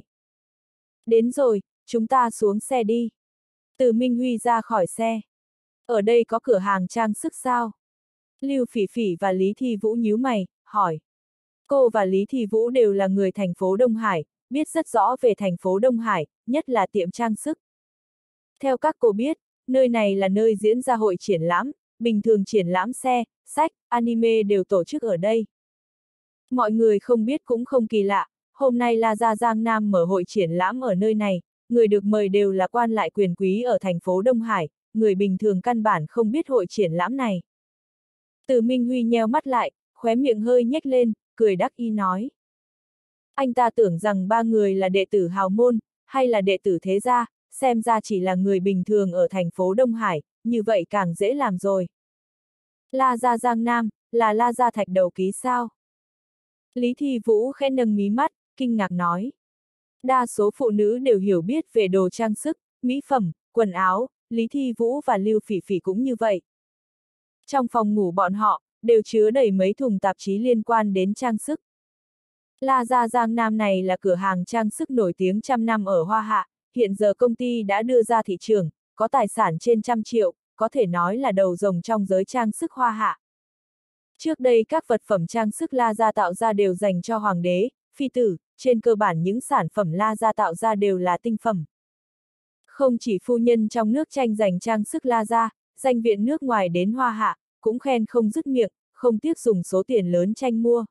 Đến rồi, chúng ta xuống xe đi. Từ Minh Huy ra khỏi xe. Ở đây có cửa hàng trang sức sao? Lưu Phỉ Phỉ và Lý Thi Vũ nhíu mày, hỏi. Cô và Lý Thi Vũ đều là người thành phố Đông Hải, biết rất rõ về thành phố Đông Hải, nhất là tiệm trang sức. Theo các cô biết, nơi này là nơi diễn ra hội triển lãm, bình thường triển lãm xe, sách, anime đều tổ chức ở đây. Mọi người không biết cũng không kỳ lạ, hôm nay La Gia Giang Nam mở hội triển lãm ở nơi này, người được mời đều là quan lại quyền quý ở thành phố Đông Hải, người bình thường căn bản không biết hội triển lãm này. Từ Minh Huy nheo mắt lại, khóe miệng hơi nhếch lên, cười đắc ý nói. Anh ta tưởng rằng ba người là đệ tử hào môn, hay là đệ tử thế gia, xem ra chỉ là người bình thường ở thành phố Đông Hải, như vậy càng dễ làm rồi. La Gia Giang Nam, là La Gia Thạch Đầu Ký sao? Lý Thi Vũ khẽ nâng mí mắt, kinh ngạc nói. Đa số phụ nữ đều hiểu biết về đồ trang sức, mỹ phẩm, quần áo, Lý Thi Vũ và Lưu Phỉ Phỉ cũng như vậy. Trong phòng ngủ bọn họ, đều chứa đầy mấy thùng tạp chí liên quan đến trang sức. La Gia Giang Nam này là cửa hàng trang sức nổi tiếng trăm năm ở Hoa Hạ, hiện giờ công ty đã đưa ra thị trường, có tài sản trên 100 triệu, có thể nói là đầu rồng trong giới trang sức Hoa Hạ. Trước đây các vật phẩm trang sức La Gia tạo ra đều dành cho hoàng đế, phi tử, trên cơ bản những sản phẩm La Gia tạo ra đều là tinh phẩm. Không chỉ phu nhân trong nước tranh giành trang sức La Gia, danh viện nước ngoài đến Hoa Hạ, cũng khen không dứt miệng, không tiếc dùng số tiền lớn tranh mua.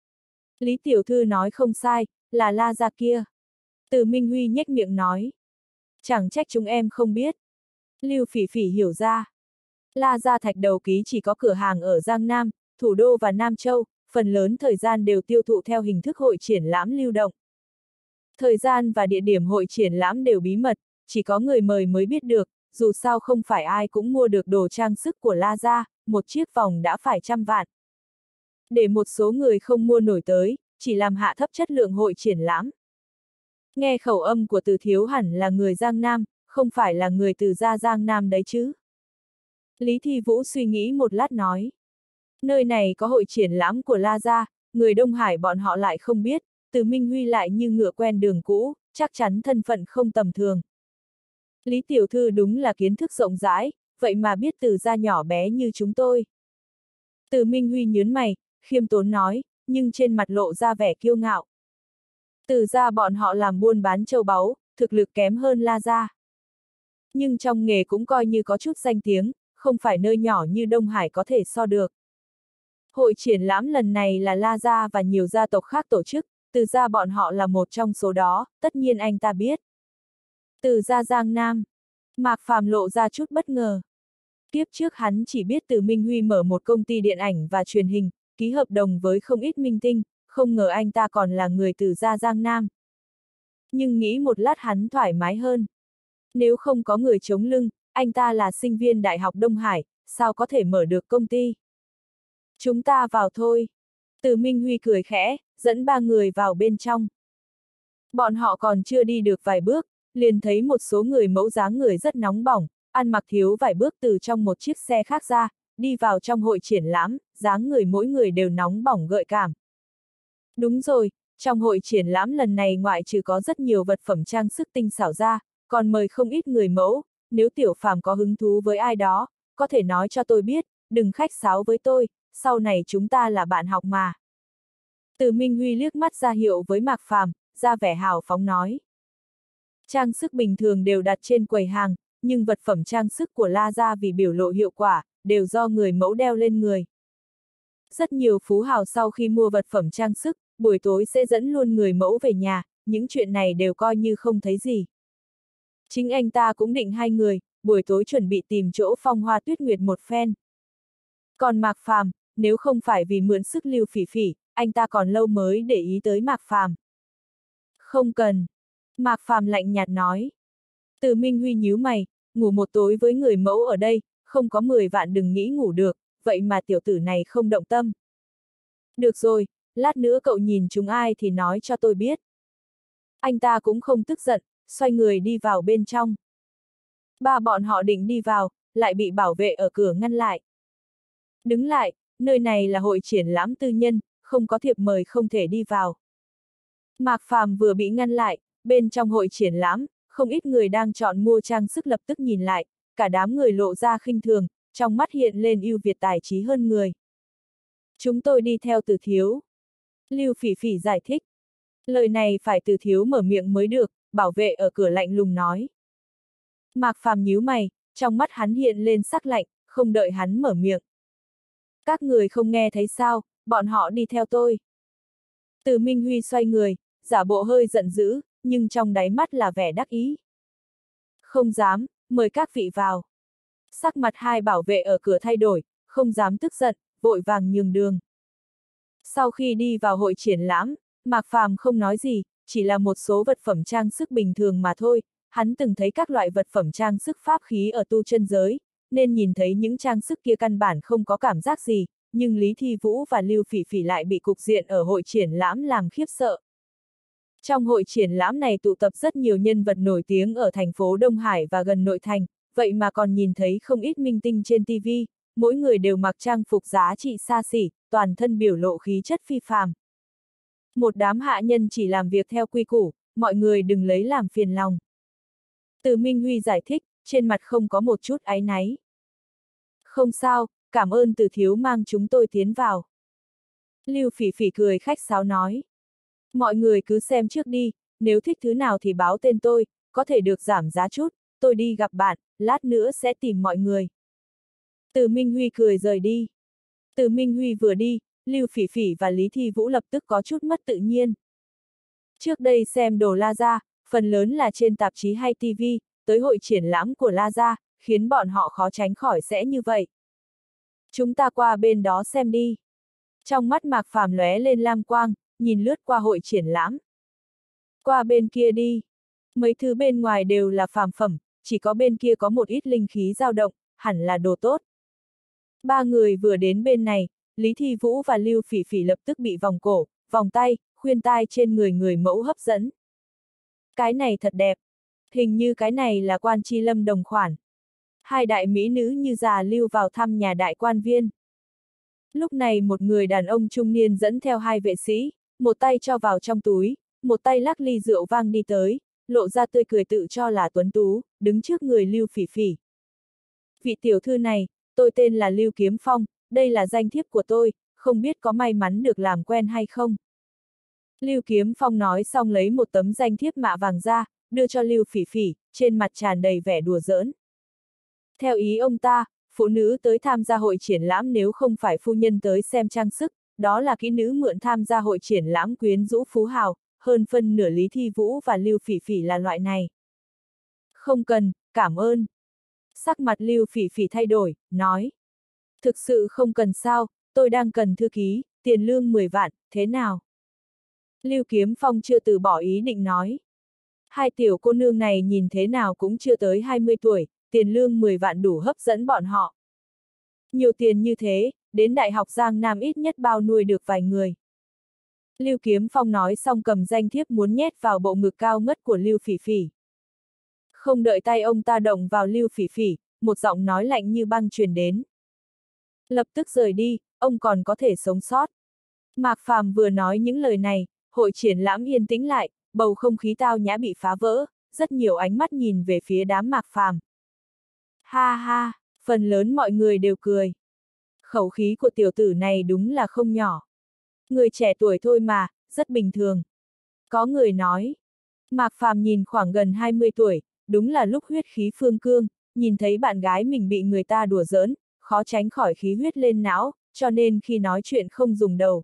Lý tiểu thư nói không sai, là La Gia kia. Từ Minh Huy nhếch miệng nói. Chẳng trách chúng em không biết. Lưu Phỉ Phỉ hiểu ra. La Gia Thạch Đầu Ký chỉ có cửa hàng ở Giang Nam, Thủ Đô và Nam Châu, phần lớn thời gian đều tiêu thụ theo hình thức hội triển lãm lưu động. Thời gian và địa điểm hội triển lãm đều bí mật, chỉ có người mời mới biết được, dù sao không phải ai cũng mua được đồ trang sức của La Gia, một chiếc vòng đã phải 100 vạn. Để một số người không mua nổi tới, chỉ làm hạ thấp chất lượng hội triển lãm. Nghe khẩu âm của Từ thiếu hẳn là người Giang Nam, không phải là người Từ gia Giang Nam đấy chứ. Lý Thi Vũ suy nghĩ một lát nói. Nơi này có hội triển lãm của La Gia, người Đông Hải bọn họ lại không biết, Từ Minh Huy lại như ngựa quen đường cũ, chắc chắn thân phận không tầm thường. Lý tiểu thư đúng là kiến thức rộng rãi, vậy mà biết Từ gia nhỏ bé như chúng tôi. Từ Minh Huy nhướng mày, khiêm tốn nói, nhưng trên mặt lộ ra vẻ kiêu ngạo. Từ gia bọn họ làm buôn bán châu báu, thực lực kém hơn La Gia. Nhưng trong nghề cũng coi như có chút danh tiếng, không phải nơi nhỏ như Đông Hải có thể so được. Hội triển lãm lần này là La Gia và nhiều gia tộc khác tổ chức, Từ gia bọn họ là một trong số đó, tất nhiên anh ta biết. Từ gia Giang Nam. Mạc Phàm lộ ra chút bất ngờ. Tiếp trước hắn chỉ biết Từ Minh Huy mở một công ty điện ảnh và truyền hình, ký hợp đồng với không ít minh tinh, không ngờ anh ta còn là người Từ gia Giang Nam. Nhưng nghĩ một lát hắn thoải mái hơn. Nếu không có người chống lưng, anh ta là sinh viên Đại học Đông Hải, sao có thể mở được công ty? Chúng ta vào thôi. Từ Minh Huy cười khẽ, dẫn ba người vào bên trong. Bọn họ còn chưa đi được vài bước, liền thấy một số người mẫu dáng người rất nóng bỏng, ăn mặc thiếu vài bước từ trong một chiếc xe khác ra, đi vào trong hội triển lãm, dáng người mỗi người đều nóng bỏng gợi cảm. Đúng rồi, trong hội triển lãm lần này ngoại trừ có rất nhiều vật phẩm trang sức tinh xảo ra, còn mời không ít người mẫu, nếu Tiểu Phàm có hứng thú với ai đó, có thể nói cho tôi biết, đừng khách sáo với tôi, sau này chúng ta là bạn học mà. Từ Minh Huy liếc mắt ra hiệu với Mạc Phàm, ra vẻ hào phóng nói. Trang sức bình thường đều đặt trên quầy hàng, nhưng vật phẩm trang sức của La Gia vì biểu lộ hiệu quả, đều do người mẫu đeo lên người. Rất nhiều phú hào sau khi mua vật phẩm trang sức, buổi tối sẽ dẫn luôn người mẫu về nhà, những chuyện này đều coi như không thấy gì. Chính anh ta cũng định hai người, buổi tối chuẩn bị tìm chỗ phong hoa tuyết nguyệt một phen. Còn Mạc Phàm, nếu không phải vì mượn sức Lưu Phỉ Phỉ, anh ta còn lâu mới để ý tới Mạc Phàm. Không cần. Mạc Phàm lạnh nhạt nói. Từ Minh Huy nhíu mày, ngủ một tối với người mẫu ở đây, không có 10 vạn đừng nghĩ ngủ được, vậy mà tiểu tử này không động tâm. Được rồi, lát nữa cậu nhìn chúng ai thì nói cho tôi biết. Anh ta cũng không tức giận, xoay người đi vào bên trong. Ba bọn họ định đi vào, lại bị bảo vệ ở cửa ngăn lại. Đứng lại, nơi này là hội triển lãm tư nhân, không có thiệp mời không thể đi vào. Mạc Phàm vừa bị ngăn lại, bên trong hội triển lãm, không ít người đang chọn mua trang sức lập tức nhìn lại, cả đám người lộ ra khinh thường, trong mắt hiện lên ưu việt tài trí hơn người. Chúng tôi đi theo Từ thiếu. Lưu Phỉ Phỉ giải thích. Lời này phải Từ thiếu mở miệng mới được, bảo vệ ở cửa lạnh lùng nói. Mạc Phàm nhíu mày, trong mắt hắn hiện lên sắc lạnh, không đợi hắn mở miệng. Các người không nghe thấy sao, bọn họ đi theo tôi. Từ Minh Huy xoay người, giả bộ hơi giận dữ, nhưng trong đáy mắt là vẻ đắc ý. Không dám, mời các vị vào. Sắc mặt hai bảo vệ ở cửa thay đổi, không dám tức giận, vội vàng nhường đường. Sau khi đi vào hội triển lãm, Mạc Phàm không nói gì, chỉ là một số vật phẩm trang sức bình thường mà thôi. Hắn từng thấy các loại vật phẩm trang sức pháp khí ở tu chân giới, nên nhìn thấy những trang sức kia căn bản không có cảm giác gì, nhưng Lý Thi Vũ và Lưu Phỉ Phỉ lại bị cục diện ở hội triển lãm làm khiếp sợ. Trong hội triển lãm này tụ tập rất nhiều nhân vật nổi tiếng ở thành phố Đông Hải và gần nội thành, vậy mà còn nhìn thấy không ít minh tinh trên TV, mỗi người đều mặc trang phục giá trị xa xỉ, toàn thân biểu lộ khí chất phi phàm. Một đám hạ nhân chỉ làm việc theo quy củ, mọi người đừng lấy làm phiền lòng. Từ Minh Huy giải thích, trên mặt không có một chút áy náy. Không sao, cảm ơn Từ thiếu mang chúng tôi tiến vào. Lưu Phỉ Phỉ cười khách sáo nói. Mọi người cứ xem trước đi, nếu thích thứ nào thì báo tên tôi, có thể được giảm giá chút, tôi đi gặp bạn, lát nữa sẽ tìm mọi người. Từ Minh Huy cười rời đi. Từ Minh Huy vừa đi, Lưu Phỉ Phỉ và Lý Thi Vũ lập tức có chút mất tự nhiên. Trước đây xem đồ La Gia, phần lớn là trên tạp chí hay TV, tới hội triển lãm của La Gia, khiến bọn họ khó tránh khỏi sẽ như vậy. Chúng ta qua bên đó xem đi. Trong mắt Mạc Phàm lóe lên lam quang, nhìn lướt qua hội triển lãm. Qua bên kia đi. Mấy thứ bên ngoài đều là phàm phẩm, chỉ có bên kia có một ít linh khí dao động, hẳn là đồ tốt. Ba người vừa đến bên này, Lý Thi Vũ và Lưu Phỉ Phỉ lập tức bị vòng cổ, vòng tay, khuyên tai trên người người mẫu hấp dẫn. Cái này thật đẹp. Hình như cái này là Quan Chi Lâm đồng khoản. Hai đại mỹ nữ như già lưu vào thăm nhà đại quan viên. Lúc này một người đàn ông trung niên dẫn theo hai vệ sĩ, một tay cho vào trong túi, một tay lắc ly rượu vang đi tới, lộ ra tươi cười tự cho là tuấn tú, đứng trước người Lưu Phỉ Phỉ. Vị tiểu thư này, tôi tên là Lưu Kiếm Phong, đây là danh thiếp của tôi, không biết có may mắn được làm quen hay không. Lưu Kiếm Phong nói xong lấy một tấm danh thiếp mạ vàng ra, đưa cho Lưu Phỉ Phỉ, trên mặt tràn đầy vẻ đùa giỡn. Theo ý ông ta, phụ nữ tới tham gia hội triển lãm nếu không phải phu nhân tới xem trang sức, đó là kỹ nữ mượn tham gia hội triển lãm quyến rũ phú hào, hơn phân nửa Lý Thi Vũ và Lưu Phỉ Phỉ là loại này. Không cần, cảm ơn. Sắc mặt Lưu Phỉ Phỉ thay đổi, nói. Thực sự không cần sao, tôi đang cần thư ký, tiền lương 10 vạn, thế nào? Lưu Kiếm Phong chưa từ bỏ ý định nói. Hai tiểu cô nương này nhìn thế nào cũng chưa tới 20 tuổi, tiền lương 10 vạn đủ hấp dẫn bọn họ. Nhiều tiền như thế, đến Đại học Giang Nam ít nhất bao nuôi được vài người. Lưu Kiếm Phong nói xong cầm danh thiếp muốn nhét vào bộ ngực cao ngất của Lưu Phỉ Phỉ. Không đợi tay ông ta động vào Lưu Phỉ Phỉ, một giọng nói lạnh như băng truyền đến. Lập tức rời đi, ông còn có thể sống sót. Mạc Phàm vừa nói những lời này, hội triển lãm yên tĩnh lại, bầu không khí tao nhã bị phá vỡ, rất nhiều ánh mắt nhìn về phía đám Mạc Phàm. Ha ha, phần lớn mọi người đều cười. Khẩu khí của tiểu tử này đúng là không nhỏ. Người trẻ tuổi thôi mà, rất bình thường. Có người nói. Mạc Phàm nhìn khoảng gần 20 tuổi, đúng là lúc huyết khí phương cương, nhìn thấy bạn gái mình bị người ta đùa giỡn, khó tránh khỏi khí huyết lên não, cho nên khi nói chuyện không dùng đầu.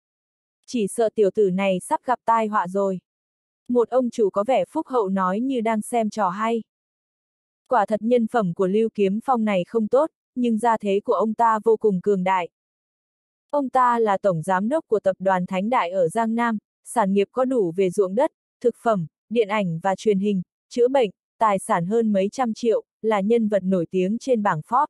Chỉ sợ tiểu tử này sắp gặp tai họa rồi. Một ông chủ có vẻ phúc hậu nói như đang xem trò hay. Quả thật nhân phẩm của Lưu Kiếm Phong này không tốt, nhưng gia thế của ông ta vô cùng cường đại. Ông ta là tổng giám đốc của tập đoàn Thánh Đại ở Giang Nam, sản nghiệp có đủ về ruộng đất, thực phẩm, điện ảnh và truyền hình, chữa bệnh, tài sản hơn mấy trăm triệu, là nhân vật nổi tiếng trên bảng Forbes.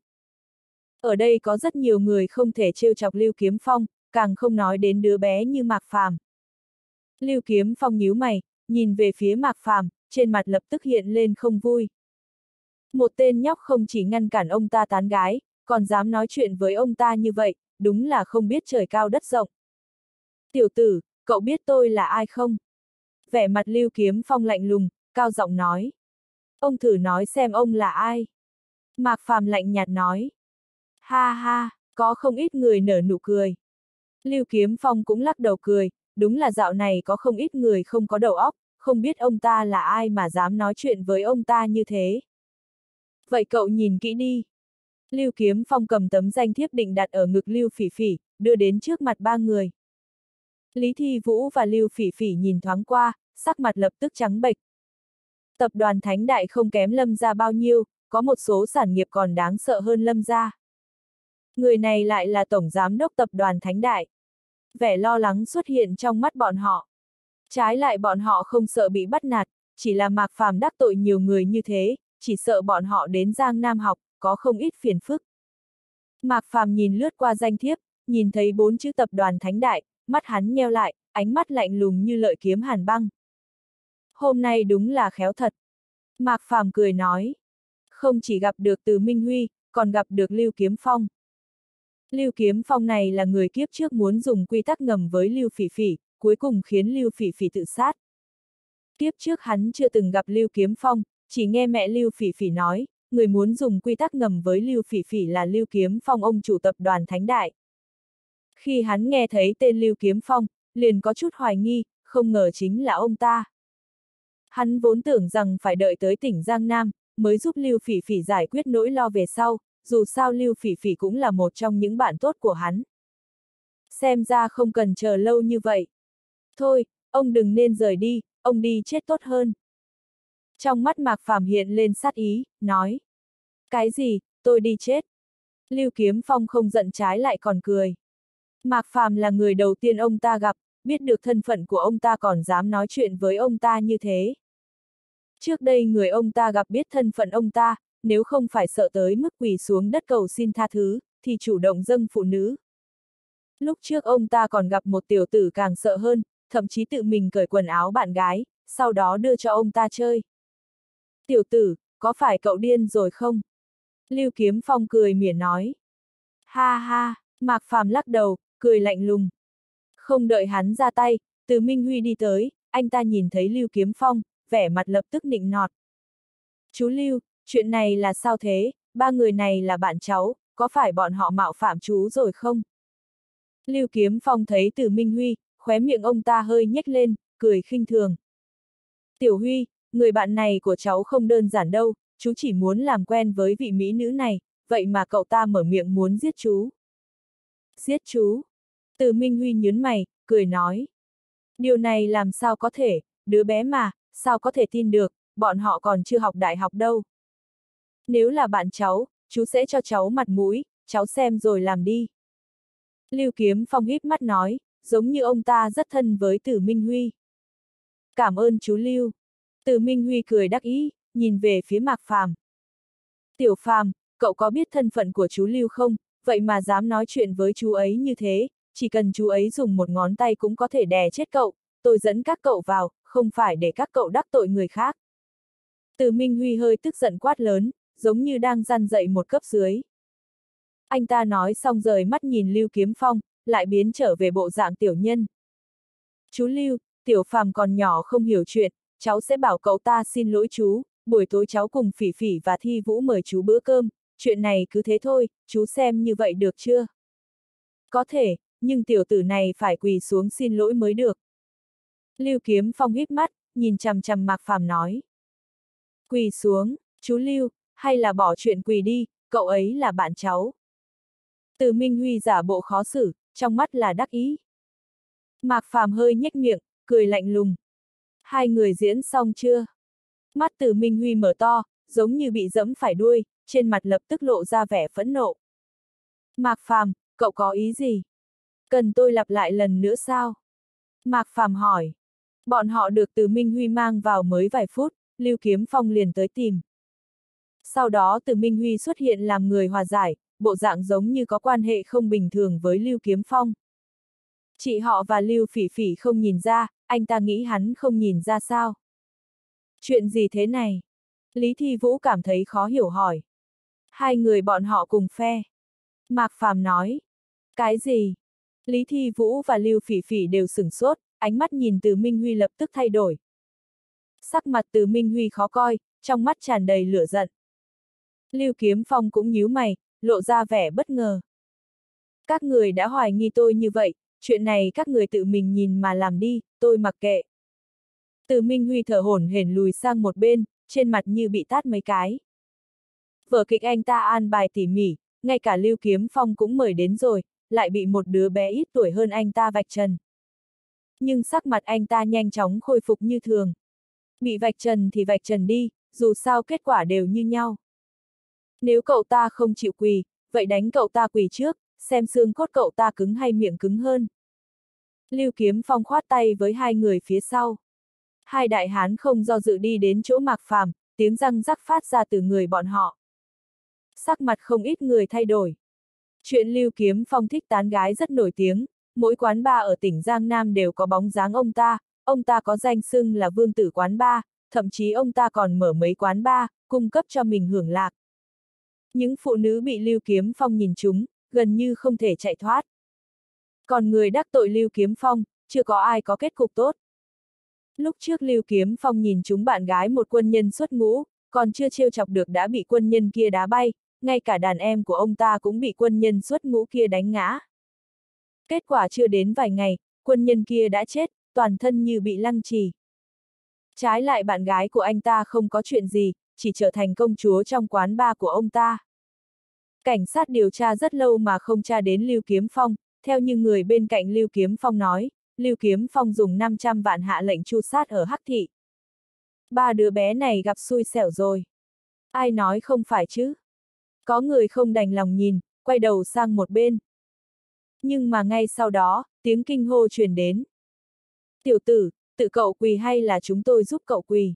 Ở đây có rất nhiều người không thể trêu chọc Lưu Kiếm Phong, càng không nói đến đứa bé như Mạc Phàm. Lưu Kiếm Phong nhíu mày, nhìn về phía Mạc Phàm, trên mặt lập tức hiện lên không vui. Một tên nhóc không chỉ ngăn cản ông ta tán gái, còn dám nói chuyện với ông ta như vậy, đúng là không biết trời cao đất rộng. Tiểu tử, cậu biết tôi là ai không? Vẻ mặt Lưu Kiếm Phong lạnh lùng, cao giọng nói. Ông thử nói xem ông là ai? Mạc Phàm lạnh nhạt nói. Ha ha, có không ít người nở nụ cười. Lưu Kiếm Phong cũng lắc đầu cười, đúng là dạo này có không ít người không có đầu óc, không biết ông ta là ai mà dám nói chuyện với ông ta như thế. Vậy cậu nhìn kỹ đi. Lưu Kiếm Phong cầm tấm danh thiếp định đặt ở ngực Lưu Phỉ Phỉ, đưa đến trước mặt ba người. Lý Thi Vũ và Lưu Phỉ Phỉ nhìn thoáng qua, sắc mặt lập tức trắng bệch. Tập đoàn Thánh Đại không kém Lâm gia bao nhiêu, có một số sản nghiệp còn đáng sợ hơn Lâm gia. Người này lại là tổng giám đốc tập đoàn Thánh Đại. Vẻ lo lắng xuất hiện trong mắt bọn họ. Trái lại bọn họ không sợ bị bắt nạt, chỉ là Mạc Phàm đắc tội nhiều người như thế, chỉ sợ bọn họ đến Giang Nam học, có không ít phiền phức. Mạc Phàm nhìn lướt qua danh thiếp, nhìn thấy 4 chữ tập đoàn Thánh Đại, mắt hắn nheo lại, ánh mắt lạnh lùng như lợi kiếm hàn băng. Hôm nay đúng là khéo thật. Mạc Phàm cười nói. Không chỉ gặp được Từ Minh Huy, còn gặp được Lưu Kiếm Phong. Lưu Kiếm Phong này là người kiếp trước muốn dùng quy tắc ngầm với Lưu Phỉ Phỉ, cuối cùng khiến Lưu Phỉ Phỉ tự sát. Kiếp trước hắn chưa từng gặp Lưu Kiếm Phong, chỉ nghe mẹ Lưu Phỉ Phỉ nói, người muốn dùng quy tắc ngầm với Lưu Phỉ Phỉ là Lưu Kiếm Phong ông chủ tập đoàn Thánh Đại. Khi hắn nghe thấy tên Lưu Kiếm Phong, liền có chút hoài nghi, không ngờ chính là ông ta. Hắn vốn tưởng rằng phải đợi tới tỉnh Giang Nam, mới giúp Lưu Phỉ Phỉ giải quyết nỗi lo về sau, dù sao Lưu Phỉ Phỉ cũng là một trong những bạn tốt của hắn. Xem ra không cần chờ lâu như vậy. Thôi, ông đừng nên rời đi, ông đi chết tốt hơn. Trong mắt Mạc Phàm hiện lên sát ý, nói. Cái gì, tôi đi chết? Lưu Kiếm Phong không giận trái lại còn cười. Mạc Phàm là người đầu tiên ông ta gặp, biết được thân phận của ông ta còn dám nói chuyện với ông ta như thế. Trước đây người ông ta gặp biết thân phận ông ta, nếu không phải sợ tới mức quỳ xuống đất cầu xin tha thứ, thì chủ động dâng phụ nữ. Lúc trước ông ta còn gặp một tiểu tử càng sợ hơn, thậm chí tự mình cởi quần áo bạn gái, sau đó đưa cho ông ta chơi. Tiểu tử, có phải cậu điên rồi không? Lưu Kiếm Phong cười mỉa nói. Ha ha, Mạc Phàm lắc đầu, cười lạnh lùng. Không đợi hắn ra tay, Từ Minh Huy đi tới, anh ta nhìn thấy Lưu Kiếm Phong, vẻ mặt lập tức nịnh nọt. Chú Lưu, chuyện này là sao thế, ba người này là bạn cháu, có phải bọn họ mạo phạm chú rồi không? Lưu Kiếm Phong thấy Từ Minh Huy, khóe miệng ông ta hơi nhếch lên, cười khinh thường. Tiểu Huy, người bạn này của cháu không đơn giản đâu, chú chỉ muốn làm quen với vị mỹ nữ này, vậy mà cậu ta mở miệng muốn giết chú. Giết chú? Từ Minh Huy nhướng mày, cười nói. Điều này làm sao có thể, đứa bé mà, sao có thể tin được, bọn họ còn chưa học đại học đâu. Nếu là bạn cháu, chú sẽ cho cháu mặt mũi, cháu xem rồi làm đi. Lưu Kiếm Phong híp mắt nói, giống như ông ta rất thân với Từ Minh Huy. Cảm ơn chú Lưu. Từ Minh Huy cười đắc ý, nhìn về phía Mạc Phàm. Tiểu Phàm, cậu có biết thân phận của chú Lưu không, vậy mà dám nói chuyện với chú ấy như thế, chỉ cần chú ấy dùng một ngón tay cũng có thể đè chết cậu, tôi dẫn các cậu vào, không phải để các cậu đắc tội người khác. Từ Minh Huy hơi tức giận quát lớn, giống như đang răn dạy một cấp dưới. Anh ta nói xong rời mắt nhìn Lưu Kiếm Phong, lại biến trở về bộ dạng tiểu nhân. Chú Lưu, Tiểu Phàm còn nhỏ không hiểu chuyện, cháu sẽ bảo cậu ta xin lỗi chú, buổi tối cháu cùng Phỉ Phỉ và Thi Vũ mời chú bữa cơm, chuyện này cứ thế thôi, chú xem như vậy được chưa? Có thể, nhưng tiểu tử này phải quỳ xuống xin lỗi mới được. Lưu Kiếm Phong híp mắt, nhìn chằm chằm Mạc Phàm nói. Quỳ xuống, chú Lưu, hay là bỏ chuyện quỳ đi, cậu ấy là bạn cháu. Từ Minh Huy giả bộ khó xử, trong mắt là đắc ý. Mạc Phàm hơi nhếch miệng, cười lạnh lùng. Hai người diễn xong chưa? Mắt Từ Minh Huy mở to, giống như bị dẫm phải đuôi, trên mặt lập tức lộ ra vẻ phẫn nộ. Mạc Phàm, cậu có ý gì? Cần tôi lặp lại lần nữa sao? Mạc Phàm hỏi. Bọn họ được Từ Minh Huy mang vào mới vài phút, Lưu Kiếm Phong liền tới tìm. Sau đó Từ Minh Huy xuất hiện làm người hòa giải, bộ dạng giống như có quan hệ không bình thường với Lưu Kiếm Phong. Chị họ và Lưu Phỉ Phỉ không nhìn ra, anh ta nghĩ hắn không nhìn ra sao? Chuyện gì thế này? Lý Thi Vũ cảm thấy khó hiểu hỏi. Hai người bọn họ cùng phe. Mạc Phàm nói. Cái gì? Lý Thi Vũ và Lưu Phỉ Phỉ đều sửng sốt, ánh mắt nhìn Từ Minh Huy lập tức thay đổi. Sắc mặt Từ Minh Huy khó coi, trong mắt tràn đầy lửa giận. Lưu Kiếm Phong cũng nhíu mày, lộ ra vẻ bất ngờ. Các người đã hoài nghi tôi như vậy, chuyện này các người tự mình nhìn mà làm đi, tôi mặc kệ. Từ Minh Huy thở hổn hển lùi sang một bên, trên mặt như bị tát mấy cái. Vở kịch anh ta an bài tỉ mỉ, ngay cả Lưu Kiếm Phong cũng mời đến rồi, lại bị một đứa bé ít tuổi hơn anh ta vạch trần. Nhưng sắc mặt anh ta nhanh chóng khôi phục như thường. Bị vạch trần thì vạch trần đi, dù sao kết quả đều như nhau. Nếu cậu ta không chịu quỳ, vậy đánh cậu ta quỳ trước, xem xương cốt cậu ta cứng hay miệng cứng hơn. Lưu Kiếm Phong khoát tay với hai người phía sau. Hai đại hán không do dự đi đến chỗ Mạc Phàm, tiếng răng rắc phát ra từ người bọn họ. Sắc mặt không ít người thay đổi. Chuyện Lưu Kiếm Phong thích tán gái rất nổi tiếng, mỗi quán bar ở tỉnh Giang Nam đều có bóng dáng ông ta có danh xưng là vương tử quán bar, thậm chí ông ta còn mở mấy quán bar, cung cấp cho mình hưởng lạc. Những phụ nữ bị Lưu Kiếm Phong nhìn trúng, gần như không thể chạy thoát. Còn người đắc tội Lưu Kiếm Phong, chưa có ai có kết cục tốt. Lúc trước Lưu Kiếm Phong nhìn trúng bạn gái một quân nhân xuất ngũ, còn chưa trêu chọc được đã bị quân nhân kia đá bay, ngay cả đàn em của ông ta cũng bị quân nhân xuất ngũ kia đánh ngã. Kết quả chưa đến vài ngày, quân nhân kia đã chết, toàn thân như bị lăng trì. Trái lại bạn gái của anh ta không có chuyện gì, chỉ trở thành công chúa trong quán bar của ông ta. Cảnh sát điều tra rất lâu mà không tra đến Lưu Kiếm Phong, theo như người bên cạnh Lưu Kiếm Phong nói, Lưu Kiếm Phong dùng 500 vạn hạ lệnh tru sát ở Hắc Thị. Ba đứa bé này gặp xui xẻo rồi. Ai nói không phải chứ? Có người không đành lòng nhìn, quay đầu sang một bên. Nhưng mà ngay sau đó, tiếng kinh hô truyền đến. Tiểu tử, tự cậu quỳ hay là chúng tôi giúp cậu quỳ?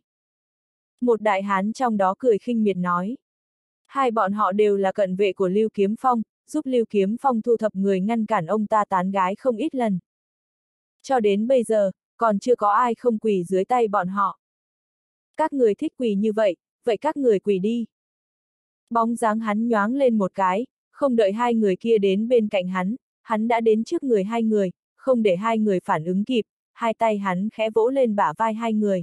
Một đại hán trong đó cười khinh miệt nói. Hai bọn họ đều là cận vệ của Lưu Kiếm Phong, giúp Lưu Kiếm Phong thu thập người ngăn cản ông ta tán gái không ít lần. Cho đến bây giờ, còn chưa có ai không quỳ dưới tay bọn họ. Các người thích quỳ như vậy, vậy các người quỳ đi. Bóng dáng hắn nhoáng lên một cái, không đợi hai người kia đến bên cạnh hắn đã đến trước người hai người, không để hai người phản ứng kịp, hai tay hắn khẽ vỗ lên bả vai hai người.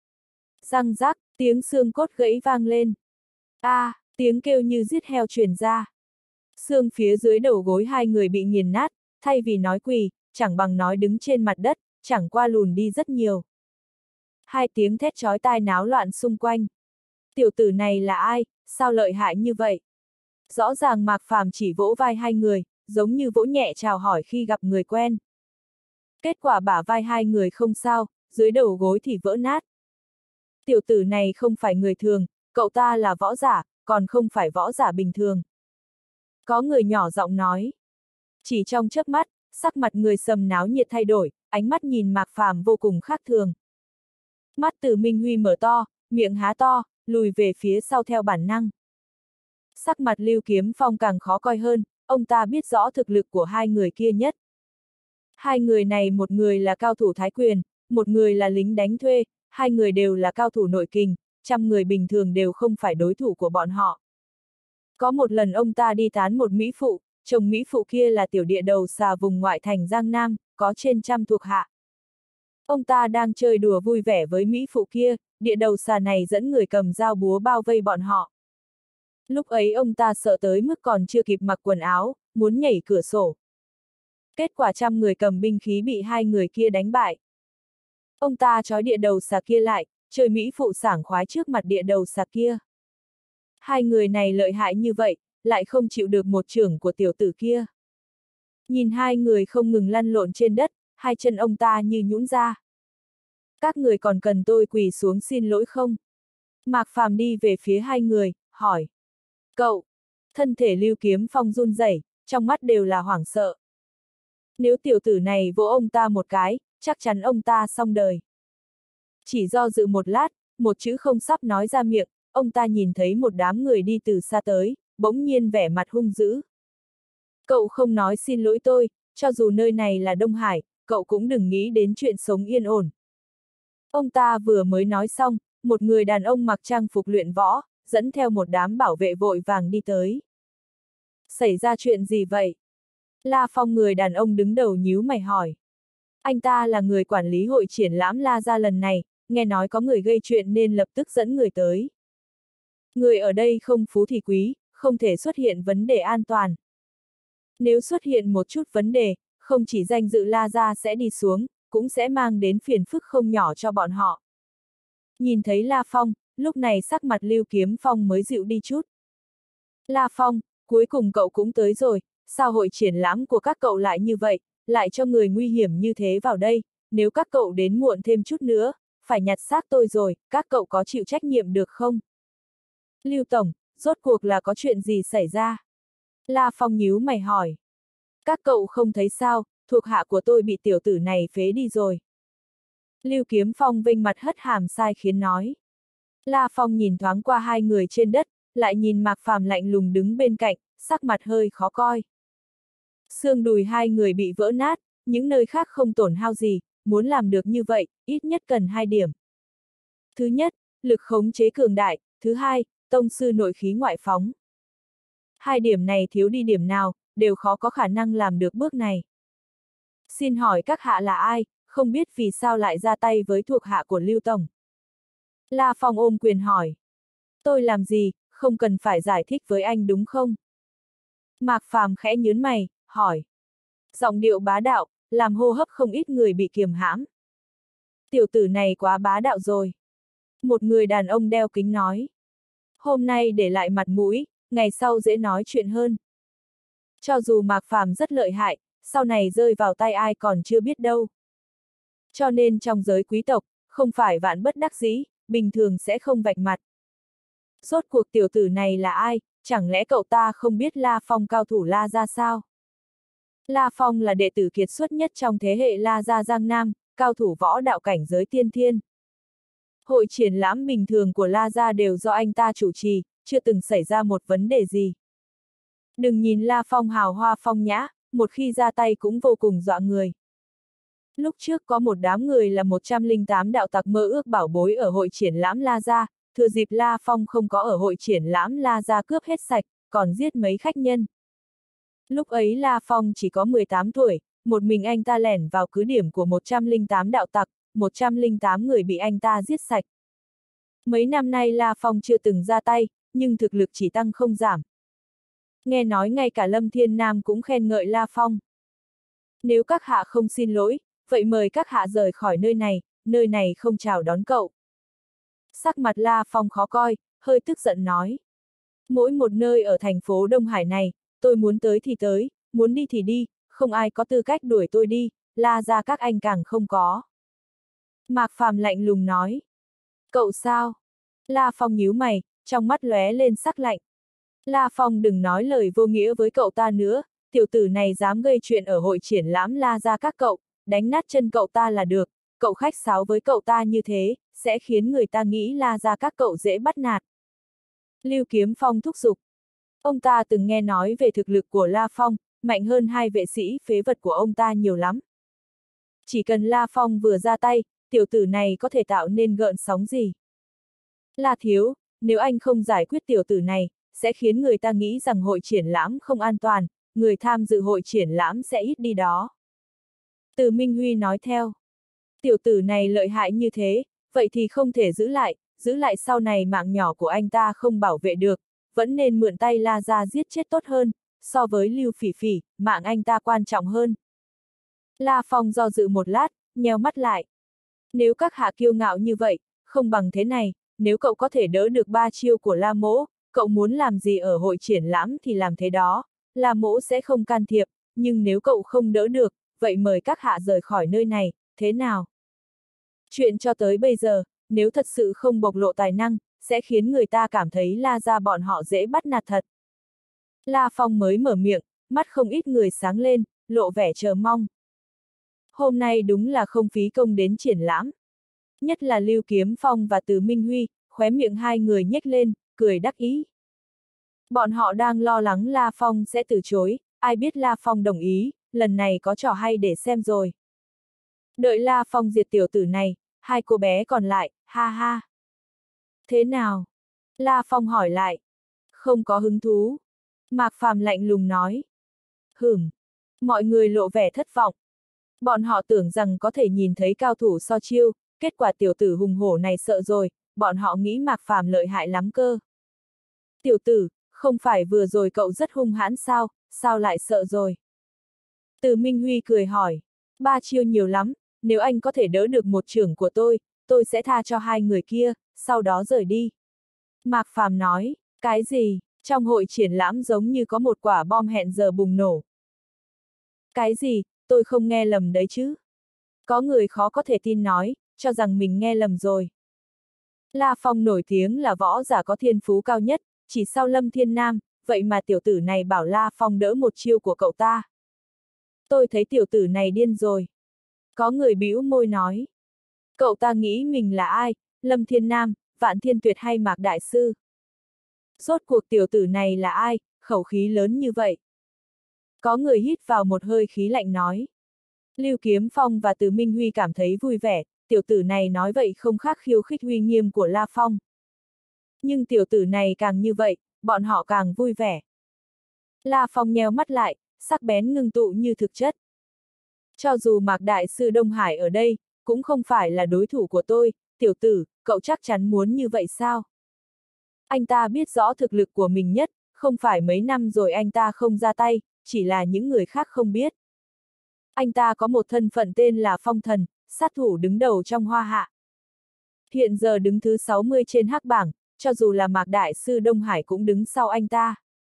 Răng rắc, tiếng xương cốt gãy vang lên. Tiếng kêu như giết heo truyền ra. Xương phía dưới đầu gối hai người bị nghiền nát, thay vì nói quỳ, chẳng bằng nói đứng trên mặt đất, chẳng qua lùn đi rất nhiều. Hai tiếng thét chói tai náo loạn xung quanh. Tiểu tử này là ai, sao lợi hại như vậy? Rõ ràng Mạc Phàm chỉ vỗ vai hai người, giống như vỗ nhẹ chào hỏi khi gặp người quen. Kết quả bả vai hai người không sao, dưới đầu gối thì vỡ nát. Tiểu tử này không phải người thường, cậu ta là võ giả, còn không phải võ giả bình thường. Có người nhỏ giọng nói. Chỉ trong chớp mắt, sắc mặt người sầm náo nhiệt thay đổi, ánh mắt nhìn Mạc Phàm vô cùng khác thường. Mắt Từ Minh Huy mở to, miệng há to, lùi về phía sau theo bản năng. Sắc mặt Lưu Kiếm Phong càng khó coi hơn, ông ta biết rõ thực lực của hai người kia nhất. Hai người này một người là cao thủ thái quyền, một người là lính đánh thuê, hai người đều là cao thủ nội kình, trăm người bình thường đều không phải đối thủ của bọn họ. Có một lần ông ta đi tán một mỹ phụ, chồng mỹ phụ kia là tiểu địa đầu xà vùng ngoại thành Giang Nam, có trên trăm thuộc hạ. Ông ta đang chơi đùa vui vẻ với mỹ phụ kia, địa đầu xà này dẫn người cầm dao búa bao vây bọn họ. Lúc ấy ông ta sợ tới mức còn chưa kịp mặc quần áo, muốn nhảy cửa sổ. Kết quả trăm người cầm binh khí bị hai người kia đánh bại. Ông ta trói địa đầu xà kia lại, chơi mỹ phụ sảng khoái trước mặt địa đầu xà kia. Hai người này lợi hại như vậy, lại không chịu được một chưởng của tiểu tử kia. Nhìn hai người không ngừng lăn lộn trên đất, hai chân ông ta như nhũn ra. Các người còn cần tôi quỳ xuống xin lỗi không? Mạc Phàm đi về phía hai người, hỏi. Cậu! Thân thể Lưu Kiếm Phong run rẩy, trong mắt đều là hoảng sợ. Nếu tiểu tử này vỗ ông ta một cái, chắc chắn ông ta xong đời. Chỉ do dự một lát, một chữ không sắp nói ra miệng, ông ta nhìn thấy một đám người đi từ xa tới, bỗng nhiên vẻ mặt hung dữ. Cậu không nói xin lỗi tôi, cho dù nơi này là Đông Hải, cậu cũng đừng nghĩ đến chuyện sống yên ổn. Ông ta vừa mới nói xong, một người đàn ông mặc trang phục luyện võ, dẫn theo một đám bảo vệ vội vàng đi tới. Xảy ra chuyện gì vậy? La Phong người đàn ông đứng đầu nhíu mày hỏi. Anh ta là người quản lý hội triển lãm La Gia lần này, nghe nói có người gây chuyện nên lập tức dẫn người tới. Người ở đây không phú thì quý, không thể xuất hiện vấn đề an toàn. Nếu xuất hiện một chút vấn đề, không chỉ danh dự La Gia sẽ đi xuống, cũng sẽ mang đến phiền phức không nhỏ cho bọn họ. Nhìn thấy La Phong, lúc này sắc mặt Lưu Kiếm Phong mới dịu đi chút. La Phong, cuối cùng cậu cũng tới rồi, sao hội triển lãm của các cậu lại như vậy, lại cho người nguy hiểm như thế vào đây, nếu các cậu đến muộn thêm chút nữa, phải nhặt xác tôi rồi, các cậu có chịu trách nhiệm được không? Lưu Tổng, rốt cuộc là có chuyện gì xảy ra? La Phong nhíu mày hỏi. Các cậu không thấy sao, thuộc hạ của tôi bị tiểu tử này phế đi rồi. Lưu Kiếm Phong vênh mặt hất hàm sai khiến nói. La Phong nhìn thoáng qua hai người trên đất, lại nhìn Mạc Phàm lạnh lùng đứng bên cạnh, sắc mặt hơi khó coi. Xương đùi hai người bị vỡ nát, những nơi khác không tổn hao gì, muốn làm được như vậy, ít nhất cần 2 điểm. Thứ nhất, lực khống chế cường đại, thứ hai, tông sư nội khí ngoại phóng. 2 điểm này thiếu đi điểm nào, đều khó có khả năng làm được bước này. Xin hỏi các hạ là ai, không biết vì sao lại ra tay với thuộc hạ của Lưu Tổng. La Phong ôm quyền hỏi. Tôi làm gì, không cần phải giải thích với anh đúng không? Mạc Phàm khẽ nhướng mày, hỏi. Giọng điệu bá đạo, làm hô hấp không ít người bị kiềm hãm. Tiểu tử này quá bá đạo rồi. Một người đàn ông đeo kính nói. Hôm nay để lại mặt mũi, ngày sau dễ nói chuyện hơn. Cho dù Mạc Phàm rất lợi hại, sau này rơi vào tay ai còn chưa biết đâu. Cho nên trong giới quý tộc, không phải vạn bất đắc dĩ, bình thường sẽ không vạch mặt. Rốt cuộc tiểu tử này là ai, chẳng lẽ cậu ta không biết La Phong cao thủ La Gia sao? La Phong là đệ tử kiệt xuất nhất trong thế hệ La Gia Giang Nam, cao thủ võ đạo cảnh giới tiên thiên. Hội triển lãm bình thường của La Gia đều do anh ta chủ trì, chưa từng xảy ra một vấn đề gì. Đừng nhìn La Phong hào hoa phong nhã, một khi ra tay cũng vô cùng dọa người. Lúc trước có một đám người là 108 đạo tặc mơ ước bảo bối ở hội triển lãm La Gia, thừa dịp La Phong không có ở hội triển lãm La Gia cướp hết sạch, còn giết mấy khách nhân. Lúc ấy La Phong chỉ có 18 tuổi, một mình anh ta lẻn vào cứ điểm của 108 đạo tặc, 108 người bị anh ta giết sạch. Mấy năm nay La Phong chưa từng ra tay, nhưng thực lực chỉ tăng không giảm. Nghe nói ngay cả Lâm Thiên Nam cũng khen ngợi La Phong. Nếu các hạ không xin lỗi, vậy mời các hạ rời khỏi nơi này không chào đón cậu. Sắc mặt La Phong khó coi, hơi tức giận nói. Mỗi một nơi ở thành phố Đông Hải này, tôi muốn tới thì tới, muốn đi thì đi, không ai có tư cách đuổi tôi đi, La Gia các anh càng không có. Mạc Phàm lạnh lùng nói. Cậu sao? La Phong nhíu mày, trong mắt lóe lên sắc lạnh. La Phong đừng nói lời vô nghĩa với cậu ta nữa, tiểu tử này dám gây chuyện ở hội triển lãm La Gia các cậu, đánh nát chân cậu ta là được, cậu khách sáo với cậu ta như thế, sẽ khiến người ta nghĩ La Gia các cậu dễ bắt nạt. Lưu Kiếm Phong thúc giục. Ông ta từng nghe nói về thực lực của La Phong, mạnh hơn 2 vệ sĩ phế vật của ông ta nhiều lắm. Chỉ cần La Phong vừa ra tay, tiểu tử này có thể tạo nên gợn sóng gì. La thiếu, nếu anh không giải quyết tiểu tử này, sẽ khiến người ta nghĩ rằng hội triển lãm không an toàn, người tham dự hội triển lãm sẽ ít đi đó. Từ Minh Huy nói theo. Tiểu tử này lợi hại như thế, vậy thì không thể giữ lại sau này mạng nhỏ của anh ta không bảo vệ được, vẫn nên mượn tay La Gia giết chết tốt hơn, so với Lưu Phỉ Phỉ, mạng anh ta quan trọng hơn. La Phong do dự một lát, nheo mắt lại. Nếu các hạ kiêu ngạo như vậy, không bằng thế này, nếu cậu có thể đỡ được 3 chiêu của La Mỗ, cậu muốn làm gì ở hội triển lãm thì làm thế đó, La Mỗ sẽ không can thiệp, nhưng nếu cậu không đỡ được, vậy mời các hạ rời khỏi nơi này, thế nào? Chuyện cho tới bây giờ, nếu thật sự không bộc lộ tài năng, sẽ khiến người ta cảm thấy La Gia bọn họ dễ bắt nạt thật. La Phong mới mở miệng, mắt không ít người sáng lên, lộ vẻ chờ mong. Hôm nay đúng là không phí công đến triển lãm. Nhất là Lưu Kiếm Phong và Từ Minh Huy, khóe miệng hai người nhếch lên, cười đắc ý. Bọn họ đang lo lắng La Phong sẽ từ chối, ai biết La Phong đồng ý, lần này có trò hay để xem rồi. Đợi La Phong diệt tiểu tử này, hai cô bé còn lại, ha ha. Thế nào? La Phong hỏi lại. Không có hứng thú. Mạc Phàm lạnh lùng nói. Mọi người lộ vẻ thất vọng. Bọn họ tưởng rằng có thể nhìn thấy cao thủ so chiêu, kết quả tiểu tử hùng hổ này sợ rồi, bọn họ nghĩ Mạc Phàm lợi hại lắm cơ. Tiểu tử, không phải vừa rồi cậu rất hung hãn sao lại sợ rồi? Từ Minh Huy cười hỏi, 3 chiêu nhiều lắm, nếu anh có thể đỡ được một chưởng của tôi sẽ tha cho hai người kia, sau đó rời đi. Mạc Phàm nói, cái gì? Trong hội triển lãm giống như có một quả bom hẹn giờ bùng nổ. Cái gì, tôi không nghe lầm đấy chứ? Có người khó có thể tin nói, cho rằng mình nghe lầm rồi. La Phong nổi tiếng là võ giả có thiên phú cao nhất, chỉ sau Lâm Thiên Nam, vậy mà tiểu tử này bảo La Phong đỡ một chiêu của cậu ta. Tôi thấy tiểu tử này điên rồi. Có người bĩu môi nói. Cậu ta nghĩ mình là ai, Lâm Thiên Nam, Vạn Thiên Tuyệt hay Mạc Đại Sư? Rốt cuộc tiểu tử này là ai, khẩu khí lớn như vậy? Có người hít vào một hơi khí lạnh nói. Lưu Kiếm Phong và Từ Minh Huy cảm thấy vui vẻ, tiểu tử này nói vậy không khác khiêu khích uy nghiêm của La Phong. Nhưng tiểu tử này càng như vậy, bọn họ càng vui vẻ. La Phong nheo mắt lại, sắc bén ngưng tụ như thực chất. Cho dù Mạc Đại Sư Đông Hải ở đây, cũng không phải là đối thủ của tôi, tiểu tử, cậu chắc chắn muốn như vậy sao? Anh ta biết rõ thực lực của mình nhất, không phải mấy năm rồi anh ta không ra tay, chỉ là những người khác không biết. Anh ta có một thân phận tên là Phong Thần, sát thủ đứng đầu trong Hoa Hạ. Hiện giờ đứng thứ 60 trên hắc bảng, cho dù là Mạc Đại Sư Đông Hải cũng đứng sau anh ta.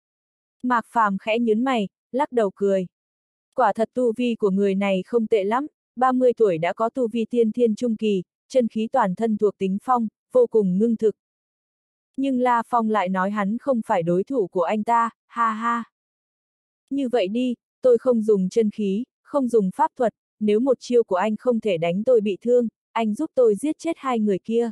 Mạc Phàm khẽ nhướng mày, lắc đầu cười. Quả thật tu vi của người này không tệ lắm, 30 tuổi đã có tu vi tiên thiên trung kỳ, chân khí toàn thân thuộc tính phong, vô cùng ngưng thực. Nhưng La Phong lại nói hắn không phải đối thủ của anh ta, ha ha. Như vậy đi, tôi không dùng chân khí, không dùng pháp thuật, nếu một chiêu của anh không thể đánh tôi bị thương, anh giúp tôi giết chết hai người kia.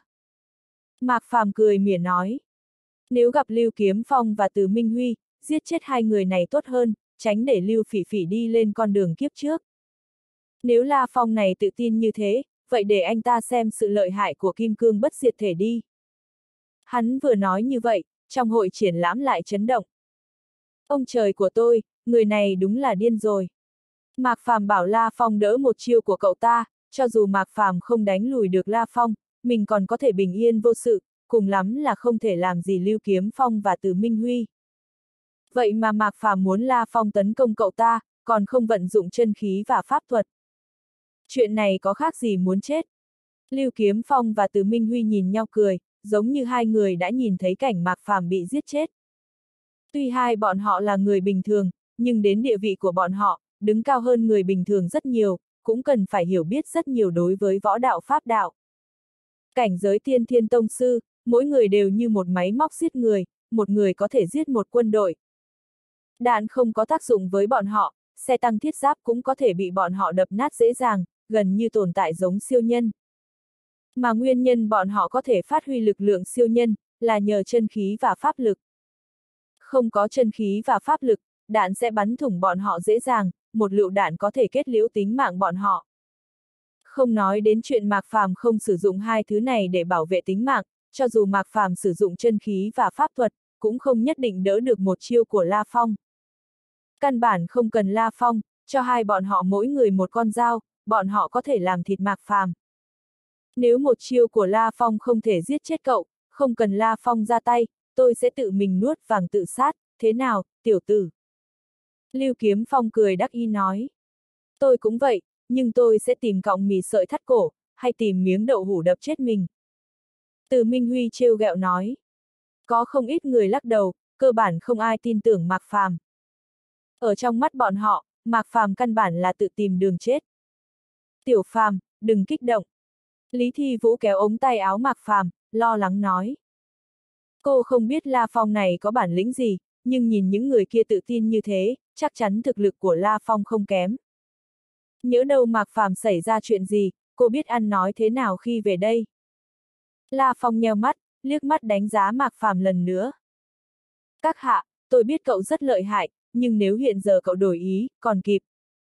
Mạc Phàm cười mỉa nói. Nếu gặp Lưu Kiếm Phong và Từ Minh Huy, giết chết hai người này tốt hơn, tránh để Lưu Phỉ Phỉ đi lên con đường kiếp trước. Nếu La Phong này tự tin như thế, vậy để anh ta xem sự lợi hại của Kim Cương bất diệt thể đi. Hắn vừa nói như vậy, trong hội triển lãm lại chấn động. Ông trời của tôi, người này đúng là điên rồi. Mạc Phàm bảo La Phong đỡ một chiêu của cậu ta, cho dù Mạc Phàm không đánh lùi được La Phong, mình còn có thể bình yên vô sự, cùng lắm là không thể làm gì Lưu Kiếm Phong và Từ Minh Huy. Vậy mà Mạc Phàm muốn La Phong tấn công cậu ta, còn không vận dụng chân khí và pháp thuật. Chuyện này có khác gì muốn chết. Lưu Kiếm Phong và Từ Minh Huy nhìn nhau cười, giống như hai người đã nhìn thấy cảnh Mạc Phàm bị giết chết. Tuy hai bọn họ là người bình thường, nhưng đến địa vị của bọn họ, đứng cao hơn người bình thường rất nhiều, cũng cần phải hiểu biết rất nhiều đối với võ đạo pháp đạo. Cảnh giới tiên thiên tông sư, mỗi người đều như một máy móc giết người, một người có thể giết một quân đội. Đạn không có tác dụng với bọn họ, xe tăng thiết giáp cũng có thể bị bọn họ đập nát dễ dàng, gần như tồn tại giống siêu nhân. Mà nguyên nhân bọn họ có thể phát huy lực lượng siêu nhân, là nhờ chân khí và pháp lực. Không có chân khí và pháp lực, đạn sẽ bắn thủng bọn họ dễ dàng, một lựu đạn có thể kết liễu tính mạng bọn họ. Không nói đến chuyện Mạc Phàm không sử dụng hai thứ này để bảo vệ tính mạng, cho dù Mạc Phàm sử dụng chân khí và pháp thuật, cũng không nhất định đỡ được một chiêu của La Phong. Căn bản không cần La Phong, cho hai bọn họ mỗi người một con dao, bọn họ có thể làm thịt Mạc Phàm. Nếu một chiêu của La Phong không thể giết chết cậu, không cần La Phong ra tay, tôi sẽ tự mình nuốt vàng tự sát, thế nào, tiểu tử? Lưu Kiếm Phong cười đắc ý nói. Tôi cũng vậy, nhưng tôi sẽ tìm cọng mì sợi thắt cổ, hay tìm miếng đậu hũ đập chết mình. Từ Minh Huy trêu ghẹo nói. Có không ít người lắc đầu, cơ bản không ai tin tưởng Mạc Phàm. Ở trong mắt bọn họ, Mạc Phàm căn bản là tự tìm đường chết. Tiểu Phàm, đừng kích động. Lý Thi Vũ kéo ống tay áo Mạc Phàm, lo lắng nói. Cô không biết La Phong này có bản lĩnh gì, nhưng nhìn những người kia tự tin như thế, chắc chắn thực lực của La Phong không kém. Nhỡ đâu Mạc Phàm xảy ra chuyện gì, cô biết ăn nói thế nào khi về đây. La Phong nheo mắt, liếc mắt đánh giá Mạc Phàm lần nữa. Các hạ, tôi biết cậu rất lợi hại, nhưng nếu hiện giờ cậu đổi ý, còn kịp.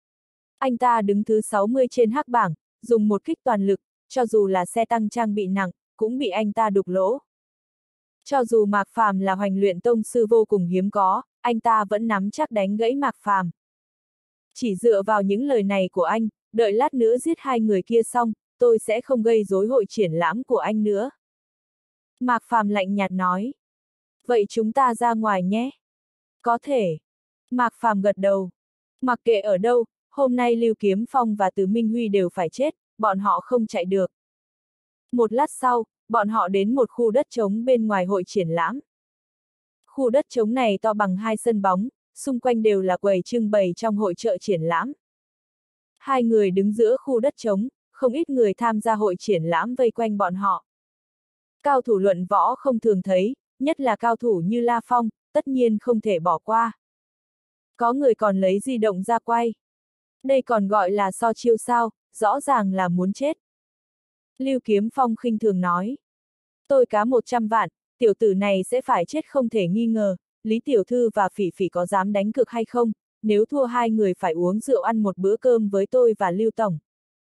Anh ta đứng thứ 60 trên hắc bảng, dùng một kích toàn lực, cho dù là xe tăng trang bị nặng, cũng bị anh ta đục lỗ. Cho dù Mạc Phàm là Hoành Luyện tông sư vô cùng hiếm có, anh ta vẫn nắm chắc đánh gãy Mạc Phàm. Chỉ dựa vào những lời này của anh, đợi lát nữa giết hai người kia xong, tôi sẽ không gây rối hội triển lãm của anh nữa. Mạc Phàm lạnh nhạt nói. Vậy chúng ta ra ngoài nhé. Có thể. Mạc Phàm gật đầu. Mặc kệ ở đâu, hôm nay Lưu Kiếm Phong và Từ Minh Huy đều phải chết, bọn họ không chạy được. Một lát sau, bọn họ đến một khu đất trống bên ngoài hội triển lãm. Khu đất trống này to bằng 2 sân bóng, xung quanh đều là quầy trưng bày trong hội chợ triển lãm. Hai người đứng giữa khu đất trống, không ít người tham gia hội triển lãm vây quanh bọn họ. Cao thủ luận võ không thường thấy, nhất là cao thủ như La Phong, tất nhiên không thể bỏ qua. Có người còn lấy di động ra quay. Đây còn gọi là so chiêu sao, rõ ràng là muốn chết. Lưu Kiếm Phong khinh thường nói. Tôi cá 100 vạn, tiểu tử này sẽ phải chết không thể nghi ngờ, Lý Tiểu Thư và Phỉ Phỉ có dám đánh cược hay không, nếu thua hai người phải uống rượu ăn một bữa cơm với tôi và Lưu Tổng.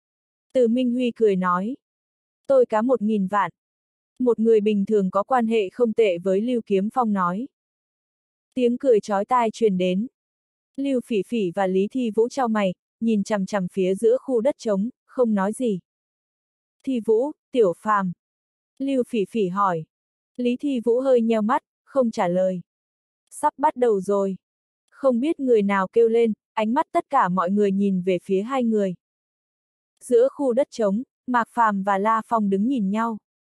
Từ Minh Huy cười nói. Tôi cá 1000 vạn. Một người bình thường có quan hệ không tệ với Lưu Kiếm Phong nói. Tiếng cười chói tai truyền đến. Lưu Phỉ Phỉ và Lý Thi Vũ chau mày, nhìn chằm chằm phía giữa khu đất trống, không nói gì. Thi Vũ, Tiểu Phàm. Lưu Phỉ Phỉ hỏi. Lý Thi Vũ hơi nheo mắt, không trả lời. Sắp bắt đầu rồi. Không biết người nào kêu lên, ánh mắt tất cả mọi người nhìn về phía hai người. Giữa khu đất trống, Mạc Phàm và La Phong đứng nhìn nhau.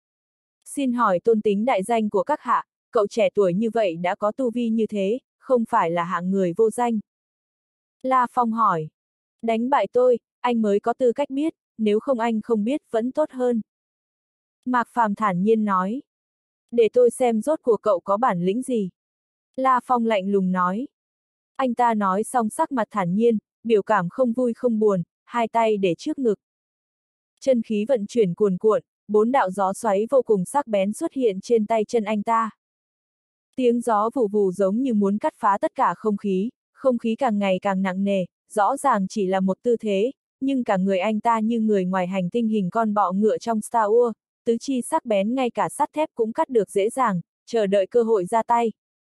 Xin hỏi tôn tính đại danh của các hạ, cậu trẻ tuổi như vậy đã có tu vi như thế, không phải là hạng người vô danh. La Phong hỏi. Đánh bại tôi, anh mới có tư cách biết, nếu không anh không biết vẫn tốt hơn. Mạc Phàm thản nhiên nói. Để tôi xem rốt cuộc cậu có bản lĩnh gì. La Phong lạnh lùng nói. Anh ta nói xong sắc mặt thản nhiên, biểu cảm không vui không buồn, hai tay để trước ngực. Chân khí vận chuyển cuồn cuộn, 4 đạo gió xoáy vô cùng sắc bén xuất hiện trên tay chân anh ta. Tiếng gió vù vù giống như muốn cắt phá tất cả không khí càng ngày càng nặng nề, rõ ràng chỉ là một tư thế, nhưng cả người anh ta như người ngoài hành tinh hình con bọ ngựa trong Star Wars, tứ chi sắc bén ngay cả sắt thép cũng cắt được dễ dàng, chờ đợi cơ hội ra tay.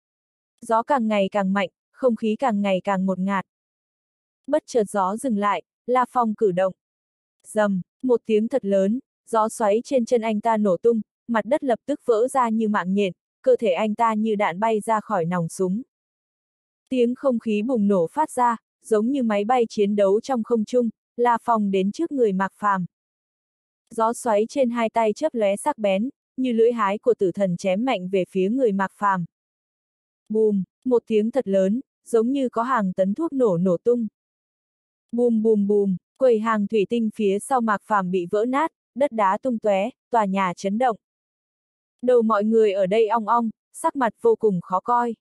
Gió càng ngày càng mạnh, không khí càng ngày càng ngột ngạt. Bất chợt gió dừng lại, La Phong cử động. Rầm, một tiếng thật lớn, gió xoáy trên chân anh ta nổ tung, mặt đất lập tức vỡ ra như mạng nhện, cơ thể anh ta như đạn bay ra khỏi nòng súng. Tiếng không khí bùng nổ phát ra, giống như máy bay chiến đấu trong không trung, La Phong đến trước người Mạc Phàm. Gió xoáy trên hai tay chớp lóe sắc bén, như lưỡi hái của tử thần chém mạnh về phía người Mạc Phàm. Bùm, một tiếng thật lớn, giống như có hàng tấn thuốc nổ tung. Bùm bùm bùm, quầy hàng thủy tinh phía sau Mạc Phàm bị vỡ nát, đất đá tung tóe, tòa nhà chấn động. Đầu mọi người ở đây ong ong, sắc mặt vô cùng khó coi.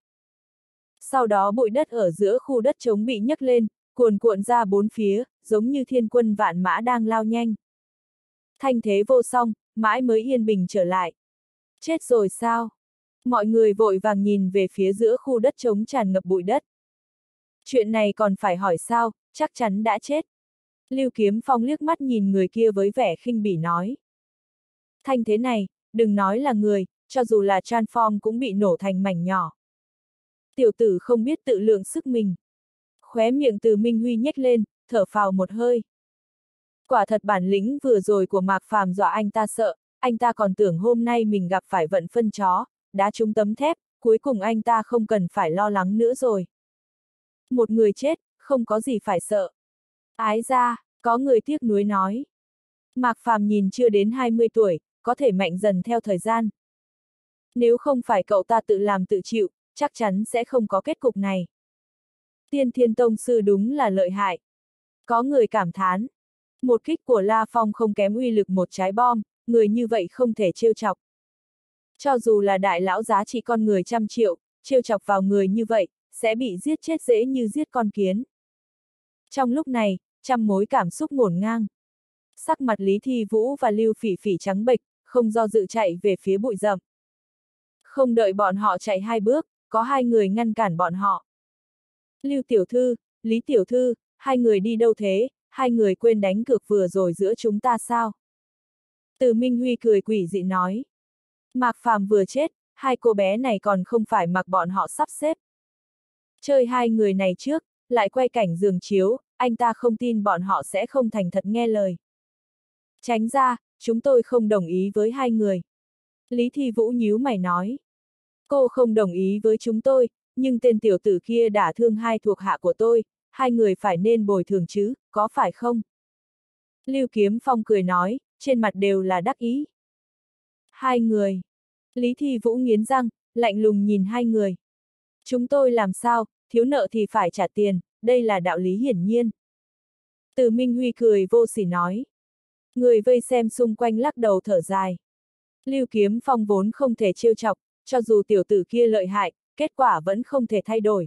Sau đó bụi đất ở giữa khu đất trống bị nhấc lên, cuồn cuộn ra bốn phía, giống như thiên quân vạn mã đang lao nhanh. Thanh thế vô song, mãi mới yên bình trở lại. Chết rồi sao? Mọi người vội vàng nhìn về phía giữa khu đất trống tràn ngập bụi đất. Chuyện này còn phải hỏi sao, chắc chắn đã chết. Lưu Kiếm Phong liếc mắt nhìn người kia với vẻ khinh bỉ nói. Thanh thế này, đừng nói là người, cho dù là transform cũng bị nổ thành mảnh nhỏ. Tiểu tử không biết tự lượng sức mình. Khóe miệng Từ Minh Huy nhếch lên, thở phào một hơi. Quả thật bản lĩnh vừa rồi của Mạc Phàm dọa anh ta sợ, anh ta còn tưởng hôm nay mình gặp phải vận phân chó, đá trúng tấm thép, cuối cùng anh ta không cần phải lo lắng nữa rồi. Một người chết, không có gì phải sợ. Ái ra, có người tiếc nuối nói. Mạc Phàm nhìn chưa đến 20 tuổi, có thể mạnh dần theo thời gian. Nếu không phải cậu ta tự làm tự chịu, chắc chắn sẽ không có kết cục này. Tiên Thiên Tông Sư đúng là lợi hại. Có người cảm thán. Một kích của La Phong không kém uy lực một trái bom, người như vậy không thể trêu chọc. Cho dù là đại lão giá trị con người 100 triệu, trêu chọc vào người như vậy, sẽ bị giết chết dễ như giết con kiến. Trong lúc này, trăm mối cảm xúc ngổn ngang. Sắc mặt Lý Thi Vũ và Lưu Phỉ Phỉ trắng bệch, không do dự chạy về phía bụi rậm. Không đợi bọn họ chạy 2 bước, có 2 người ngăn cản bọn họ. Lưu Tiểu Thư, Lý Tiểu Thư, 2 người đi đâu thế, 2 người quên đánh cược vừa rồi giữa chúng ta sao? Từ Minh Huy cười quỷ dị nói. Mạc Phàm vừa chết, hai cô bé này còn không phải mặc bọn họ sắp xếp. Chơi hai người này trước, lại quay cảnh giường chiếu, anh ta không tin bọn họ sẽ không thành thật nghe lời. Tránh ra, chúng tôi không đồng ý với hai người. Lý Thi Vũ nhíu mày nói. Cô không đồng ý với chúng tôi, nhưng tên tiểu tử kia đả thương hai thuộc hạ của tôi, hai người phải nên bồi thường chứ, có phải không? Lưu Kiếm Phong cười nói, trên mặt đều là đắc ý. Hai người. Lý Thi Vũ nghiến răng, lạnh lùng nhìn hai người. Chúng tôi làm sao, thiếu nợ thì phải trả tiền, đây là đạo lý hiển nhiên. Từ Minh Huy cười vô sỉ nói. Người vây xem xung quanh lắc đầu thở dài. Lưu Kiếm Phong vốn không thể trêu chọc, cho dù tiểu tử kia lợi hại, kết quả vẫn không thể thay đổi.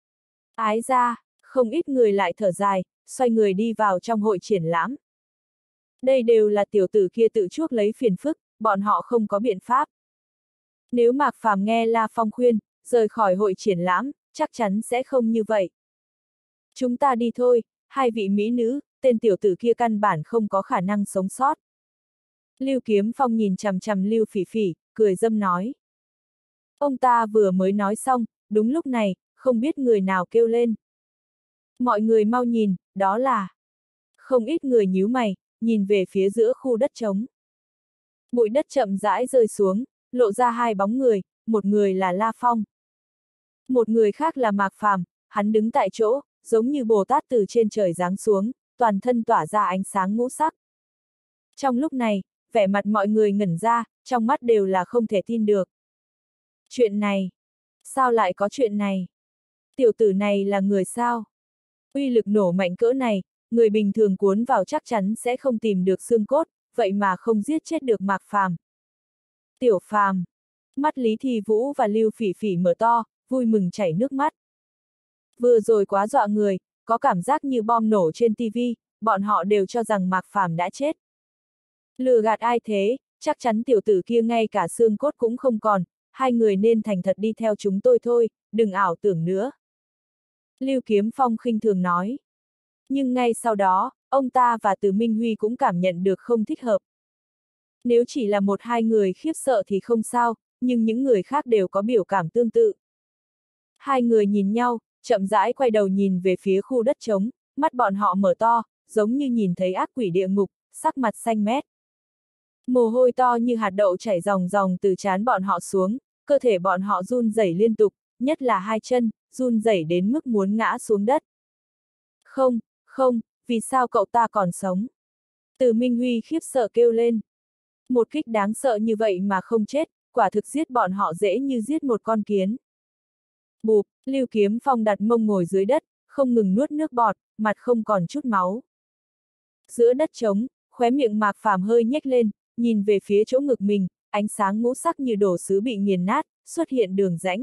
Ái ra, không ít người lại thở dài, xoay người đi vào trong hội triển lãm. Đây đều là tiểu tử kia tự chuốc lấy phiền phức, bọn họ không có biện pháp. Nếu Mạc Phàm nghe La Phong khuyên, rời khỏi hội triển lãm, chắc chắn sẽ không như vậy. Chúng ta đi thôi, hai vị mỹ nữ, tên tiểu tử kia căn bản không có khả năng sống sót. Lưu Kiếm Phong nhìn chằm chằm Lưu Phỉ Phỉ, cười dâm nói. Ông ta vừa mới nói xong, đúng lúc này, không biết người nào kêu lên. Mọi người mau nhìn, đó là... Không ít người nhíu mày, nhìn về phía giữa khu đất trống. Bụi đất chậm rãi rơi xuống, lộ ra hai bóng người, một người là La Phong. Một người khác là Mạc Phàm, hắn đứng tại chỗ, giống như Bồ Tát từ trên trời giáng xuống, toàn thân tỏa ra ánh sáng ngũ sắc. Trong lúc này, vẻ mặt mọi người ngẩn ra, trong mắt đều là không thể tin được. Chuyện này, sao lại có chuyện này? Tiểu tử này là người sao? Uy lực nổ mạnh cỡ này, người bình thường cuốn vào chắc chắn sẽ không tìm được xương cốt, vậy mà không giết chết được Mạc Phàm. Tiểu Phàm, mắt Lý Thi Vũ và Lưu Phỉ Phỉ mở to, vui mừng chảy nước mắt. Vừa rồi quá dọa người, có cảm giác như bom nổ trên TV, bọn họ đều cho rằng Mạc Phàm đã chết. Lừa gạt ai thế, chắc chắn tiểu tử kia ngay cả xương cốt cũng không còn, hai người nên thành thật đi theo chúng tôi thôi, đừng ảo tưởng nữa. Lưu Kiếm Phong khinh thường nói. Nhưng ngay sau đó, ông ta và Từ Minh Huy cũng cảm nhận được không thích hợp. Nếu chỉ là một hai người khiếp sợ thì không sao, nhưng những người khác đều có biểu cảm tương tự. Hai người nhìn nhau, chậm rãi quay đầu nhìn về phía khu đất trống, mắt bọn họ mở to, giống như nhìn thấy ác quỷ địa ngục, sắc mặt xanh mét. Mồ hôi to như hạt đậu chảy ròng ròng từ trán bọn họ xuống, cơ thể bọn họ run rẩy liên tục, nhất là hai chân, run rẩy đến mức muốn ngã xuống đất. Không, không, vì sao cậu ta còn sống? Từ Minh Huy khiếp sợ kêu lên. Một kích đáng sợ như vậy mà không chết, quả thực giết bọn họ dễ như giết một con kiến. Bụp, Lưu Kiếm Phong đặt mông ngồi dưới đất, không ngừng nuốt nước bọt, mặt không còn chút máu. Giữa đất trống, khóe miệng Mạc Phàm hơi nhếch lên, nhìn về phía chỗ ngực mình, ánh sáng ngũ sắc như đồ sứ bị nghiền nát, xuất hiện đường rãnh.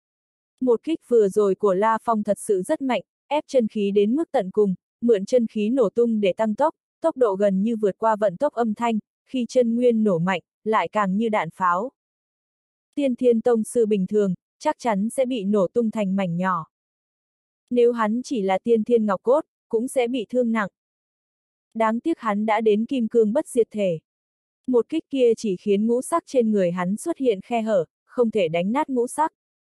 Một kích vừa rồi của La Phong thật sự rất mạnh, ép chân khí đến mức tận cùng, mượn chân khí nổ tung để tăng tốc, tốc độ gần như vượt qua vận tốc âm thanh, khi chân nguyên nổ mạnh, lại càng như đạn pháo. Tiên Thiên Tông sư bình thường, chắc chắn sẽ bị nổ tung thành mảnh nhỏ. Nếu hắn chỉ là Tiên Thiên Ngọc Cốt, cũng sẽ bị thương nặng. Đáng tiếc hắn đã đến kim cương bất diệt thể. Một kích kia chỉ khiến ngũ sắc trên người hắn xuất hiện khe hở, không thể đánh nát ngũ sắc.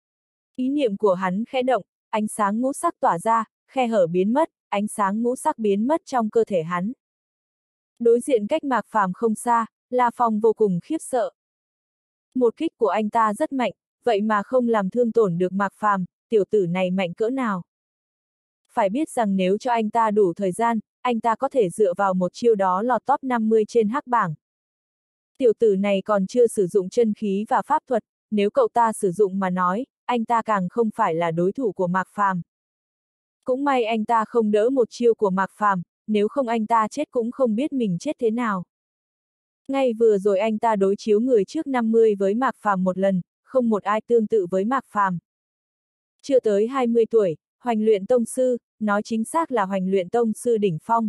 Ý niệm của hắn khẽ động, ánh sáng ngũ sắc tỏa ra, khe hở biến mất, ánh sáng ngũ sắc biến mất trong cơ thể hắn. Đối diện cách Mạc Phàm không xa, La Phong vô cùng khiếp sợ. Một kích của anh ta rất mạnh, vậy mà không làm thương tổn được Mạc Phàm, tiểu tử này mạnh cỡ nào. Phải biết rằng nếu cho anh ta đủ thời gian, anh ta có thể dựa vào một chiêu đó lọt top 50 trên hắc bảng. Tiểu tử này còn chưa sử dụng chân khí và pháp thuật, nếu cậu ta sử dụng mà nói, anh ta càng không phải là đối thủ của Mạc Phàm. Cũng may anh ta không đỡ một chiêu của Mạc Phàm, nếu không anh ta chết cũng không biết mình chết thế nào. Ngay vừa rồi anh ta đối chiếu người trước 50 với Mạc Phàm một lần, không một ai tương tự với Mạc Phàm. Chưa tới 20 tuổi, Hoành Luyện Tông sư, nói chính xác là Hoành Luyện Tông sư đỉnh phong.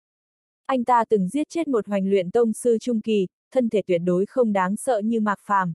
Anh ta từng giết chết một Hoành Luyện Tông sư trung kỳ, thân thể tuyệt đối không đáng sợ như Mạc Phàm.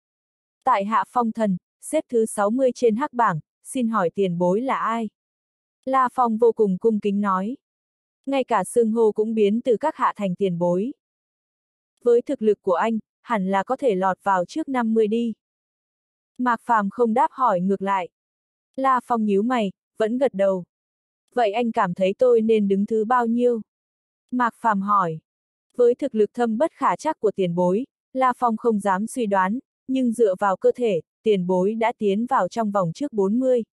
Tại Hạ Phong Thần, xếp thứ 60 trên hắc bảng, xin hỏi tiền bối là ai? La Phong vô cùng cung kính nói. Ngay cả xưng hô cũng biến từ các hạ thành tiền bối. Với thực lực của anh, hẳn là có thể lọt vào trước 50 đi. Mạc Phàm không đáp hỏi ngược lại. La Phong nhíu mày, vẫn gật đầu. Vậy anh cảm thấy tôi nên đứng thứ bao nhiêu? Mạc Phàm hỏi. Với thực lực thâm bất khả trắc của tiền bối, La Phong không dám suy đoán, nhưng dựa vào cơ thể, tiền bối đã tiến vào trong vòng trước 40.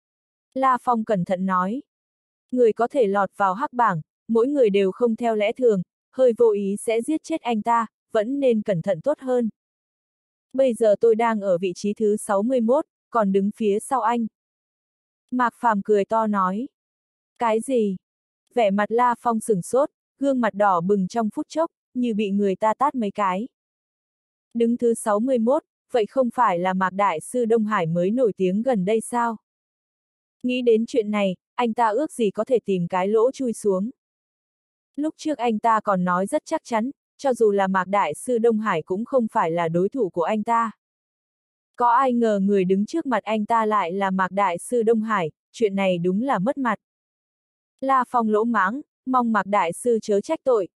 La Phong cẩn thận nói. Người có thể lọt vào hắc bảng, mỗi người đều không theo lẽ thường, hơi vô ý sẽ giết chết anh ta, vẫn nên cẩn thận tốt hơn. Bây giờ tôi đang ở vị trí thứ 61, còn đứng phía sau anh. Mạc Phàm cười to nói. Cái gì? Vẻ mặt La Phong sửng sốt, gương mặt đỏ bừng trong phút chốc, như bị người ta tát mấy cái. Đứng thứ 61, vậy không phải là Mạc Đại Sư Đông Hải mới nổi tiếng gần đây sao? Nghĩ đến chuyện này, anh ta ước gì có thể tìm cái lỗ chui xuống. Lúc trước anh ta còn nói rất chắc chắn, cho dù là Mạc Đại Sư Đông Hải cũng không phải là đối thủ của anh ta. Có ai ngờ người đứng trước mặt anh ta lại là Mạc Đại Sư Đông Hải, chuyện này đúng là mất mặt. La Phong lỗ mãng, mong Mạc Đại Sư chớ trách tội.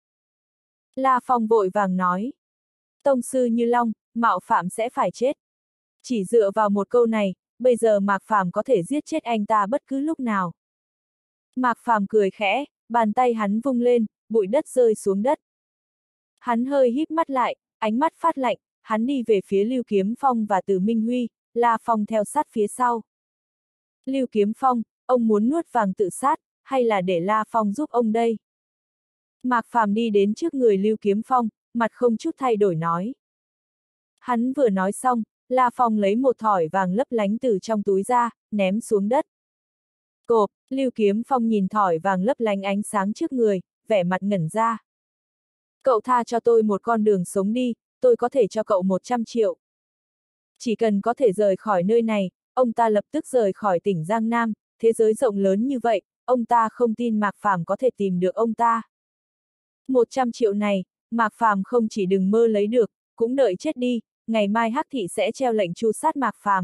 La Phong vội vàng nói. Tông sư Như Long, mạo phạm sẽ phải chết. Chỉ dựa vào một câu này, bây giờ Mạc Phàm có thể giết chết anh ta bất cứ lúc nào. Mạc Phàm cười khẽ, bàn tay hắn vung lên, bụi đất rơi xuống đất. Hắn hơi híp mắt lại, ánh mắt phát lạnh, hắn đi về phía Lưu Kiếm Phong và Từ Minh Huy, La Phong theo sát phía sau. Lưu Kiếm Phong, ông muốn nuốt vàng tự sát, hay là để La Phong giúp ông đây? Mạc Phàm đi đến trước người Lưu Kiếm Phong, mặt không chút thay đổi nói. Hắn vừa nói xong, La Phong lấy một thỏi vàng lấp lánh từ trong túi ra, ném xuống đất. Cộp, Lưu Kiếm Phong nhìn thỏi vàng lấp lánh ánh sáng trước người, vẻ mặt ngẩn ra. Cậu tha cho tôi một con đường sống đi, tôi có thể cho cậu 100 triệu. Chỉ cần có thể rời khỏi nơi này, ông ta lập tức rời khỏi tỉnh Giang Nam, thế giới rộng lớn như vậy, ông ta không tin Mạc Phàm có thể tìm được ông ta. 100 triệu này, Mạc Phàm không chỉ đừng mơ lấy được, cũng đợi chết đi, ngày mai Hắc Thị sẽ treo lệnh tru sát Mạc Phàm.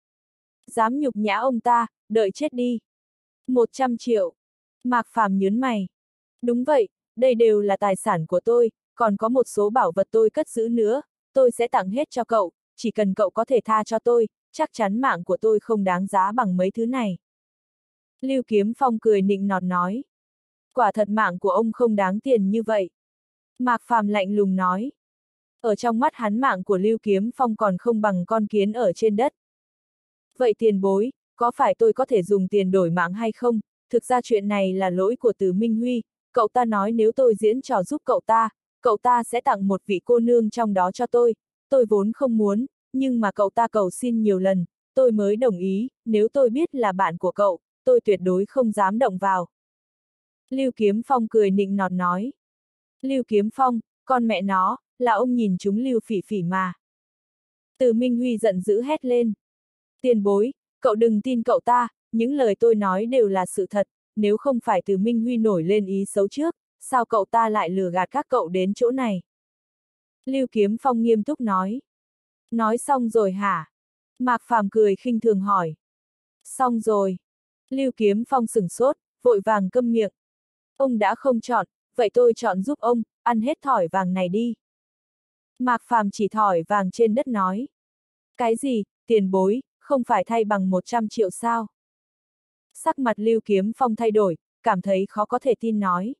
Dám nhục nhã ông ta, đợi chết đi. 100 triệu. Mạc Phàm nhớn mày. Đúng vậy, đây đều là tài sản của tôi, còn có một số bảo vật tôi cất giữ nữa, tôi sẽ tặng hết cho cậu, chỉ cần cậu có thể tha cho tôi, chắc chắn mạng của tôi không đáng giá bằng mấy thứ này. Lưu Kiếm Phong cười nịnh nọt nói. Quả thật mạng của ông không đáng tiền như vậy. Mạc Phàm lạnh lùng nói. Ở trong mắt hắn mạng của Lưu Kiếm Phong còn không bằng con kiến ở trên đất. Vậy tiền bối, có phải tôi có thể dùng tiền đổi mạng hay không? Thực ra chuyện này là lỗi của Từ Minh Huy, cậu ta nói nếu tôi diễn trò giúp cậu ta sẽ tặng một vị cô nương trong đó cho tôi vốn không muốn, nhưng mà cậu ta cầu xin nhiều lần, tôi mới đồng ý, nếu tôi biết là bạn của cậu, tôi tuyệt đối không dám động vào. Lưu Kiếm Phong cười nịnh nọt nói. Lưu Kiếm Phong, con mẹ nó, là ông nhìn chúng Lưu Phỉ Phỉ mà. Từ Minh Huy giận dữ hét lên. Tiền bối, cậu đừng tin cậu ta, những lời tôi nói đều là sự thật, nếu không phải Từ Minh Huy nổi lên ý xấu trước, sao cậu ta lại lừa gạt các cậu đến chỗ này? Lưu Kiếm Phong nghiêm túc nói. Nói xong rồi hả? Mạc Phàm cười khinh thường hỏi. Xong rồi. Lưu Kiếm Phong sửng sốt, vội vàng câm miệng. Ông đã không chọn, vậy tôi chọn giúp ông, ăn hết thỏi vàng này đi. Mạc Phàm chỉ thỏi vàng trên đất nói. Cái gì, tiền bối, không phải thay bằng 100 triệu sao? Sắc mặt Lưu Kiếm Phong thay đổi, cảm thấy khó có thể tin nói.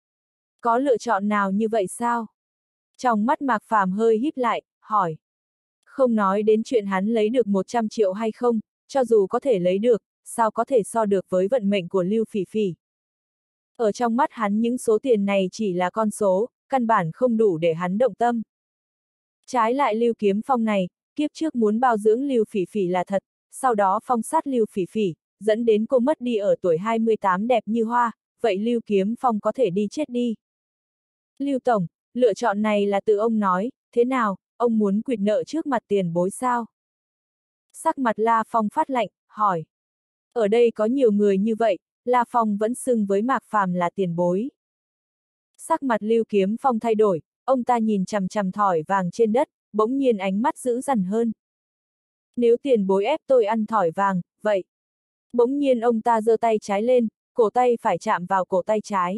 Có lựa chọn nào như vậy sao? Trong mắt Mạc Phàm hơi híp lại, hỏi. Không nói đến chuyện hắn lấy được 100 triệu hay không, cho dù có thể lấy được, sao có thể so được với vận mệnh của Lưu Phỉ Phỉ. Ở trong mắt hắn những số tiền này chỉ là con số, căn bản không đủ để hắn động tâm. Trái lại Lưu Kiếm Phong này, kiếp trước muốn bao dưỡng Lưu Phỉ Phỉ là thật, sau đó phong sát Lưu Phỉ Phỉ, dẫn đến cô mất đi ở tuổi 28 đẹp như hoa, vậy Lưu Kiếm Phong có thể đi chết đi. Lưu Tổng, lựa chọn này là tự ông nói, thế nào, ông muốn quỵt nợ trước mặt tiền bối sao? Sắc mặt La Phong phát lạnh, hỏi. Ở đây có nhiều người như vậy, La Phong vẫn xưng với Mạc Phàm là tiền bối. Sắc mặt Lưu Kiếm Phong thay đổi, ông ta nhìn chằm chằm thỏi vàng trên đất, bỗng nhiên ánh mắt dữ dằn hơn. Nếu tiền bối ép tôi ăn thỏi vàng, vậy. Bỗng nhiên ông ta giơ tay trái lên, cổ tay phải chạm vào cổ tay trái.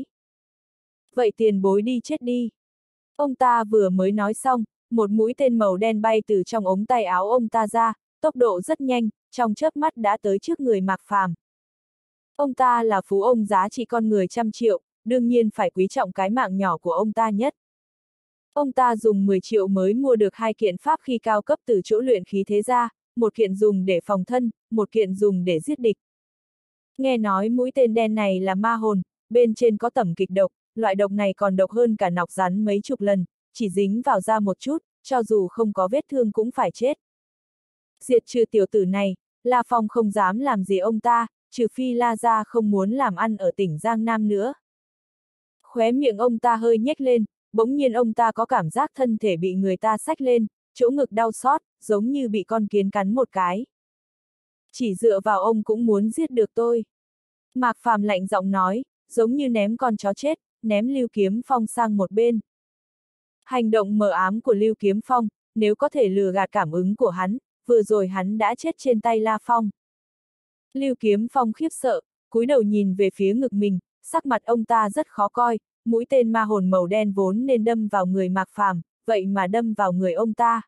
Vậy tiền bối đi chết đi. Ông ta vừa mới nói xong, một mũi tên màu đen bay từ trong ống tay áo ông ta ra, tốc độ rất nhanh, trong chớp mắt đã tới trước người Mạc Phàm. Ông ta là phú ông giá trị con người trăm triệu, đương nhiên phải quý trọng cái mạng nhỏ của ông ta nhất. Ông ta dùng 10 triệu mới mua được 2 kiện pháp khí cao cấp từ chỗ luyện khí thế gia, một kiện dùng để phòng thân, một kiện dùng để giết địch. Nghe nói mũi tên đen này là ma hồn, bên trên có tẩm kịch độc, loại độc này còn độc hơn cả nọc rắn mấy chục lần, chỉ dính vào da một chút, cho dù không có vết thương cũng phải chết. Diệt trừ tiểu tử này, La Phong không dám làm gì ông ta, trừ phi La gia không muốn làm ăn ở tỉnh Giang Nam nữa. Khóe miệng ông ta hơi nhếch lên, bỗng nhiên ông ta có cảm giác thân thể bị người ta xách lên, chỗ ngực đau xót, giống như bị con kiến cắn một cái. Chỉ dựa vào ông cũng muốn giết được tôi. Mạc Phàm lạnh giọng nói, giống như ném con chó chết, ném Lưu Kiếm Phong sang một bên. Hành động mờ ám của Lưu Kiếm Phong, nếu có thể lừa gạt cảm ứng của hắn, vừa rồi hắn đã chết trên tay La Phong. Lưu Kiếm Phong khiếp sợ, cúi đầu nhìn về phía ngực mình, sắc mặt ông ta rất khó coi, mũi tên ma hồn màu đen vốn nên đâm vào người Mạc Phàm, vậy mà đâm vào người ông ta.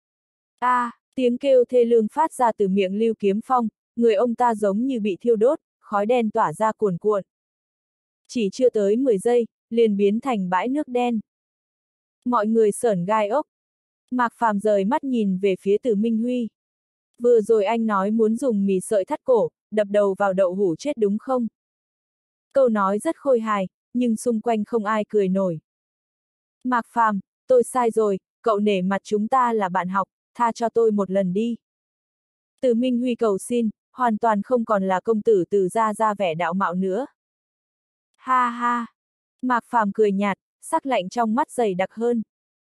Tiếng kêu thê lương phát ra từ miệng Lưu Kiếm Phong, người ông ta giống như bị thiêu đốt, khói đen tỏa ra cuồn cuộn. Chỉ chưa tới 10 giây, liền biến thành bãi nước đen. Mọi người sởn gai ốc. Mạc Phàm rời mắt nhìn về phía Từ Minh Huy. Vừa rồi anh nói muốn dùng mì sợi thắt cổ, đập đầu vào đậu hũ chết đúng không? Câu nói rất khôi hài, nhưng xung quanh không ai cười nổi. Mạc Phàm, tôi sai rồi, cậu nể mặt chúng ta là bạn học, tha cho tôi một lần đi. Từ Minh Huy cầu xin, hoàn toàn không còn là công tử Từ gia ra vẻ đạo mạo nữa. Ha ha! Mạc Phàm cười nhạt, sắc lạnh trong mắt dày đặc hơn.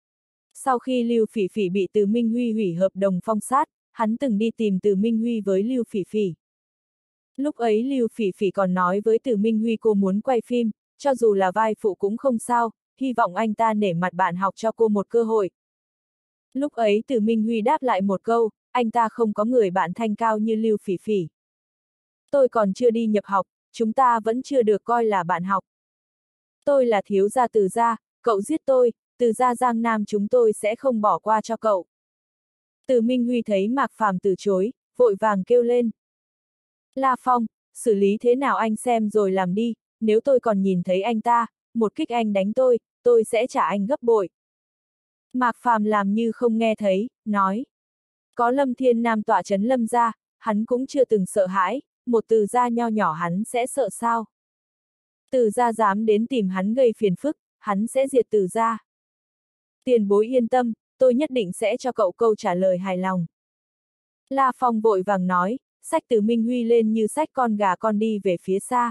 Sau khi Lưu Phỉ Phỉ bị Từ Minh Huy hủy hợp đồng phong sát, hắn từng đi tìm Từ Minh Huy với Lưu Phỉ Phỉ. Lúc ấy Lưu Phỉ Phỉ còn nói với Từ Minh Huy cô muốn quay phim, cho dù là vai phụ cũng không sao, hy vọng anh ta nể mặt bạn học cho cô một cơ hội. Lúc ấy Từ Minh Huy đáp lại một câu, anh ta không có người bạn thanh cao như Lưu Phỉ Phỉ. Tôi còn chưa đi nhập học, chúng ta vẫn chưa được coi là bạn học. Tôi là thiếu gia Từ gia, cậu giết tôi, Từ gia Giang Nam chúng tôi sẽ không bỏ qua cho cậu. Từ Minh Huy thấy Mạc Phàm từ chối, vội vàng kêu lên. La Phong, xử lý thế nào anh xem rồi làm đi, nếu tôi còn nhìn thấy anh ta, một kích anh đánh tôi sẽ trả anh gấp bội. Mạc Phàm làm như không nghe thấy, nói. Có Lâm Thiên Nam tọa trấn Lâm gia, hắn cũng chưa từng sợ hãi, một Từ gia nho nhỏ hắn sẽ sợ sao? Từ gia dám đến tìm hắn gây phiền phức, hắn sẽ diệt Từ gia. Tiền bối yên tâm, tôi nhất định sẽ cho cậu câu trả lời hài lòng. La Phong vội vàng nói, xách Từ Minh Huy lên như xách con gà con đi về phía xa.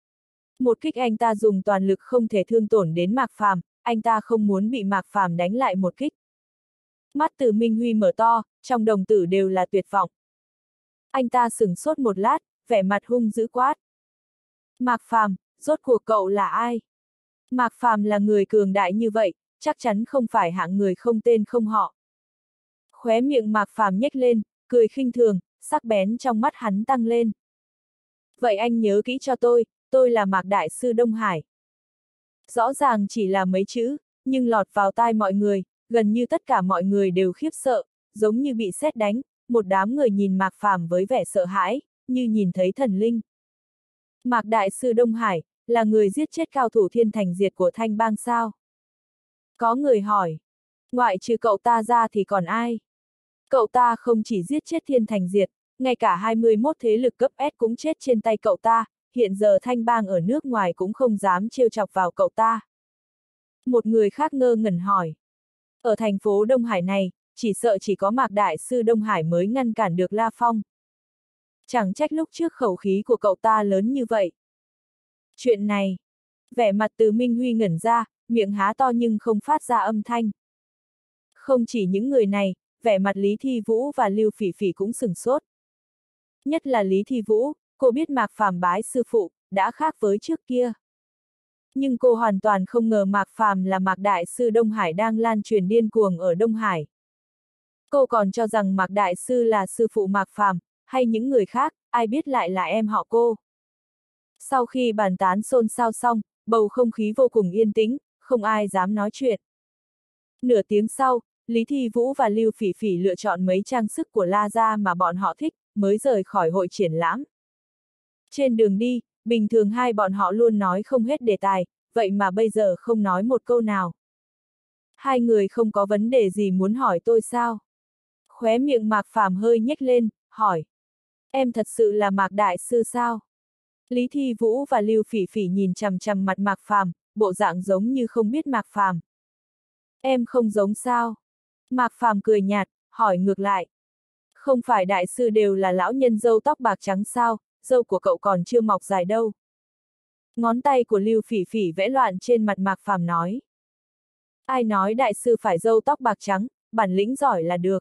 Một kích anh ta dùng toàn lực không thể thương tổn đến Mạc Phàm, anh ta không muốn bị Mạc Phàm đánh lại một kích. Mắt Từ Minh Huy mở to, trong đồng tử đều là tuyệt vọng. Anh ta sửng sốt một lát, vẻ mặt hung dữ quát. Mạc Phàm, rốt cuộc cậu là ai? Mạc Phàm là người cường đại như vậy, chắc chắn không phải hạng người không tên không họ. Khóe miệng Mạc Phàm nhếch lên, cười khinh thường, sắc bén trong mắt hắn tăng lên. Vậy anh nhớ kỹ cho tôi là Mạc Đại Sư Đông Hải. Rõ ràng chỉ là mấy chữ, nhưng lọt vào tai mọi người, gần như tất cả mọi người đều khiếp sợ, giống như bị sét đánh, một đám người nhìn Mạc Phàm với vẻ sợ hãi, như nhìn thấy thần linh. Mạc Đại Sư Đông Hải, là người giết chết cao thủ Thiên Thành Diệt của Thanh Bang sao? Có người hỏi. Ngoại trừ cậu ta ra thì còn ai? Cậu ta không chỉ giết chết Thiên Thành Diệt, ngay cả 21 thế lực cấp S cũng chết trên tay cậu ta, hiện giờ Thanh Bang ở nước ngoài cũng không dám trêu chọc vào cậu ta. Một người khác ngơ ngẩn hỏi. Ở thành phố Đông Hải này, chỉ sợ chỉ có Mạc Đại Sư Đông Hải mới ngăn cản được La Phong. Chẳng trách lúc trước khẩu khí của cậu ta lớn như vậy. Chuyện này, vẻ mặt Từ Minh Huy ngẩn ra, miệng há to nhưng không phát ra âm thanh. Không chỉ những người này, vẻ mặt Lý Thi Vũ và Lưu Phỉ Phỉ cũng sửng sốt. Nhất là Lý Thi Vũ, cô biết Mạc Phàm bái sư phụ, đã khác với trước kia. Nhưng cô hoàn toàn không ngờ Mạc Phàm là Mạc Đại Sư Đông Hải đang lan truyền điên cuồng ở Đông Hải. Cô còn cho rằng Mạc Đại Sư là sư phụ Mạc Phàm, hay những người khác, ai biết lại là em họ cô. Sau khi bàn tán xôn xao xong, bầu không khí vô cùng yên tĩnh, không ai dám nói chuyện. Nửa tiếng sau, Lý Thi Vũ và Lưu Phỉ Phỉ lựa chọn mấy trang sức của La Gia mà bọn họ thích, mới rời khỏi hội triển lãm. Trên đường đi, bình thường hai bọn họ luôn nói không hết đề tài, vậy mà bây giờ không nói một câu nào. Hai người không có vấn đề gì muốn hỏi tôi sao? Khóe miệng Mạc Phàm hơi nhếch lên, hỏi. Em thật sự là Mạc Đại Sư sao? Lý Thi Vũ và Lưu Phỉ Phỉ nhìn chằm chằm mặt Mạc Phàm, bộ dạng giống như không biết Mạc Phàm. Em không giống sao? Mạc Phàm cười nhạt, hỏi ngược lại. Không phải đại sư đều là lão nhân râu tóc bạc trắng sao, râu của cậu còn chưa mọc dài đâu. Ngón tay của Lưu Phỉ Phỉ vẽ loạn trên mặt Mạc Phàm nói. Ai nói đại sư phải râu tóc bạc trắng, bản lĩnh giỏi là được.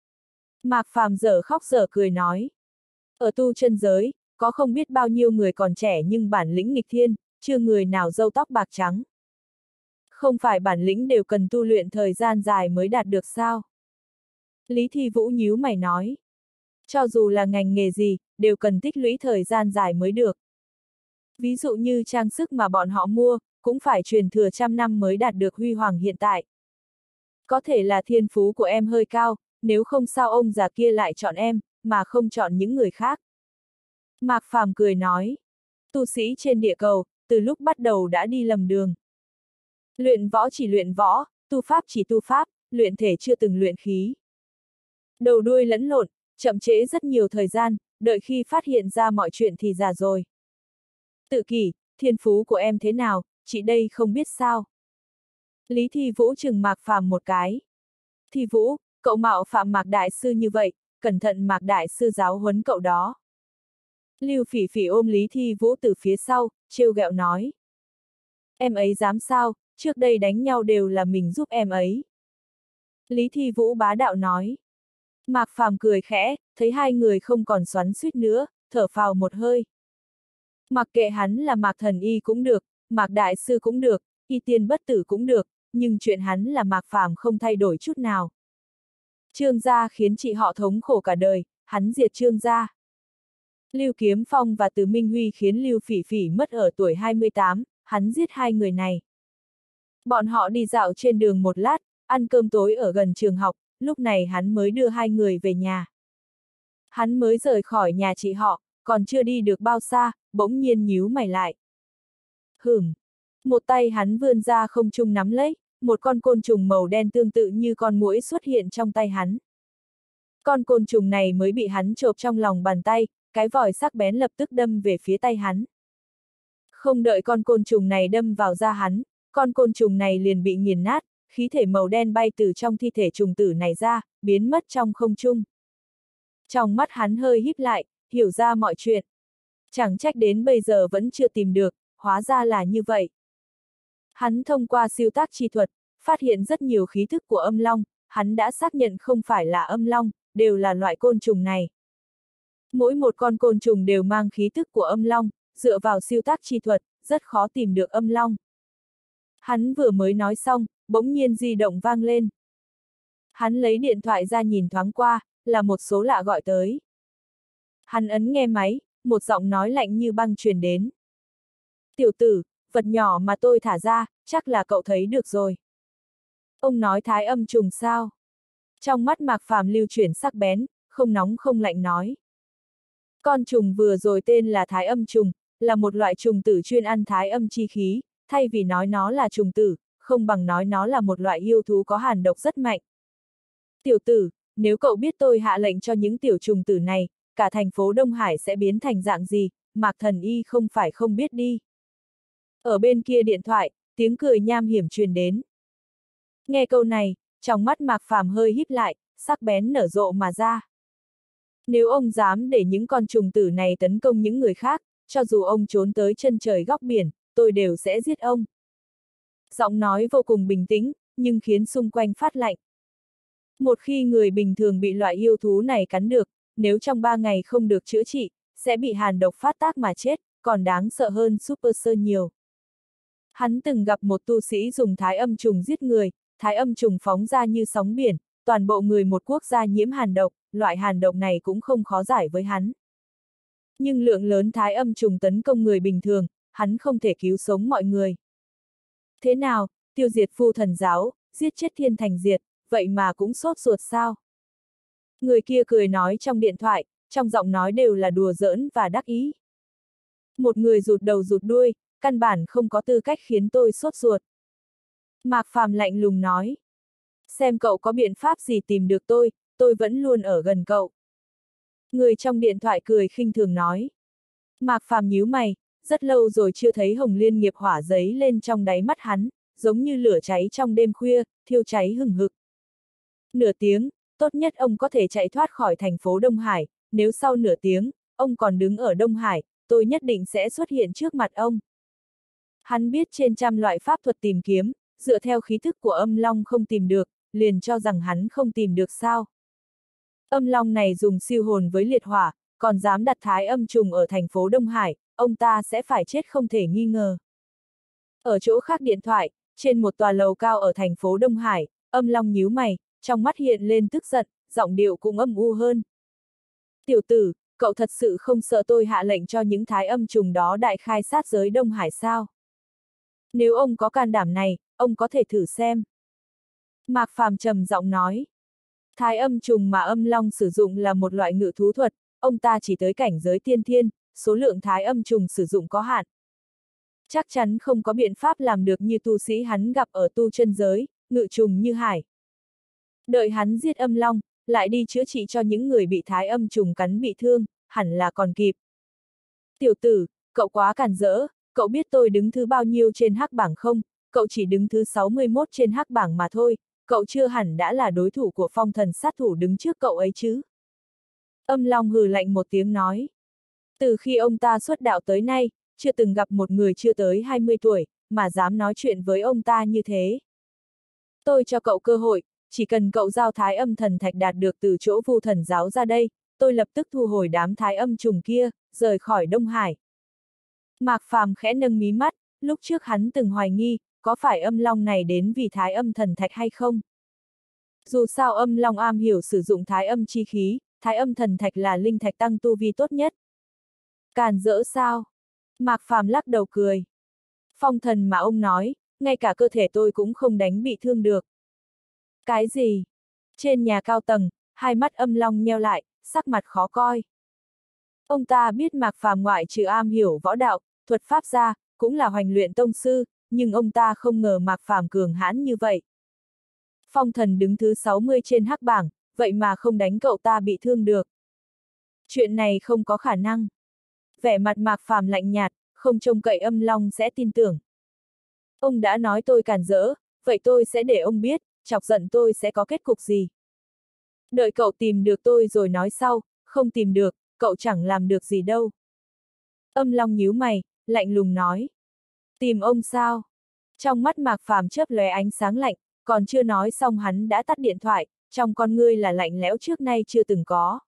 Mạc Phàm dở khóc dở cười nói. Ở tu chân giới, có không biết bao nhiêu người còn trẻ nhưng bản lĩnh nghịch thiên, chưa người nào râu tóc bạc trắng. Không phải bản lĩnh đều cần tu luyện thời gian dài mới đạt được sao? Lý Thi Vũ nhíu mày nói. Cho dù là ngành nghề gì, đều cần tích lũy thời gian dài mới được. Ví dụ như trang sức mà bọn họ mua, cũng phải truyền thừa trăm năm mới đạt được huy hoàng hiện tại. Có thể là thiên phú của em hơi cao, nếu không sao ông già kia lại chọn em, mà không chọn những người khác. Mạc Phàm cười nói. Tu sĩ trên địa cầu, từ lúc bắt đầu đã đi lầm đường. Luyện võ chỉ luyện võ, tu pháp chỉ tu pháp, luyện thể chưa từng luyện khí. Đầu đuôi lẫn lộn, chậm trễ rất nhiều thời gian, đợi khi phát hiện ra mọi chuyện thì già rồi. Tự kỷ, thiên phú của em thế nào, chị đây không biết sao. Lý Thi Vũ trừng Mạc Phàm một cái. Thi Vũ, cậu mạo phạm Mạc Đại Sư như vậy, cẩn thận Mạc Đại Sư giáo huấn cậu đó. Lưu Phỉ Phỉ ôm Lý Thi Vũ từ phía sau, trêu ghẹo nói. Em ấy dám sao, trước đây đánh nhau đều là mình giúp em ấy. Lý Thi Vũ bá đạo nói. Mạc Phàm cười khẽ, thấy hai người không còn xoắn xuýt nữa, thở phào một hơi. Mặc kệ hắn là Mạc Thần Y cũng được, Mạc Đại Sư cũng được, Y Tiên Bất Tử cũng được, nhưng chuyện hắn là Mạc Phàm không thay đổi chút nào. Trương gia khiến chị họ thống khổ cả đời, hắn diệt Trương gia. Lưu Kiếm Phong và Từ Minh Huy khiến Lưu Phỉ Phỉ mất ở tuổi 28, hắn giết hai người này. Bọn họ đi dạo trên đường một lát, ăn cơm tối ở gần trường học, lúc này hắn mới đưa hai người về nhà. Hắn mới rời khỏi nhà chị họ, còn chưa đi được bao xa, bỗng nhiên nhíu mày lại. Một tay hắn vươn ra không trung nắm lấy, một con côn trùng màu đen tương tự như con muỗi xuất hiện trong tay hắn. Con côn trùng này mới bị hắn chộp trong lòng bàn tay, cái vòi sắc bén lập tức đâm về phía tay hắn. Không đợi con côn trùng này đâm vào da hắn, con côn trùng này liền bị nghiền nát, khí thể màu đen bay từ trong thi thể trùng tử này ra, biến mất trong không trung. Trong mắt hắn hơi híp lại, hiểu ra mọi chuyện. Chẳng trách đến bây giờ vẫn chưa tìm được, hóa ra là như vậy. Hắn thông qua siêu tác chi thuật, phát hiện rất nhiều khí thức của âm long, hắn đã xác nhận không phải là âm long, đều là loại côn trùng này. Mỗi một con côn trùng đều mang khí thức của âm long, dựa vào siêu tác chi thuật, rất khó tìm được âm long. Hắn vừa mới nói xong, bỗng nhiên di động vang lên. Hắn lấy điện thoại ra nhìn thoáng qua, là một số lạ gọi tới. Hắn ấn nghe máy, một giọng nói lạnh như băng truyền đến. Tiểu tử, vật nhỏ mà tôi thả ra, chắc là cậu thấy được rồi. Ông nói thái âm trùng sao? Trong mắt Mạc Phàm lưu chuyển sắc bén, không nóng không lạnh nói. Con trùng vừa rồi tên là thái âm trùng, là một loại trùng tử chuyên ăn thái âm chi khí, thay vì nói nó là trùng tử, không bằng nói nó là một loại yêu thú có hàn độc rất mạnh. Tiểu tử, nếu cậu biết tôi hạ lệnh cho những tiểu trùng tử này, cả thành phố Đông Hải sẽ biến thành dạng gì, Mạc Thần Y không phải không biết đi. Ở bên kia điện thoại, tiếng cười nham hiểm truyền đến. Nghe câu này, trong mắt Mạc Phàm hơi híp lại, sắc bén nở rộ mà ra. Nếu ông dám để những con trùng tử này tấn công những người khác, cho dù ông trốn tới chân trời góc biển, tôi đều sẽ giết ông. Giọng nói vô cùng bình tĩnh, nhưng khiến xung quanh phát lạnh. Một khi người bình thường bị loại yêu thú này cắn được, nếu trong 3 ngày không được chữa trị, sẽ bị hàn độc phát tác mà chết, còn đáng sợ hơn Super Sơ nhiều. Hắn từng gặp một tu sĩ dùng thái âm trùng giết người, thái âm trùng phóng ra như sóng biển, toàn bộ người một quốc gia nhiễm hàn độc, loại hàn độc này cũng không khó giải với hắn. Nhưng lượng lớn thái âm trùng tấn công người bình thường, hắn không thể cứu sống mọi người. Thế nào, tiêu diệt Phu Thần giáo, giết chết Thiên Thành Diệt, vậy mà cũng sốt ruột sao? Người kia cười nói trong điện thoại, trong giọng nói đều là đùa giỡn và đắc ý. Một người rụt đầu rụt đuôi, căn bản không có tư cách khiến tôi sốt ruột. Mạc Phàm lạnh lùng nói. Xem cậu có biện pháp gì tìm được tôi vẫn luôn ở gần cậu. Người trong điện thoại cười khinh thường nói. Mạc Phàm nhíu mày, rất lâu rồi chưa thấy hồng liên nghiệp hỏa giấy lên trong đáy mắt hắn, giống như lửa cháy trong đêm khuya, thiêu cháy hừng hực. Nửa tiếng, tốt nhất ông có thể chạy thoát khỏi thành phố Đông Hải, nếu sau nửa tiếng, ông còn đứng ở Đông Hải, tôi nhất định sẽ xuất hiện trước mặt ông. Hắn biết trên trăm loại pháp thuật tìm kiếm, dựa theo khí thức của âm long không tìm được, liền cho rằng hắn không tìm được sao. Âm long này dùng siêu hồn với liệt hỏa, còn dám đặt thái âm trùng ở thành phố Đông Hải, ông ta sẽ phải chết không thể nghi ngờ. Ở chỗ khác điện thoại, trên một tòa lầu cao ở thành phố Đông Hải, âm long nhíu mày, trong mắt hiện lên tức giận, giọng điệu cũng âm u hơn. Tiểu tử, cậu thật sự không sợ tôi hạ lệnh cho những thái âm trùng đó đại khai sát giới Đông Hải sao? Nếu ông có can đảm này, ông có thể thử xem. Mạc Phàm trầm giọng nói. Thái âm trùng mà âm long sử dụng là một loại ngự thú thuật, ông ta chỉ tới cảnh giới tiên thiên, số lượng thái âm trùng sử dụng có hạn. Chắc chắn không có biện pháp làm được như tu sĩ hắn gặp ở tu chân giới, ngự trùng như hải. Đợi hắn giết âm long, lại đi chữa trị cho những người bị thái âm trùng cắn bị thương, hẳn là còn kịp. Tiểu tử, cậu quá càn rỡ, cậu biết tôi đứng thứ bao nhiêu trên hắc bảng không? Cậu chỉ đứng thứ 61 trên hắc bảng mà thôi, cậu chưa hẳn đã là đối thủ của phong thần sát thủ đứng trước cậu ấy chứ. Âm long hừ lạnh một tiếng nói. Từ khi ông ta xuất đạo tới nay, chưa từng gặp một người chưa tới 20 tuổi, mà dám nói chuyện với ông ta như thế. Tôi cho cậu cơ hội, chỉ cần cậu giao thái âm thần thạch đạt được từ chỗ Vu thần giáo ra đây, tôi lập tức thu hồi đám thái âm trùng kia, rời khỏi Đông Hải. Mạc Phàm khẽ nâng mí mắt, lúc trước hắn từng hoài nghi, có phải âm long này đến vì thái âm thần thạch hay không? Dù sao âm long am hiểu sử dụng thái âm chi khí, thái âm thần thạch là linh thạch tăng tu vi tốt nhất. Càn rỡ sao? Mạc Phàm lắc đầu cười. Phong thần mà ông nói, ngay cả cơ thể tôi cũng không đánh bị thương được. Cái gì? Trên nhà cao tầng, hai mắt âm long nheo lại, sắc mặt khó coi. Ông ta biết Mạc Phàm ngoại trừ am hiểu võ đạo, thuật pháp ra, cũng là hoành luyện tông sư, nhưng ông ta không ngờ Mạc Phàm cường hãn như vậy. Phong thần đứng thứ 60 trên hắc bảng, vậy mà không đánh cậu ta bị thương được. Chuyện này không có khả năng. Vẻ mặt Mạc Phàm lạnh nhạt, không trông cậy âm long sẽ tin tưởng. Ông đã nói tôi cản rỡ, vậy tôi sẽ để ông biết, chọc giận tôi sẽ có kết cục gì. Đợi cậu tìm được tôi rồi nói sau, không tìm được, cậu chẳng làm được gì đâu. Âm long nhíu mày, lạnh lùng nói. Tìm ông sao? Trong mắt Mạc Phàm chớp lóe ánh sáng lạnh, còn chưa nói xong hắn đã tắt điện thoại, trong con ngươi là lạnh lẽo trước nay chưa từng có.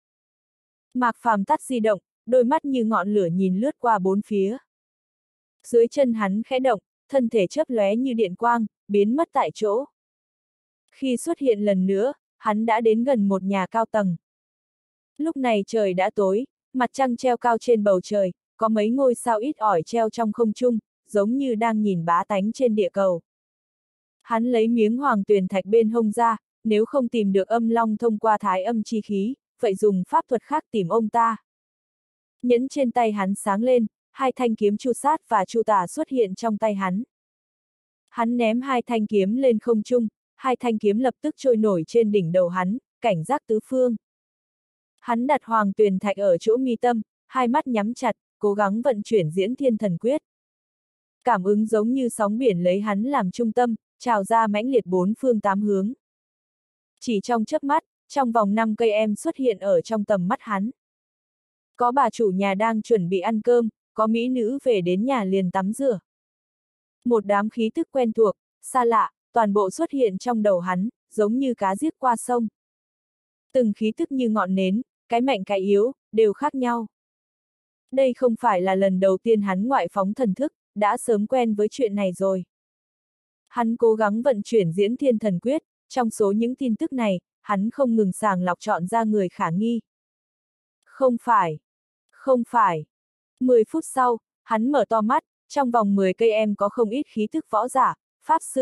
Mạc Phàm tắt di động, đôi mắt như ngọn lửa nhìn lướt qua bốn phía. Dưới chân hắn khẽ động, thân thể chớp lóe như điện quang, biến mất tại chỗ. Khi xuất hiện lần nữa, hắn đã đến gần một nhà cao tầng. Lúc này trời đã tối, mặt trăng treo cao trên bầu trời, có mấy ngôi sao ít ỏi treo trong không trung, giống như đang nhìn bá tánh trên địa cầu. Hắn lấy miếng hoàng tuyền thạch bên hông ra, nếu không tìm được âm long thông qua thái âm chi khí, vậy dùng pháp thuật khác tìm ông ta. Nhẫn trên tay hắn sáng lên, hai thanh kiếm chu sát và chu tả xuất hiện trong tay hắn. Hắn ném hai thanh kiếm lên không trung, hai thanh kiếm lập tức trôi nổi trên đỉnh đầu hắn, cảnh giác tứ phương. Hắn đặt hoàng tuyền thạch ở chỗ mi tâm, hai mắt nhắm chặt, cố gắng vận chuyển diễn thiên thần quyết. Cảm ứng giống như sóng biển lấy hắn làm trung tâm, trào ra mãnh liệt bốn phương tám hướng. Chỉ trong chớp mắt, trong vòng 5 cây em xuất hiện ở trong tầm mắt hắn. Có bà chủ nhà đang chuẩn bị ăn cơm, có mỹ nữ về đến nhà liền tắm rửa. Một đám khí tức quen thuộc, xa lạ, toàn bộ xuất hiện trong đầu hắn, giống như cá giết qua sông. Từng khí tức như ngọn nến, cái mạnh cái yếu, đều khác nhau. Đây không phải là lần đầu tiên hắn ngoại phóng thần thức, đã sớm quen với chuyện này rồi. Hắn cố gắng vận chuyển diễn thiên thần quyết, trong số những tin tức này, hắn không ngừng sàng lọc chọn ra người khả nghi. Không phải. Không phải. 10 phút sau, hắn mở to mắt, trong vòng 10 cây em có không ít khí thức võ giả, pháp sư,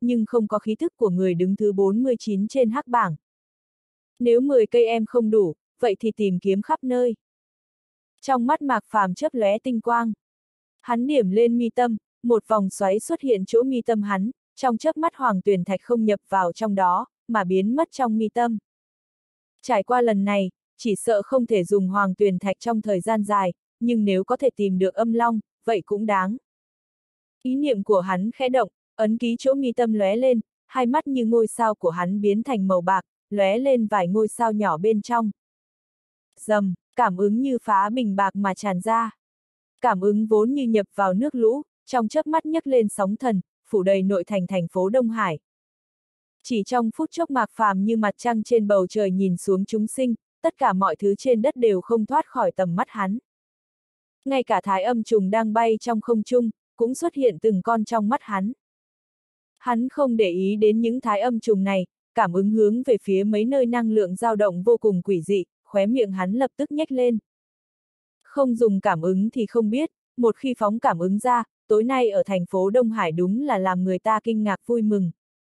nhưng không có khí thức của người đứng thứ 49 trên hắc bảng. Nếu 10 cây em không đủ, vậy thì tìm kiếm khắp nơi. Trong mắt Mạc Phàm chớp lóe tinh quang. Hắn điểm lên mi tâm, một vòng xoáy xuất hiện chỗ mi tâm hắn, trong chớp mắt Hoàng Tuyền Thạch không nhập vào trong đó, mà biến mất trong mi tâm. Trải qua lần này, chỉ sợ không thể dùng Hoàng Tuyền Thạch trong thời gian dài, nhưng nếu có thể tìm được âm long, vậy cũng đáng. Ý niệm của hắn khẽ động, ấn ký chỗ mi tâm lóe lên, hai mắt như ngôi sao của hắn biến thành màu bạc, lóe lên vài ngôi sao nhỏ bên trong. Rầm, cảm ứng như phá bình bạc mà tràn ra. Cảm ứng vốn như nhập vào nước lũ, trong chớp mắt nhấc lên sóng thần, phủ đầy nội thành thành phố Đông Hải. Chỉ trong phút chốc Mạc Phàm như mặt trăng trên bầu trời nhìn xuống chúng sinh, tất cả mọi thứ trên đất đều không thoát khỏi tầm mắt hắn. Ngay cả thái âm trùng đang bay trong không trung, cũng xuất hiện từng con trong mắt hắn. Hắn không để ý đến những thái âm trùng này, cảm ứng hướng về phía mấy nơi năng lượng dao động vô cùng quỷ dị, khóe miệng hắn lập tức nhếch lên. Không dùng cảm ứng thì không biết, một khi phóng cảm ứng ra, tối nay ở thành phố Đông Hải đúng là làm người ta kinh ngạc vui mừng.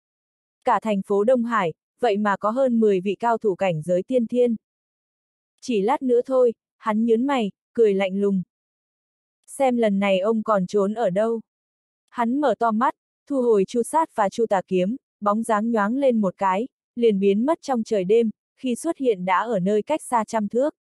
Cả thành phố Đông Hải, vậy mà có hơn 10 vị cao thủ cảnh giới tiên thiên. Chỉ lát nữa thôi, hắn nhớn mày, cười lạnh lùng. Xem lần này ông còn trốn ở đâu. Hắn mở to mắt, thu hồi chu sát và chu tà kiếm, bóng dáng nhoáng lên một cái, liền biến mất trong trời đêm, khi xuất hiện đã ở nơi cách xa trăm thước.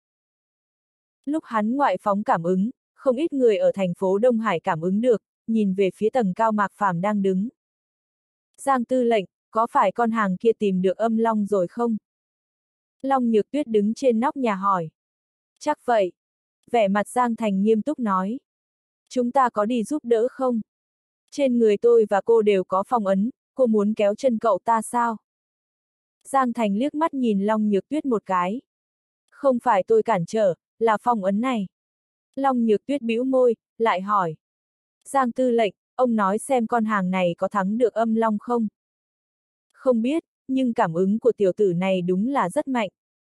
Lúc hắn ngoại phóng cảm ứng, không ít người ở thành phố Đông Hải cảm ứng được, nhìn về phía tầng cao Mạc Phàm đang đứng. Giang tư lệnh, có phải con hàng kia tìm được âm long rồi không? Long Nhược Tuyết đứng trên nóc nhà hỏi. Chắc vậy. Vẻ mặt Giang Thành nghiêm túc nói. Chúng ta có đi giúp đỡ không? Trên người tôi và cô đều có phong ấn, cô muốn kéo chân cậu ta sao? Giang Thành liếc mắt nhìn Long Nhược Tuyết một cái. Không phải tôi cản trở, là phong ấn này. Long Nhược Tuyết bĩu môi, lại hỏi. Giang tư lệnh, ông nói xem con hàng này có thắng được âm long không? Không biết, nhưng cảm ứng của tiểu tử này đúng là rất mạnh.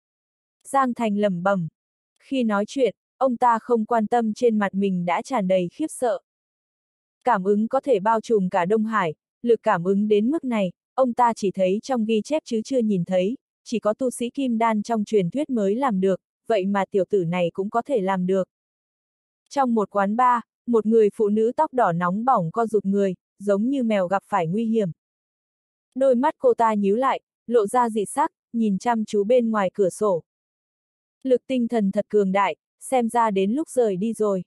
Giang Thành lẩm bẩm. Khi nói chuyện, ông ta không quan tâm trên mặt mình đã tràn đầy khiếp sợ. Cảm ứng có thể bao trùm cả Đông Hải, lực cảm ứng đến mức này, ông ta chỉ thấy trong ghi chép chứ chưa nhìn thấy, chỉ có tu sĩ kim đan trong truyền thuyết mới làm được, vậy mà tiểu tử này cũng có thể làm được. Trong một quán bar, một người phụ nữ tóc đỏ nóng bỏng co rụt người, giống như mèo gặp phải nguy hiểm. Đôi mắt cô ta nhíu lại, lộ ra dị sắc, nhìn chăm chú bên ngoài cửa sổ. Lực tinh thần thật cường đại, xem ra đến lúc rời đi rồi.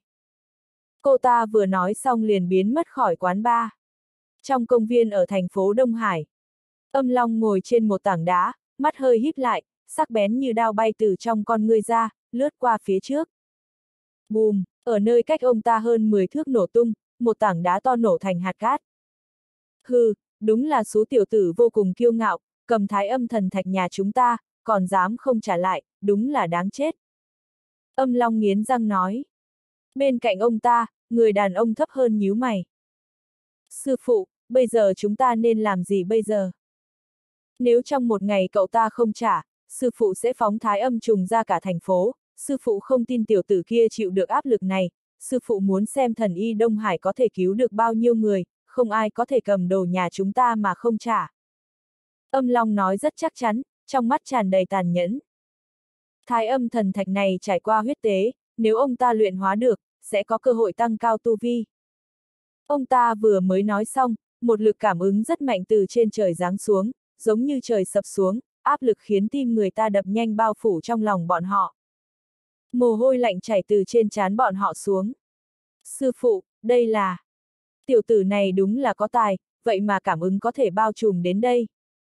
Cô ta vừa nói xong liền biến mất khỏi quán bar. Trong công viên ở thành phố Đông Hải, Âm Long ngồi trên một tảng đá, mắt hơi híp lại, sắc bén như đao bay từ trong con ngươi ra, lướt qua phía trước. Bùm, ở nơi cách ông ta hơn 10 thước nổ tung, một tảng đá to nổ thành hạt cát. Hừ, đúng là số tiểu tử vô cùng kiêu ngạo, cầm thái âm thần thạch nhà chúng ta, còn dám không trả lại, đúng là đáng chết. Âm Long nghiến răng nói. Bên cạnh ông ta, người đàn ông thấp hơn nhíu mày. Sư phụ, bây giờ chúng ta nên làm gì bây giờ? Nếu trong một ngày cậu ta không trả, sư phụ sẽ phóng thái âm trùng ra cả thành phố, sư phụ không tin tiểu tử kia chịu được áp lực này, sư phụ muốn xem thần y Đông Hải có thể cứu được bao nhiêu người, không ai có thể cầm đồ nhà chúng ta mà không trả. Âm Long nói rất chắc chắn, trong mắt tràn đầy tàn nhẫn. Thái âm thần thạch này trải qua huyết tế, nếu ông ta luyện hóa được, sẽ có cơ hội tăng cao tu vi. Ông ta vừa mới nói xong, một lực cảm ứng rất mạnh từ trên trời giáng xuống, giống như trời sập xuống, áp lực khiến tim người ta đập nhanh bao phủ trong lòng bọn họ. Mồ hôi lạnh chảy từ trên trán bọn họ xuống. Sư phụ, đây là... Tiểu tử này đúng là có tài, vậy mà cảm ứng có thể bao trùm đến đây.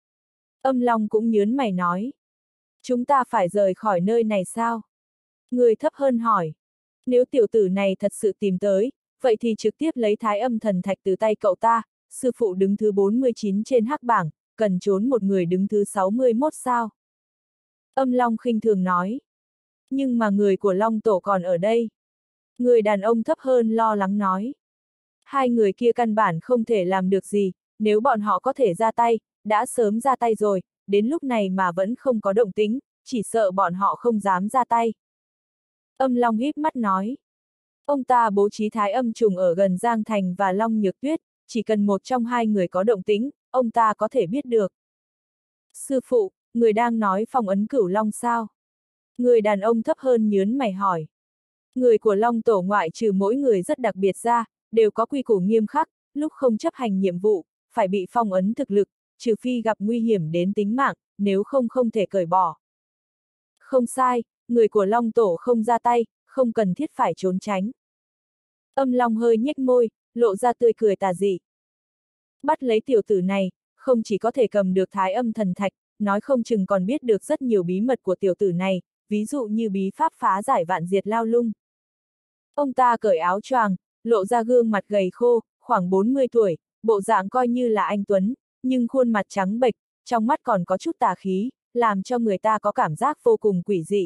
Âm Long cũng nhớn mày nói. Chúng ta phải rời khỏi nơi này sao? Người thấp hơn hỏi. Nếu tiểu tử này thật sự tìm tới, vậy thì trực tiếp lấy thái âm thần thạch từ tay cậu ta, sư phụ đứng thứ 49 trên hắc bảng, cần trốn một người đứng thứ 61 sao? Âm Long khinh thường nói. Nhưng mà người của Long Tổ còn ở đây. Người đàn ông thấp hơn lo lắng nói. Hai người kia căn bản không thể làm được gì, nếu bọn họ có thể ra tay, đã sớm ra tay rồi, đến lúc này mà vẫn không có động tĩnh, chỉ sợ bọn họ không dám ra tay. Âm Long híp mắt nói. Ông ta bố trí thái âm trùng ở gần Giang Thành và Long Nhược Tuyết, chỉ cần một trong hai người có động tĩnh, ông ta có thể biết được. Sư phụ, người đang nói phong ấn Cửu Long sao? Người đàn ông thấp hơn nhớn mày hỏi. Người của Long Tổ ngoại trừ mỗi người rất đặc biệt ra, đều có quy củ nghiêm khắc, lúc không chấp hành nhiệm vụ, phải bị phong ấn thực lực, trừ phi gặp nguy hiểm đến tính mạng, nếu không không thể cởi bỏ. Không sai, người của Long Tổ không ra tay, không cần thiết phải trốn tránh. Âm Long hơi nhếch môi, lộ ra tươi cười tà dị. Bắt lấy tiểu tử này, không chỉ có thể cầm được Thái Âm Thần Thạch, nói không chừng còn biết được rất nhiều bí mật của tiểu tử này, ví dụ như bí pháp phá giải vạn diệt lao lung. Ông ta cởi áo choàng, lộ ra gương mặt gầy khô, khoảng 40 tuổi, bộ dạng coi như là anh tuấn, nhưng khuôn mặt trắng bệch, trong mắt còn có chút tà khí, làm cho người ta có cảm giác vô cùng quỷ dị.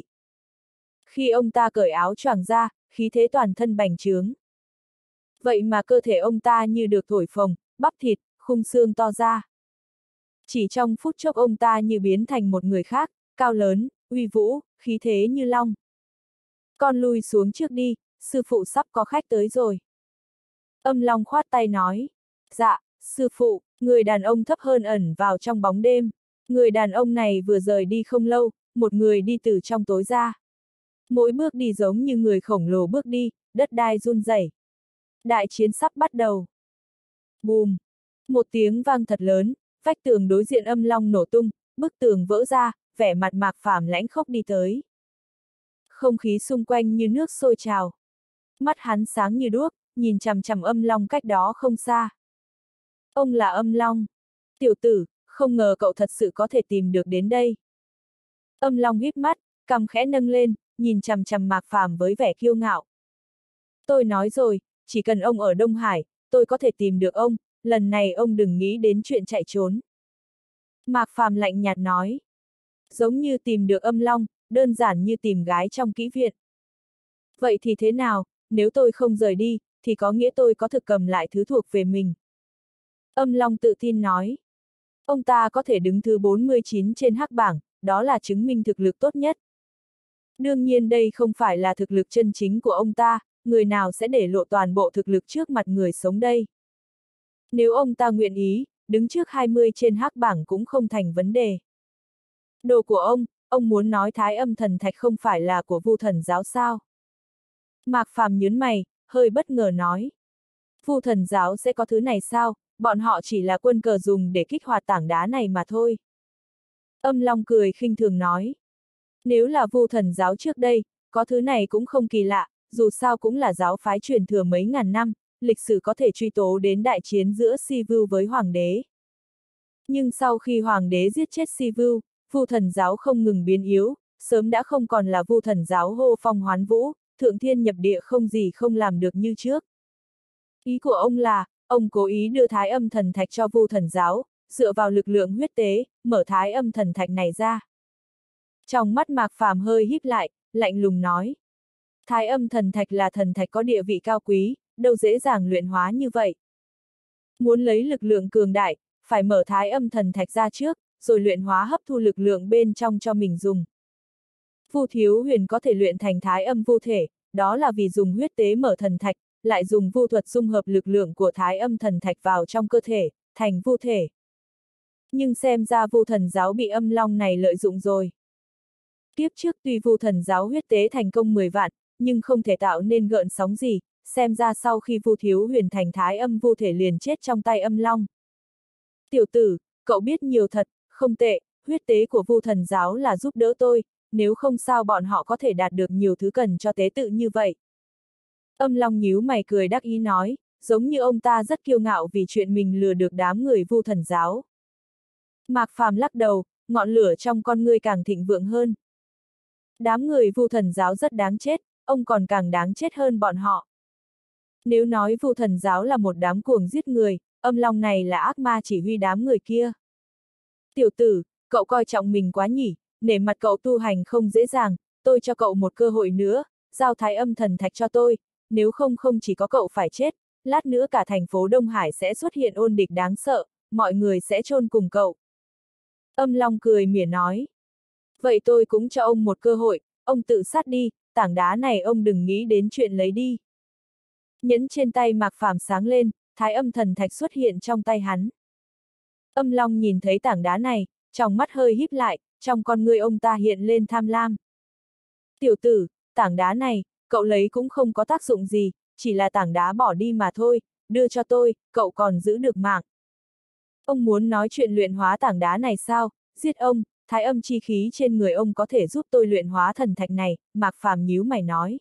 Khi ông ta cởi áo choàng ra, khí thế toàn thân bành trướng. Vậy mà cơ thể ông ta như được thổi phồng, bắp thịt, khung xương to ra. Chỉ trong phút chốc ông ta như biến thành một người khác, cao lớn, uy vũ, khí thế như long. Con lui xuống trước đi, sư phụ sắp có khách tới rồi. Âm Long khoát tay nói. Dạ, sư phụ, người đàn ông thấp hơn ẩn vào trong bóng đêm. Người đàn ông này vừa rời đi không lâu, một người đi từ trong tối ra. Mỗi bước đi giống như người khổng lồ bước đi, đất đai run rẩy. Đại chiến sắp bắt đầu. Bùm! Một tiếng vang thật lớn, vách tường đối diện Âm Long nổ tung, bức tường vỡ ra, vẻ mặt Mạc Phàm lãnh khốc đi tới. Không khí xung quanh như nước sôi trào. Mắt hắn sáng như đuốc, nhìn chằm chằm Âm Long cách đó không xa. Ông là Âm Long. Tiểu tử, không ngờ cậu thật sự có thể tìm được đến đây. Âm Long híp mắt, cằm khẽ nâng lên, nhìn chằm chằm Mạc Phàm với vẻ kiêu ngạo. Tôi nói rồi, chỉ cần ông ở Đông Hải, tôi có thể tìm được ông, lần này ông đừng nghĩ đến chuyện chạy trốn. Mạc Phàm lạnh nhạt nói. Giống như tìm được Âm Long, đơn giản như tìm gái trong kỹ viện. Vậy thì thế nào, nếu tôi không rời đi, thì có nghĩa tôi có thực cầm lại thứ thuộc về mình. Âm Long tự tin nói. Ông ta có thể đứng thứ 49 trên hắc bảng, đó là chứng minh thực lực tốt nhất. Đương nhiên đây không phải là thực lực chân chính của ông ta, người nào sẽ để lộ toàn bộ thực lực trước mặt người sống đây. Nếu ông ta nguyện ý, đứng trước 20 trên hắc bảng cũng không thành vấn đề. Đồ của ông muốn nói Thái Âm Thần Thạch không phải là của Vu Thần Giáo sao? Mạc Phàm nhớn mày, hơi bất ngờ nói. Vu Thần Giáo sẽ có thứ này sao, bọn họ chỉ là quân cờ dùng để kích hoạt tảng đá này mà thôi. Âm Long cười khinh thường nói. Nếu là Vu Thần Giáo trước đây, có thứ này cũng không kỳ lạ, dù sao cũng là giáo phái truyền thừa mấy ngàn năm, lịch sử có thể truy tố đến đại chiến giữa Sivu với Hoàng đế. Nhưng sau khi Hoàng đế giết chết Sivu, Vu Thần Giáo không ngừng biến yếu, sớm đã không còn là Vu Thần Giáo hô phong hoán vũ, thượng thiên nhập địa không gì không làm được như trước. Ý của ông là, ông cố ý đưa Thái Âm Thần Thạch cho Vu Thần Giáo, dựa vào lực lượng huyết tế, mở Thái Âm Thần Thạch này ra. Trong mắt Mạc Phàm hơi híp lại, lạnh lùng nói. Thái Âm Thần Thạch là thần thạch có địa vị cao quý, đâu dễ dàng luyện hóa như vậy. Muốn lấy lực lượng cường đại, phải mở Thái Âm Thần Thạch ra trước, rồi luyện hóa hấp thu lực lượng bên trong cho mình dùng. Vu Thiếu Huyền có thể luyện thành Thái Âm Vu Thể, đó là vì dùng huyết tế mở thần thạch, lại dùng vu thuật dung hợp lực lượng của Thái Âm Thần Thạch vào trong cơ thể, thành vu thể. Nhưng xem ra Vu Thần Giáo bị Âm Long này lợi dụng rồi. Kiếp trước tuy Vu Thần Giáo huyết tế thành công 10 vạn, nhưng không thể tạo nên gợn sóng gì, xem ra sau khi Vu Thiếu Huyền thành Thái Âm Vu Thể liền chết trong tay Âm Long. Tiểu tử, cậu biết nhiều thật, không tệ, huyết tế của Vu Thần Giáo là giúp đỡ tôi, nếu không sao bọn họ có thể đạt được nhiều thứ cần cho tế tự như vậy. Âm Long nhíu mày cười đắc ý nói, giống như ông ta rất kiêu ngạo vì chuyện mình lừa được đám người Vu Thần Giáo. Mạc Phàm lắc đầu, ngọn lửa trong con ngươi càng thịnh vượng hơn. Đám người Vu Thần Giáo rất đáng chết, ông còn càng đáng chết hơn bọn họ. Nếu nói Vu Thần Giáo là một đám cuồng giết người, Âm Long này là ác ma chỉ huy đám người kia. Tiểu tử, cậu coi trọng mình quá nhỉ, nể mặt cậu tu hành không dễ dàng, tôi cho cậu một cơ hội nữa, giao Thái Âm Thần Thạch cho tôi, nếu không không chỉ có cậu phải chết, lát nữa cả thành phố Đông Hải sẽ xuất hiện ôn địch đáng sợ, mọi người sẽ chôn cùng cậu. Âm Long cười mỉa nói. Vậy tôi cũng cho ông một cơ hội, ông tự sát đi, tảng đá này ông đừng nghĩ đến chuyện lấy đi. Nhẫn trên tay Mạc Phàm sáng lên, Thái Âm Thần Thạch xuất hiện trong tay hắn. Âm Long nhìn thấy tảng đá này, trong mắt hơi híp lại, trong con ngươi ông ta hiện lên tham lam. Tiểu tử, tảng đá này, cậu lấy cũng không có tác dụng gì, chỉ là tảng đá bỏ đi mà thôi, đưa cho tôi, cậu còn giữ được mạng. Ông muốn nói chuyện luyện hóa tảng đá này sao? Giết ông, thái âm chi khí trên người ông có thể giúp tôi luyện hóa thần thạch này, Mạc Phàm nhíu mày nói.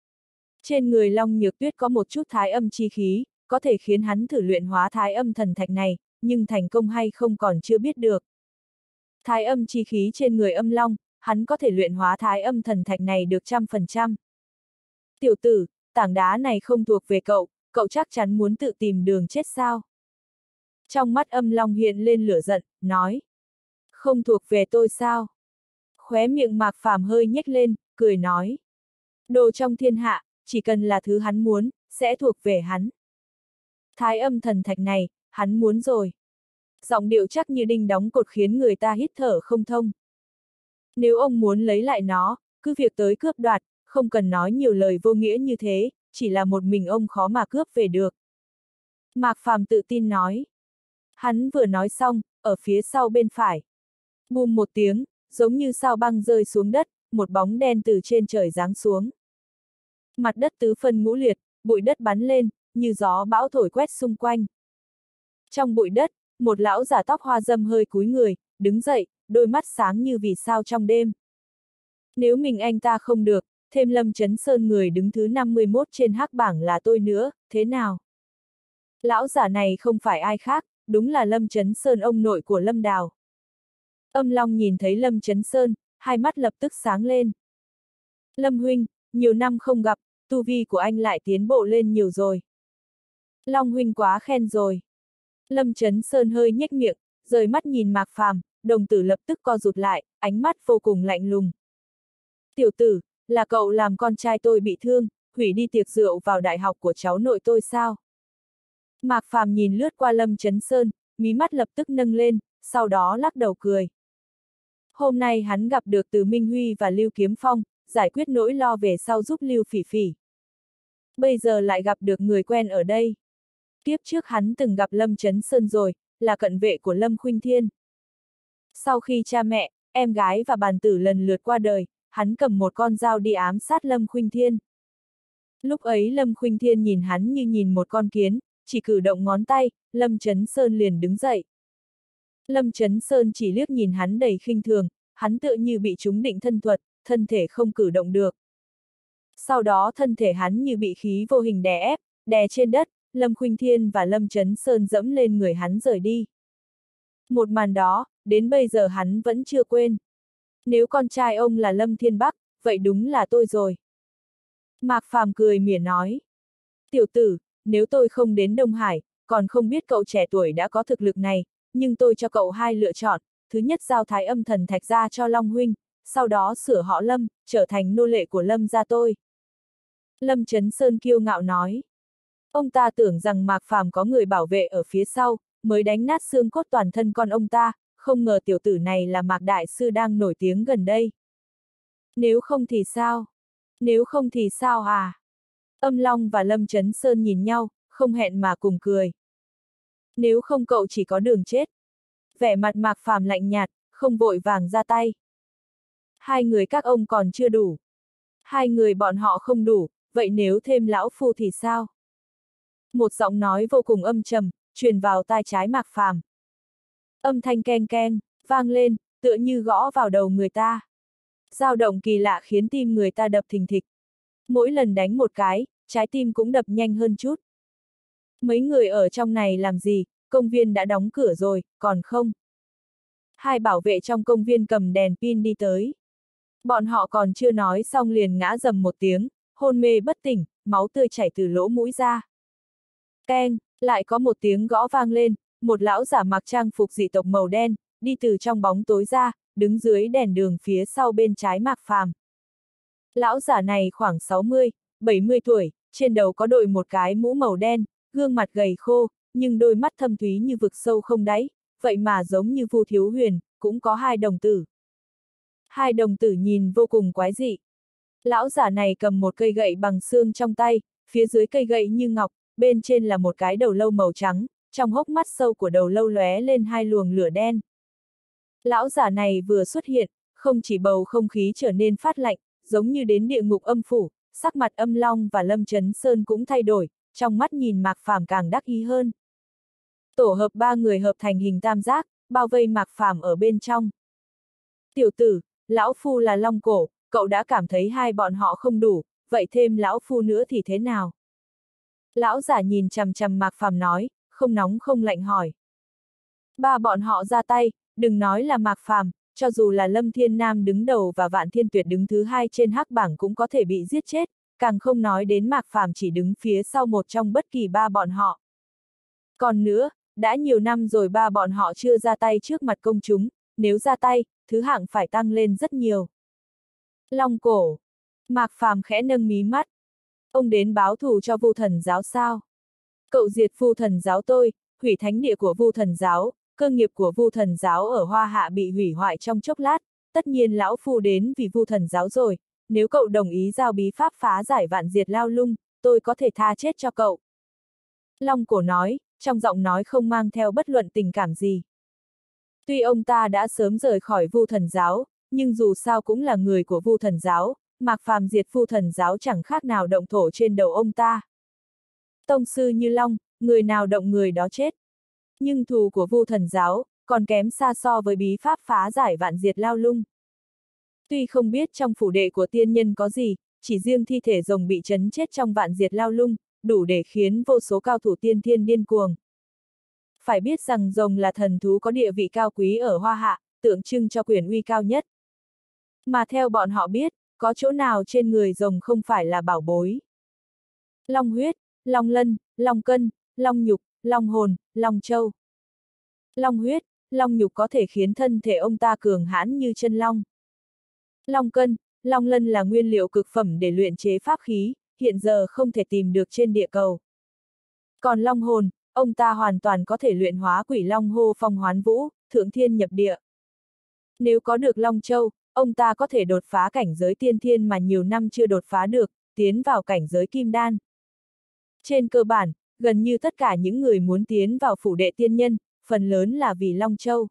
Trên người Long Nhược Tuyết có một chút thái âm chi khí, có thể khiến hắn thử luyện hóa thái âm thần thạch này, nhưng thành công hay không còn chưa biết được. Thái âm chi khí trên người Âm Long, hắn có thể luyện hóa thái âm thần thạch này được 100%. Tiểu tử, tảng đá này không thuộc về cậu, cậu chắc chắn muốn tự tìm đường chết sao? Trong mắt Âm Long hiện lên lửa giận, nói. Không thuộc về tôi sao? Khóe miệng Mạc Phàm hơi nhếch lên, cười nói. Đồ trong thiên hạ, chỉ cần là thứ hắn muốn, sẽ thuộc về hắn. Thái âm thần thạch này, hắn muốn rồi. Giọng điệu chắc như đinh đóng cột khiến người ta hít thở không thông. Nếu ông muốn lấy lại nó, cứ việc tới cướp đoạt, không cần nói nhiều lời vô nghĩa như thế, chỉ là một mình ông khó mà cướp về được. Mạc Phàm tự tin nói. Hắn vừa nói xong, ở phía sau bên phải. Bùm một tiếng, giống như sao băng rơi xuống đất, một bóng đen từ trên trời giáng xuống. Mặt đất tứ phân ngũ liệt, bụi đất bắn lên, như gió bão thổi quét xung quanh. Trong bụi đất, một lão giả tóc hoa râm hơi cúi người, đứng dậy, đôi mắt sáng như vì sao trong đêm. Nếu mình anh ta không được, thêm Lâm Chấn Sơn người đứng thứ 51 trên hắc bảng là tôi nữa, thế nào? Lão giả này không phải ai khác, đúng là Lâm Chấn Sơn ông nội của Lâm Đào. Âm Long nhìn thấy Lâm Chấn Sơn, hai mắt lập tức sáng lên. Lâm huynh, nhiều năm không gặp, tu vi của anh lại tiến bộ lên nhiều rồi. Long huynh quá khen rồi. Lâm Chấn Sơn hơi nhếch miệng, rời mắt nhìn Mạc Phàm, đồng tử lập tức co rụt lại, ánh mắt vô cùng lạnh lùng. Tiểu tử, là cậu làm con trai tôi bị thương, hủy đi tiệc rượu vào đại học của cháu nội tôi sao? Mạc Phàm nhìn lướt qua Lâm Chấn Sơn, mí mắt lập tức nâng lên, sau đó lắc đầu cười. Hôm nay hắn gặp được Từ Minh Huy và Lưu Kiếm Phong, giải quyết nỗi lo về sau giúp Lưu Phỉ Phỉ. Bây giờ lại gặp được người quen ở đây. Tiếp trước hắn từng gặp Lâm Chấn Sơn rồi, là cận vệ của Lâm Khuynh Thiên. Sau khi cha mẹ, em gái và bàn tử lần lượt qua đời, hắn cầm một con dao đi ám sát Lâm Khuynh Thiên. Lúc ấy Lâm Khuynh Thiên nhìn hắn như nhìn một con kiến, chỉ cử động ngón tay, Lâm Chấn Sơn liền đứng dậy. Lâm Chấn Sơn chỉ liếc nhìn hắn đầy khinh thường, hắn tựa như bị trúng định thân thuật, thân thể không cử động được. Sau đó thân thể hắn như bị khí vô hình đè ép, đè trên đất, Lâm Khuynh Thiên và Lâm Chấn Sơn dẫm lên người hắn rời đi. Một màn đó, đến bây giờ hắn vẫn chưa quên. Nếu con trai ông là Lâm Thiên Bắc, vậy đúng là tôi rồi. Mạc Phàm cười mỉa nói. Tiểu tử, nếu tôi không đến Đông Hải, còn không biết cậu trẻ tuổi đã có thực lực này, nhưng tôi cho cậu hai lựa chọn, thứ nhất giao thái âm thần thạch ra cho Long huynh, sau đó sửa họ Lâm, trở thành nô lệ của Lâm gia tôi. Lâm Chấn Sơn kiêu ngạo nói. Ông ta tưởng rằng Mạc Phàm có người bảo vệ ở phía sau, mới đánh nát xương cốt toàn thân con ông ta, không ngờ tiểu tử này là Mạc Đại Sư đang nổi tiếng gần đây. Nếu không thì sao? Nếu không thì sao à? Âm Long và Lâm Chấn Sơn nhìn nhau, không hẹn mà cùng cười. Nếu không cậu chỉ có đường chết. Vẻ mặt Mạc Phàm lạnh nhạt, không vội vàng ra tay. Hai người các ông còn chưa đủ. Hai người bọn họ không đủ, vậy nếu thêm lão phu thì sao? Một giọng nói vô cùng âm trầm, truyền vào tai trái Mạc Phàm. Âm thanh keng keng, vang lên, tựa như gõ vào đầu người ta. Dao động kỳ lạ khiến tim người ta đập thình thịch. Mỗi lần đánh một cái, trái tim cũng đập nhanh hơn chút. Mấy người ở trong này làm gì, công viên đã đóng cửa rồi, còn không? Hai bảo vệ trong công viên cầm đèn pin đi tới. Bọn họ còn chưa nói xong liền ngã rầm một tiếng, hôn mê bất tỉnh, máu tươi chảy từ lỗ mũi ra. Keng, lại có một tiếng gõ vang lên, một lão giả mặc trang phục dị tộc màu đen, đi từ trong bóng tối ra, đứng dưới đèn đường phía sau bên trái Mạc Phàm. Lão giả này khoảng 60, 70 tuổi, trên đầu có đội một cái mũ màu đen, gương mặt gầy khô, nhưng đôi mắt thâm thúy như vực sâu không đáy, vậy mà giống như Vu Thiếu Huyền, cũng có hai đồng tử. Hai đồng tử nhìn vô cùng quái dị. Lão giả này cầm một cây gậy bằng xương trong tay, phía dưới cây gậy như ngọc, bên trên là một cái đầu lâu màu trắng, trong hốc mắt sâu của đầu lâu lóe lên hai luồng lửa đen. Lão giả này vừa xuất hiện, không chỉ bầu không khí trở nên phát lạnh, giống như đến địa ngục âm phủ, sắc mặt Âm Long và Lâm Chấn Sơn cũng thay đổi, trong mắt nhìn Mạc Phàm càng đắc ý hơn. Tổ hợp ba người hợp thành hình tam giác, bao vây Mạc Phàm ở bên trong. Tiểu tử, lão phu là Long Cổ, cậu đã cảm thấy hai bọn họ không đủ, vậy thêm lão phu nữa thì thế nào? Lão giả nhìn chằm chằm Mạc Phàm nói, không nóng không lạnh hỏi. Ba bọn họ ra tay, đừng nói là Mạc Phàm, cho dù là Lâm Thiên Nam đứng đầu và Vạn Thiên Tuyệt đứng thứ hai trên hắc bảng cũng có thể bị giết chết, càng không nói đến Mạc Phàm chỉ đứng phía sau một trong bất kỳ ba bọn họ. Còn nữa, đã nhiều năm rồi ba bọn họ chưa ra tay trước mặt công chúng, nếu ra tay, thứ hạng phải tăng lên rất nhiều. Long Cổ. Mạc Phàm khẽ nâng mí mắt. Ông đến báo thù cho Vu Thần giáo sao? Cậu diệt Vu Thần giáo tôi, hủy thánh địa của Vu Thần giáo, cơ nghiệp của Vu Thần giáo ở Hoa Hạ bị hủy hoại trong chốc lát, tất nhiên lão phu đến vì Vu Thần giáo rồi, nếu cậu đồng ý giao bí pháp phá giải vạn diệt lao lung, tôi có thể tha chết cho cậu. Long Cổ nói, trong giọng nói không mang theo bất luận tình cảm gì. Tuy ông ta đã sớm rời khỏi Vu Thần giáo, nhưng dù sao cũng là người của Vu Thần giáo, Mạc Phàm diệt Vu Thần giáo chẳng khác nào động thổ trên đầu ông ta. Tông sư như Long, người nào động người đó chết. Nhưng thù của Vu Thần giáo, còn kém xa so với bí pháp phá giải vạn diệt lao lung. Tuy không biết trong phủ đệ của tiên nhân có gì, chỉ riêng thi thể rồng bị chấn chết trong vạn diệt lao lung, đủ để khiến vô số cao thủ tiên thiên điên cuồng. Phải biết rằng rồng là thần thú có địa vị cao quý ở Hoa Hạ, tượng trưng cho quyền uy cao nhất. Mà theo bọn họ biết, có chỗ nào trên người rồng không phải là bảo bối. Long huyết, long lân, long cân, long nhục, long hồn, long châu. Long huyết, long nhục có thể khiến thân thể ông ta cường hãn như chân long. Long cân, long lân là nguyên liệu cực phẩm để luyện chế pháp khí, hiện giờ không thể tìm được trên địa cầu. Còn long hồn, ông ta hoàn toàn có thể luyện hóa quỷ long hô phong hoán vũ, thượng thiên nhập địa. Nếu có được long châu, ông ta có thể đột phá cảnh giới tiên thiên mà nhiều năm chưa đột phá được, tiến vào cảnh giới kim đan. Trên cơ bản, gần như tất cả những người muốn tiến vào phủ đệ tiên nhân, phần lớn là vì Long Châu.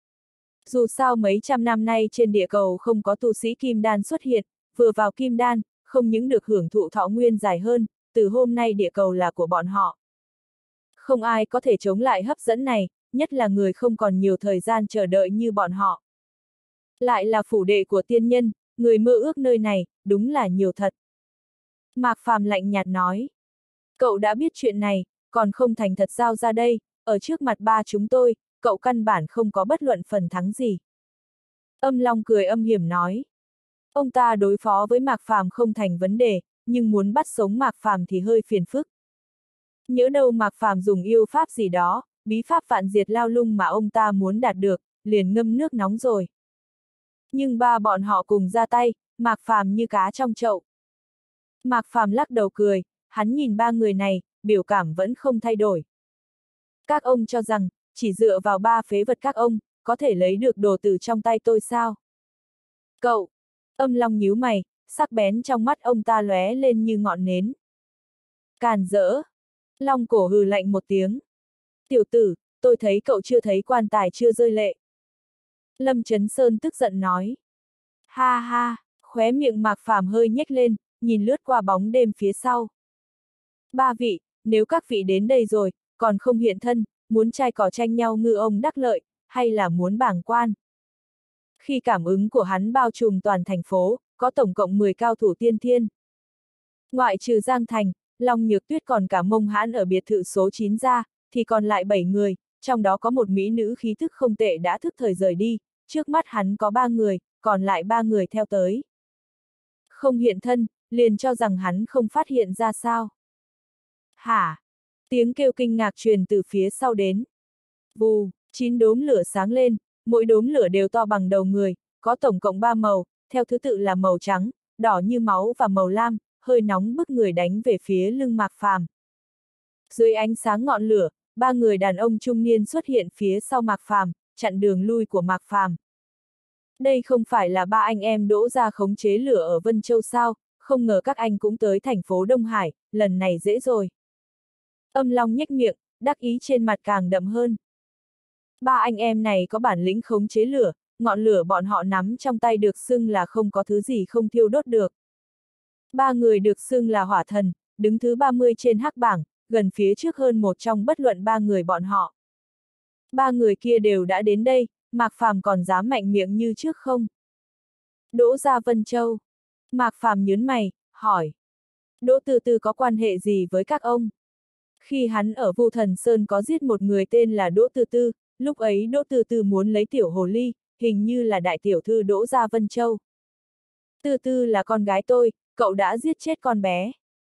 Dù sao mấy trăm năm nay trên địa cầu không có tu sĩ kim đan xuất hiện, vừa vào kim đan, không những được hưởng thụ thọ nguyên dài hơn, từ hôm nay địa cầu là của bọn họ. Không ai có thể chống lại hấp dẫn này, nhất là người không còn nhiều thời gian chờ đợi như bọn họ. Lại là phủ đệ của tiên nhân, người mơ ước nơi này, đúng là nhiều thật. Mạc Phàm lạnh nhạt nói. Cậu đã biết chuyện này, còn không thành thật giao ra đây, ở trước mặt ba chúng tôi, cậu căn bản không có bất luận phần thắng gì. Âm Long cười âm hiểm nói. Ông ta đối phó với Mạc Phàm không thành vấn đề, nhưng muốn bắt sống Mạc Phàm thì hơi phiền phức. Nhỡ đâu Mạc Phàm dùng yêu pháp gì đó, bí pháp vạn diệt lao lung mà ông ta muốn đạt được, liền ngâm nước nóng rồi. Nhưng ba bọn họ cùng ra tay, Mạc Phàm như cá trong chậu. Mạc Phàm lắc đầu cười, hắn nhìn ba người này, biểu cảm vẫn không thay đổi. Các ông cho rằng, chỉ dựa vào ba phế vật các ông, có thể lấy được đồ từ trong tay tôi sao? Cậu! Âm Long nhíu mày, sắc bén trong mắt ông ta lóe lên như ngọn nến. Càn rỡ! Long Cổ hừ lạnh một tiếng. Tiểu tử, tôi thấy cậu chưa thấy quan tài chưa rơi lệ. Lâm Chấn Sơn tức giận nói. Ha ha, khóe miệng Mạc Phàm hơi nhếch lên, nhìn lướt qua bóng đêm phía sau. Ba vị, nếu các vị đến đây rồi, còn không hiện thân, muốn trai cỏ tranh nhau ngư ông đắc lợi, hay là muốn bảng quan? Khi cảm ứng của hắn bao trùm toàn thành phố, có tổng cộng 10 cao thủ tiên thiên. Ngoại trừ Giang Thành, Long Nhược Tuyết còn cả Mông Hãn ở biệt thự số 9 ra, thì còn lại 7 người, trong đó có một mỹ nữ khí thức không tệ đã thức thời rời đi, trước mắt hắn có 3 người, còn lại 3 người theo tới. Không hiện thân, liền cho rằng hắn không phát hiện ra sao. Hả? Tiếng kêu kinh ngạc truyền từ phía sau đến. Vù, 9 đốm lửa sáng lên, mỗi đốm lửa đều to bằng đầu người, có tổng cộng 3 màu, theo thứ tự là màu trắng, đỏ như máu và màu lam, hơi nóng bức người đánh về phía lưng Mạc Phàm. Dưới ánh sáng ngọn lửa, 3 người đàn ông trung niên xuất hiện phía sau Mạc Phàm, chặn đường lui của Mạc Phàm. Đây không phải là 3 anh em đỗ ra khống chế lửa ở Vân Châu sao, không ngờ các anh cũng tới thành phố Đông Hải, lần này dễ rồi. Âm Long nhếch miệng, đắc ý trên mặt càng đậm hơn. Ba anh em này có bản lĩnh khống chế lửa, ngọn lửa bọn họ nắm trong tay được xưng là không có thứ gì không thiêu đốt được. Ba người được xưng là hỏa thần, đứng thứ 30 trên hắc bảng, gần phía trước hơn một trong bất luận ba người bọn họ. Ba người kia đều đã đến đây, Mạc Phàm còn dám mạnh miệng như trước không? Đỗ Gia Vân Châu. Mạc Phàm nhướng mày, hỏi. Đỗ Từ Từ có quan hệ gì với các ông? Khi hắn ở Vu Thần Sơn có giết một người tên là Đỗ Từ Từ, lúc ấy Đỗ Từ Từ muốn lấy tiểu hồ ly, hình như là đại tiểu thư Đỗ Gia Vân Châu. Từ Từ là con gái tôi, cậu đã giết chết con bé.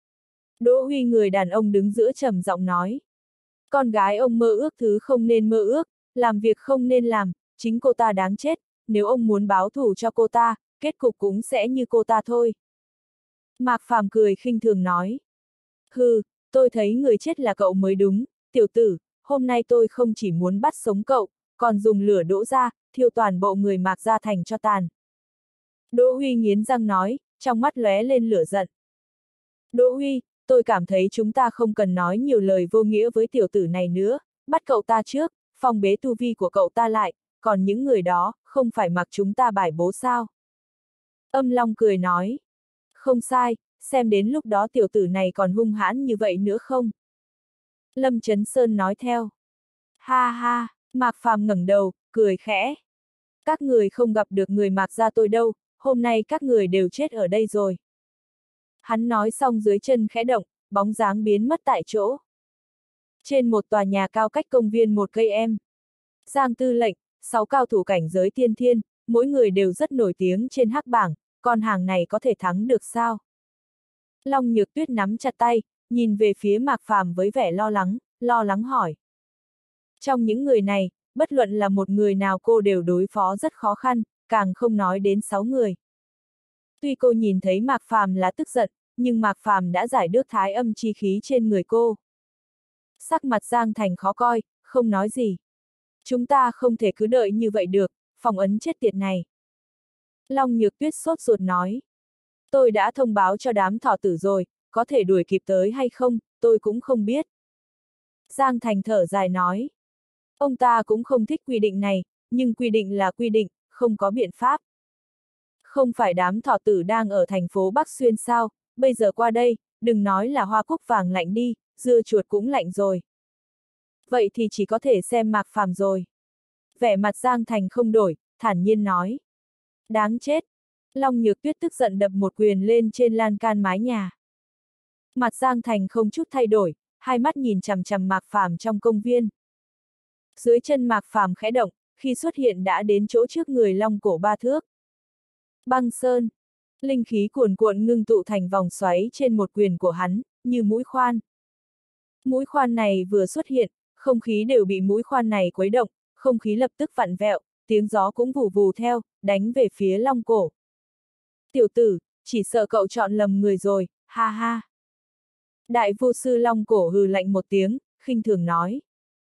Đỗ Huy người đàn ông đứng giữa trầm giọng nói. Con gái ông mơ ước thứ không nên mơ ước, làm việc không nên làm, chính cô ta đáng chết, nếu ông muốn báo thù cho cô ta, kết cục cũng sẽ như cô ta thôi. Mạc Phàm cười khinh thường nói. Hừ, tôi thấy người chết là cậu mới đúng, tiểu tử, hôm nay tôi không chỉ muốn bắt sống cậu, còn dùng lửa đỗ ra, thiêu toàn bộ người Mạc gia thành cho tàn. Đỗ Huy nghiến răng nói, trong mắt lóe lên lửa giận. Đỗ Huy, tôi cảm thấy chúng ta không cần nói nhiều lời vô nghĩa với tiểu tử này nữa, bắt cậu ta trước, phong bế tu vi của cậu ta lại, còn những người đó, không phải mặc chúng ta bài bố sao? Âm Long cười nói. Không sai, xem đến lúc đó tiểu tử này còn hung hãn như vậy nữa không? Lâm Chấn Sơn nói theo. Ha ha, Mạc Phàm ngẩng đầu, cười khẽ. Các người không gặp được người Mạc gia tôi đâu, hôm nay các người đều chết ở đây rồi. Hắn nói xong dưới chân khẽ động, bóng dáng biến mất tại chỗ. Trên một tòa nhà cao cách công viên một cây em. Giang Tư Lệnh, 6 cao thủ cảnh giới tiên thiên, mỗi người đều rất nổi tiếng trên hắc bảng, con hàng này có thể thắng được sao? Long Nhược Tuyết nắm chặt tay, nhìn về phía Mạc Phàm với vẻ lo lắng hỏi. Trong những người này, bất luận là một người nào cô đều đối phó rất khó khăn, càng không nói đến 6 người. Tuy cô nhìn thấy Mạc Phàm là tức giận, nhưng Mạc Phàm đã giải được thái âm chi khí trên người cô. Sắc mặt Giang Thành khó coi, không nói gì. Chúng ta không thể cứ đợi như vậy được, phòng ấn chết tiệt này. Long Nhược Tuyết sốt ruột nói. Tôi đã thông báo cho đám thỏ tử rồi, có thể đuổi kịp tới hay không, tôi cũng không biết. Giang Thành thở dài nói. Ông ta cũng không thích quy định này, nhưng quy định là quy định, không có biện pháp. Không phải đám thỏ tử đang ở thành phố Bắc Xuyên sao, bây giờ qua đây, đừng nói là hoa cúc vàng lạnh đi, dưa chuột cũng lạnh rồi. Vậy thì chỉ có thể xem Mạc Phàm rồi. Vẻ mặt Giang Thành không đổi, thản nhiên nói. Đáng chết. Long Nhược Tuyết tức giận đập một quyền lên trên lan can mái nhà. Mặt Giang Thành không chút thay đổi, hai mắt nhìn chằm chằm Mạc Phàm trong công viên. Dưới chân Mạc Phàm khẽ động, khi xuất hiện đã đến chỗ trước người Long Cổ 3 thước. Băng sơn. Linh khí cuồn cuộn ngưng tụ thành vòng xoáy trên một quyền của hắn, như mũi khoan. Mũi khoan này vừa xuất hiện, không khí đều bị mũi khoan này khuấy động, không khí lập tức vặn vẹo, tiếng gió cũng vù vù theo, đánh về phía Long Cổ. Tiểu tử, chỉ sợ cậu chọn lầm người rồi, ha ha. Đại vu sư Long Cổ hừ lạnh một tiếng, khinh thường nói.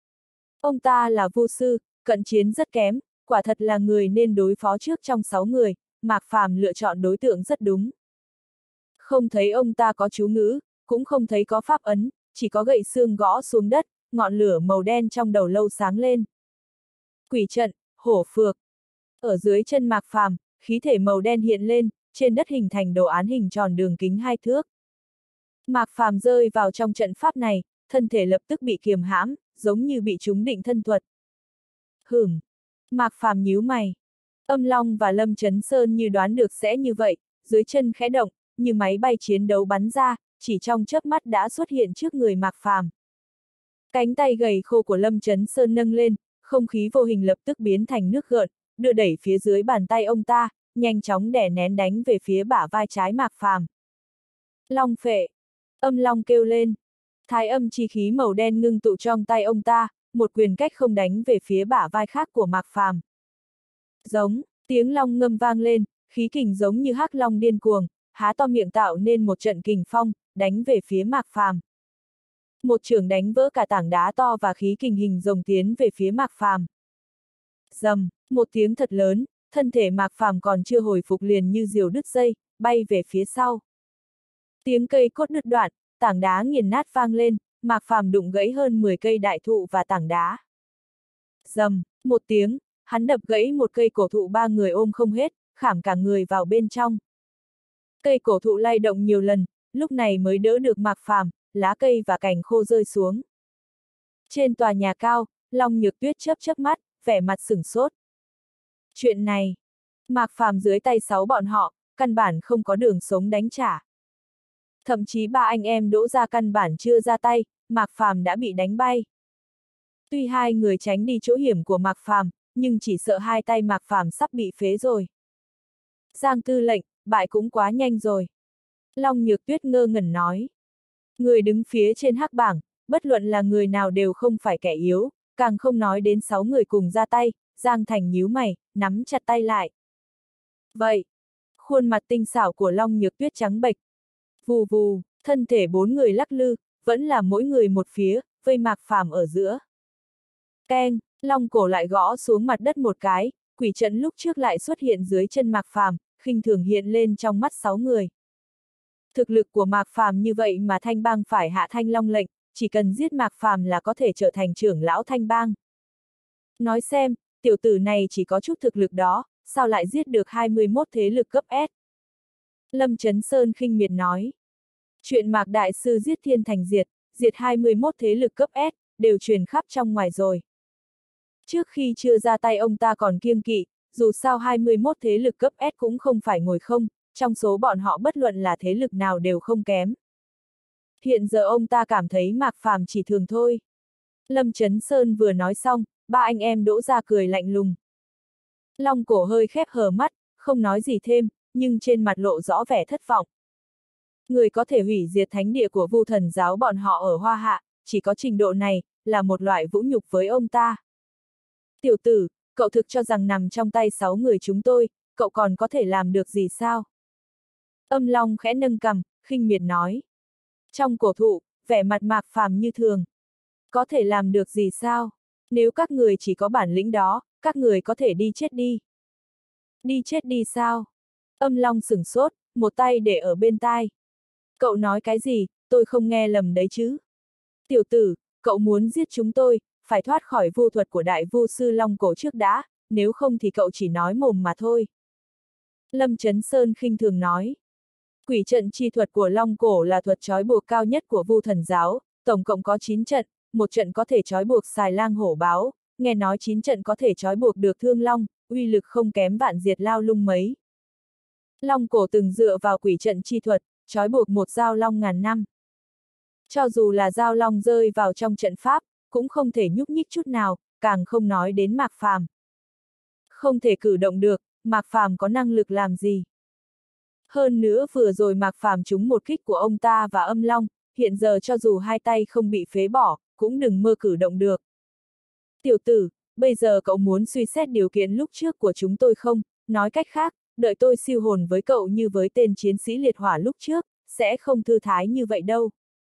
Ông ta là vu sư, cận chiến rất kém, quả thật là người nên đối phó trước trong 6 người, Mạc Phàm lựa chọn đối tượng rất đúng. Không thấy ông ta có chú ngữ, cũng không thấy có pháp ấn, chỉ có gậy xương gõ xuống đất, ngọn lửa màu đen trong đầu lâu sáng lên. Quỷ trận, hổ phược. Ở dưới chân Mạc Phàm, khí thể màu đen hiện lên, trên đất hình thành đồ án hình tròn đường kính 2 thước. Mạc Phàm rơi vào trong trận pháp này, thân thể lập tức bị kiềm hãm, giống như bị trúng định thân thuật. Mạc Phàm nhíu mày. Âm Long và Lâm Chấn Sơn như đoán được sẽ như vậy, dưới chân khẽ động, như máy bay chiến đấu bắn ra, chỉ trong chớp mắt đã xuất hiện trước người Mạc Phàm. Cánh tay gầy khô của Lâm Chấn Sơn nâng lên, không khí vô hình lập tức biến thành nước gợn, đưa đẩy phía dưới bàn tay ông ta, nhanh chóng đè nén đánh về phía bả vai trái Mạc Phàm. Long phệ. Âm Long kêu lên. Thái âm chi khí màu đen ngưng tụ trong tay ông ta, một quyền cách không đánh về phía bả vai khác của Mạc Phàm. Giống, tiếng long ngâm vang lên, khí kình giống như hắc long điên cuồng, há to miệng tạo nên một trận kình phong, đánh về phía Mạc Phàm. Một chưởng đánh vỡ cả tảng đá to và khí kình hình rồng tiến về phía Mạc Phàm. Rầm, một tiếng thật lớn, thân thể Mạc Phàm còn chưa hồi phục liền như diều đứt dây, bay về phía sau. Tiếng cây cốt đứt đoạn, tảng đá nghiền nát vang lên, Mạc Phàm đụng gãy hơn 10 cây đại thụ và tảng đá. Rầm, một tiếng, hắn đập gãy một cây cổ thụ ba người ôm không hết, khảm cả người vào bên trong. Cây cổ thụ lay động nhiều lần, lúc này mới đỡ được Mạc Phàm, lá cây và cành khô rơi xuống. Trên tòa nhà cao, Long Nhược Tuyết chớp chớp mắt, vẻ mặt sửng sốt. Chuyện này, Mạc Phàm dưới tay 6 bọn họ, căn bản không có đường sống đánh trả. Thậm chí ba anh em Đỗ gia căn bản chưa ra tay, Mạc Phàm đã bị đánh bay. Tuy hai người tránh đi chỗ hiểm của Mạc Phàm, nhưng chỉ sợ hai tay Mạc Phàm sắp bị phế rồi. Giang tư lệnh, bại cũng quá nhanh rồi. Long Nhược Tuyết ngơ ngẩn nói. Người đứng phía trên hắc bảng, bất luận là người nào đều không phải kẻ yếu, càng không nói đến 6 người cùng ra tay. Giang Thành nhíu mày, nắm chặt tay lại. Vậy, khuôn mặt tinh xảo của Long Nhược Tuyết trắng bệch. Vù vù, thân thể 4 người lắc lư, vẫn là mỗi người một phía, vây Mạc Phàm ở giữa. Keng, long cổ lại gõ xuống mặt đất một cái, quỷ trận lúc trước lại xuất hiện dưới chân Mạc Phàm, khinh thường hiện lên trong mắt 6 người. Thực lực của Mạc Phàm như vậy mà Thanh Bang phải hạ Thanh Long lệnh, chỉ cần giết Mạc Phàm là có thể trở thành trưởng lão Thanh Bang. Nói xem, tiểu tử này chỉ có chút thực lực đó, sao lại giết được 21 thế lực cấp S? Lâm Chấn Sơn khinh miệt nói. Chuyện Mạc Đại Sư giết Thiên Thành diệt 21 thế lực cấp S, đều truyền khắp trong ngoài rồi. Trước khi chưa ra tay ông ta còn kiêng kỵ, dù sao 21 thế lực cấp S cũng không phải ngồi không, trong số bọn họ bất luận là thế lực nào đều không kém. Hiện giờ ông ta cảm thấy Mạc Phàm chỉ thường thôi. Lâm Chấn Sơn vừa nói xong, ba anh em Đỗ gia cười lạnh lùng. Long cổ hơi khép hờ mắt, không nói gì thêm, nhưng trên mặt lộ rõ vẻ thất vọng. Người có thể hủy diệt thánh địa của Vu Thần giáo bọn họ ở Hoa Hạ, chỉ có trình độ này, là một loại vũ nhục với ông ta. Tiểu tử, cậu thực cho rằng nằm trong tay 6 người chúng tôi, cậu còn có thể làm được gì sao? Âm Long khẽ nâng cằm, khinh miệt nói. Trong cổ thụ, vẻ mặt Mạc Phàm như thường. Có thể làm được gì sao? Nếu các người chỉ có bản lĩnh đó, các người có thể đi chết đi. Đi chết đi sao? Âm Long sửng sốt, một tay để ở bên tai. Cậu nói cái gì, tôi không nghe lầm đấy chứ? Tiểu tử, cậu muốn giết chúng tôi, phải thoát khỏi vu thuật của đại vu sư Long cổ trước đã, nếu không thì cậu chỉ nói mồm mà thôi. Lâm Chấn Sơn khinh thường nói. Quỷ trận chi thuật của Long cổ là thuật trói buộc cao nhất của Vu Thần giáo, tổng cộng có 9 trận, một trận có thể trói buộc xài lang hổ báo, nghe nói 9 trận có thể trói buộc được Thương Long, uy lực không kém Vạn Diệt Lao Lung mấy. Long cổ từng dựa vào quỷ trận chi thuật, trói buộc một giao long ngàn năm. Cho dù là giao long rơi vào trong trận pháp, cũng không thể nhúc nhích chút nào, càng không nói đến Mạc Phàm. Không thể cử động được, Mạc Phàm có năng lực làm gì? Hơn nữa vừa rồi Mạc Phàm trúng một kích của ông ta và Âm Long, hiện giờ cho dù hai tay không bị phế bỏ, cũng đừng mơ cử động được. Tiểu tử, bây giờ cậu muốn suy xét điều kiện lúc trước của chúng tôi không? Nói cách khác, đợi tôi siêu hồn với cậu như với tên chiến sĩ liệt hỏa lúc trước, sẽ không thư thái như vậy đâu.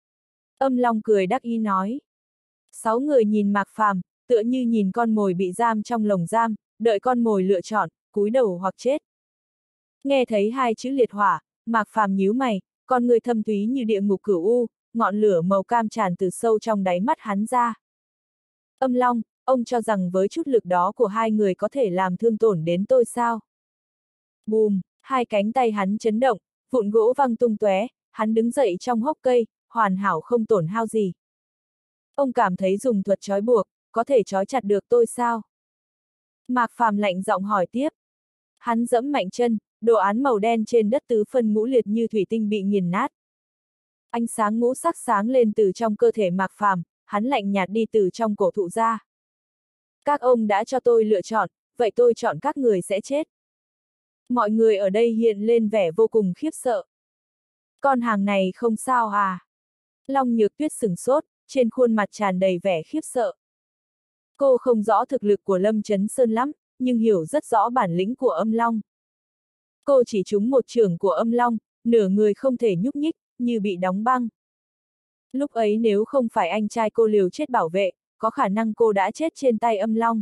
Âm Long cười đắc ý nói. 6 người nhìn Mạc Phàm, tựa như nhìn con mồi bị giam trong lồng giam, đợi con mồi lựa chọn, cúi đầu hoặc chết. Nghe thấy hai chữ liệt hỏa, Mạc Phàm nhíu mày, con người thâm thúy như địa ngục cửu u, ngọn lửa màu cam tràn từ sâu trong đáy mắt hắn ra. Âm Long, ông cho rằng với chút lực đó của hai người có thể làm thương tổn đến tôi sao? Bùm, hai cánh tay hắn chấn động, vụn gỗ văng tung tóe, hắn đứng dậy trong hốc cây, hoàn hảo không tổn hao gì. Ông cảm thấy dùng thuật trói buộc, có thể trói chặt được tôi sao? Mạc Phàm lạnh giọng hỏi tiếp. Hắn giẫm mạnh chân, đồ án màu đen trên đất tứ phân ngũ liệt như thủy tinh bị nghiền nát. Ánh sáng ngũ sắc sáng lên từ trong cơ thể Mạc Phàm, hắn lạnh nhạt đi từ trong cổ thụ ra. Các ông đã cho tôi lựa chọn, vậy tôi chọn các người sẽ chết. Mọi người ở đây hiện lên vẻ vô cùng khiếp sợ. Con hàng này không sao à? Long Nhược Tuyết sửng sốt, trên khuôn mặt tràn đầy vẻ khiếp sợ. Cô không rõ thực lực của Lâm Chấn Sơn lắm, nhưng hiểu rất rõ bản lĩnh của Âm Long. Cô chỉ trúng một chưởng của Âm Long, nửa người không thể nhúc nhích, như bị đóng băng. Lúc ấy nếu không phải anh trai cô liều chết bảo vệ, có khả năng cô đã chết trên tay Âm Long.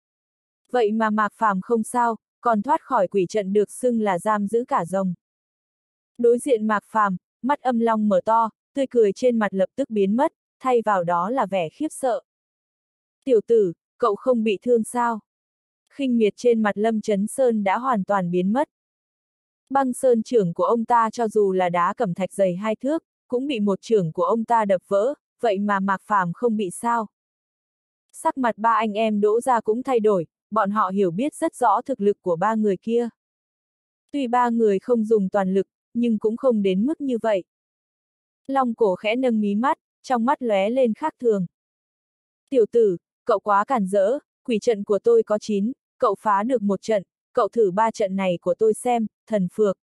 Vậy mà Mạc Phàm không sao, còn thoát khỏi quỷ trận được xưng là giam giữ cả rồng. Đối diện Mạc Phàm, mắt Âm Long mở to, tươi cười trên mặt lập tức biến mất, thay vào đó là vẻ khiếp sợ. Tiểu tử, cậu không bị thương sao? Khinh miệt trên mặt Lâm Chấn Sơn đã hoàn toàn biến mất. Băng sơn trưởng của ông ta cho dù là đá cẩm thạch dày 2 thước, cũng bị một trưởng của ông ta đập vỡ, vậy mà Mạc Phàm không bị sao. Sắc mặt ba anh em Đỗ gia cũng thay đổi, bọn họ hiểu biết rất rõ thực lực của ba người kia. Tuy ba người không dùng toàn lực, nhưng cũng không đến mức như vậy. Long Cổ khẽ nâng mí mắt, trong mắt lóe lên khác thường. Tiểu tử, cậu quá cản rỡ, quỷ trận của tôi có 9, cậu phá được 1 trận, cậu thử 3 trận này của tôi xem, thần phược.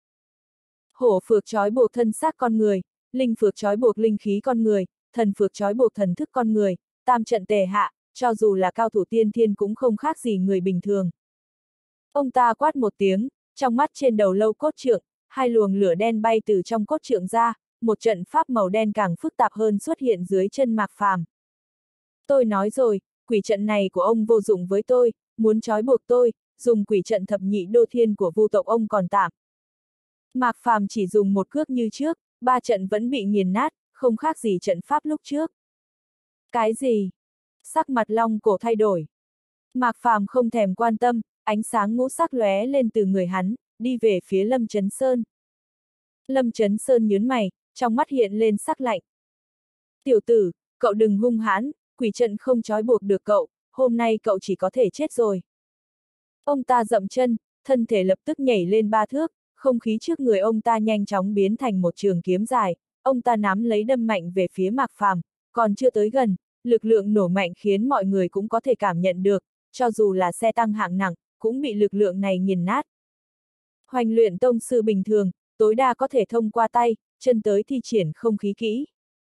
Hổ phược trói buộc thân xác con người, linh phược trói buộc linh khí con người, thần phược trói buộc thần thức con người, tam trận tề hạ, cho dù là cao thủ tiên thiên cũng không khác gì người bình thường. Ông ta quát một tiếng, trong mắt trên đầu lâu cốt trượng, 2 luồng lửa đen bay từ trong cốt trượng ra, một trận pháp màu đen càng phức tạp hơn xuất hiện dưới chân Mạc Phàm. Tôi nói rồi, quỷ trận này của ông vô dụng với tôi, muốn trói buộc tôi, dùng quỷ trận thập nhị đô thiên của vu tộc ông còn tạm. Mạc Phàm chỉ dùng một cước như trước, 3 trận vẫn bị nghiền nát, không khác gì trận pháp lúc trước. Cái gì? Sắc mặt Long Cổ thay đổi. Mạc Phàm không thèm quan tâm, ánh sáng ngũ sắc lóe lên từ người hắn, đi về phía Lâm Chấn Sơn. Lâm Chấn Sơn nhướng mày, trong mắt hiện lên sắc lạnh. Tiểu tử, cậu đừng hung hãn, quỷ trận không trói buộc được cậu, hôm nay cậu chỉ có thể chết rồi. Ông ta dậm chân, thân thể lập tức nhảy lên 3 thước, không khí trước người ông ta nhanh chóng biến thành một trường kiếm dài, ông ta nắm lấy đâm mạnh về phía Mạc Phàm, còn chưa tới gần, lực lượng nổ mạnh khiến mọi người cũng có thể cảm nhận được, cho dù là xe tăng hạng nặng, cũng bị lực lượng này nghiền nát. Hoành luyện tông sư bình thường, tối đa có thể thông qua tay, chân tới thi triển không khí kỹ.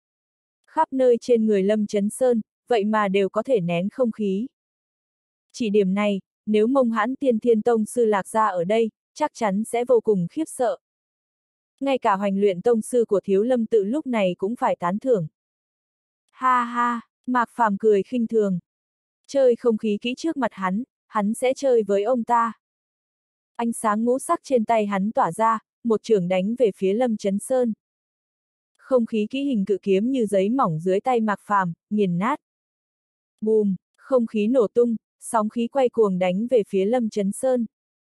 Khắp nơi trên người Lâm Chấn Sơn, vậy mà đều có thể nén không khí. Chỉ điểm này, nếu Mông Hãn Tiên Thiên Tông sư Lạc gia ở đây, chắc chắn sẽ vô cùng khiếp sợ. Ngay cả hoành luyện tông sư của Thiếu Lâm tự lúc này cũng phải tán thưởng. Ha ha, Mạc Phàm cười khinh thường. Chơi không khí kỹ trước mặt hắn sẽ chơi với ông ta. Ánh sáng ngũ sắc trên tay hắn tỏa ra, một chưởng đánh về phía Lâm Chấn Sơn. Không khí kỹ hình cự kiếm như giấy mỏng dưới tay Mạc Phàm, nghiền nát. Bùm, không khí nổ tung, sóng khí quay cuồng đánh về phía Lâm Chấn Sơn.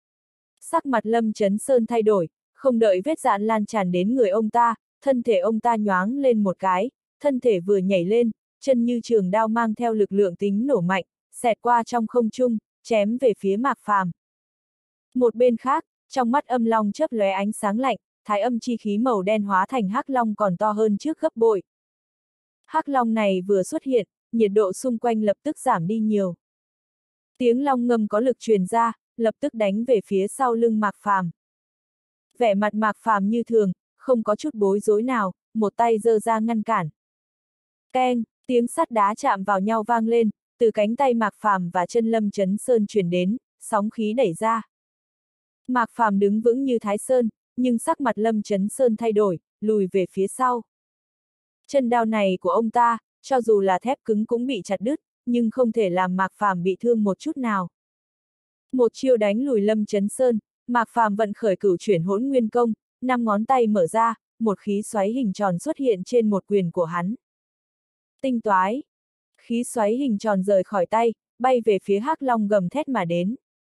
Sắc mặt Lâm Chấn Sơn thay đổi, không đợi vết dạn lan tràn đến người ông ta, thân thể ông ta nhoáng lên một cái, thân thể vừa nhảy lên, chân như trường đao mang theo lực lượng tính nổ mạnh, xẹt qua trong không trung, chém về phía Mạc Phàm. Một bên khác, trong mắt âm long chớp lóe ánh sáng lạnh, thái âm chi khí màu đen hóa thành hắc long còn to hơn trước gấp bội. Hắc long này vừa xuất hiện, nhiệt độ xung quanh lập tức giảm đi nhiều. Tiếng long ngâm có lực truyền ra, lập tức đánh về phía sau lưng Mạc Phàm. Vẻ mặt Mạc Phàm như thường, không có chút bối rối nào, một tay giơ ra ngăn cản. Keng, tiếng sắt đá chạm vào nhau vang lên, từ cánh tay Mạc Phàm và chân Lâm Chấn Sơn truyền đến, sóng khí đẩy ra. Mạc Phàm đứng vững như Thái Sơn, nhưng sắc mặt Lâm Chấn Sơn thay đổi, lùi về phía sau. Chân đao này của ông ta, cho dù là thép cứng cũng bị chặt đứt, nhưng không thể làm Mạc Phàm bị thương một chút nào. Một chiêu đánh lùi Lâm Chấn Sơn, Mạc Phàm vận khởi cửu chuyển hỗn nguyên công, 5 ngón tay mở ra, một khí xoáy hình tròn xuất hiện trên một quyền của hắn. Tinh toái! Khí xoáy hình tròn rời khỏi tay, bay về phía hắc long gầm thét mà đến.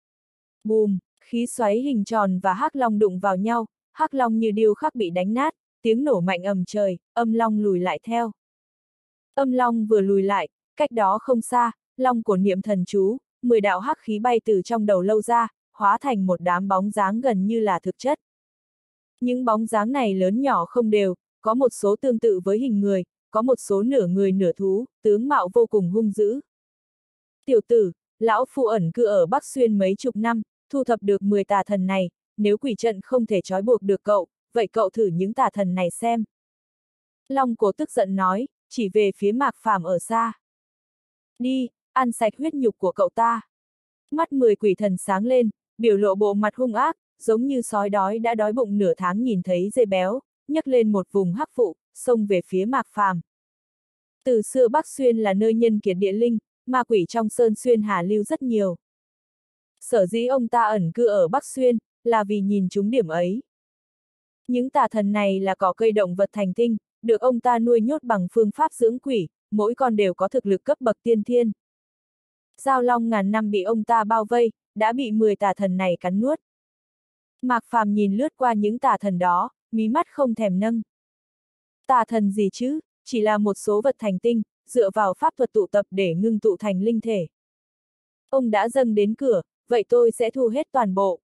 Bùm! Khí xoáy hình tròn và hắc long đụng vào nhau, hắc long như điêu khắc bị đánh nát, tiếng nổ mạnh ầm trời, âm long lùi lại theo. Âm long vừa lùi lại, cách đó không xa, long của niệm thần chú, 10 đạo hắc khí bay từ trong đầu lâu ra, hóa thành một đám bóng dáng gần như là thực chất. Những bóng dáng này lớn nhỏ không đều, có một số tương tự với hình người, có một số nửa người nửa thú, tướng mạo vô cùng hung dữ. Tiểu tử, lão phu ẩn cư ở Bắc Xuyên mấy chục năm, thu thập được 10 tà thần này, nếu quỷ trận không thể trói buộc được cậu, vậy cậu thử những tà thần này xem. Long Cổ tức giận nói, chỉ về phía Mạc Phàm ở xa. Đi, ăn sạch huyết nhục của cậu ta. Mắt 10 quỷ thần sáng lên, biểu lộ bộ mặt hung ác, giống như sói đói đã đói bụng nửa tháng nhìn thấy dê béo, nhấc lên một vùng hắc phụ, xông về phía Mạc Phàm. Từ xưa Bắc Xuyên là nơi nhân kiệt địa linh, ma quỷ trong Sơn Xuyên Hà lưu rất nhiều. Sở dĩ ông ta ẩn cư ở Bắc Xuyên, là vì nhìn trúng điểm ấy. Những tà thần này là cỏ cây động vật thành tinh, được ông ta nuôi nhốt bằng phương pháp dưỡng quỷ, mỗi con đều có thực lực cấp bậc tiên thiên. Giao long ngàn năm bị ông ta bao vây, đã bị 10 tà thần này cắn nuốt. Mạc Phàm nhìn lướt qua những tà thần đó, mí mắt không thèm nâng. Tà thần gì chứ, chỉ là một số vật thành tinh, dựa vào pháp thuật tụ tập để ngưng tụ thành linh thể. Ông đã dâng đến cửa, vậy tôi sẽ thu hết toàn bộ.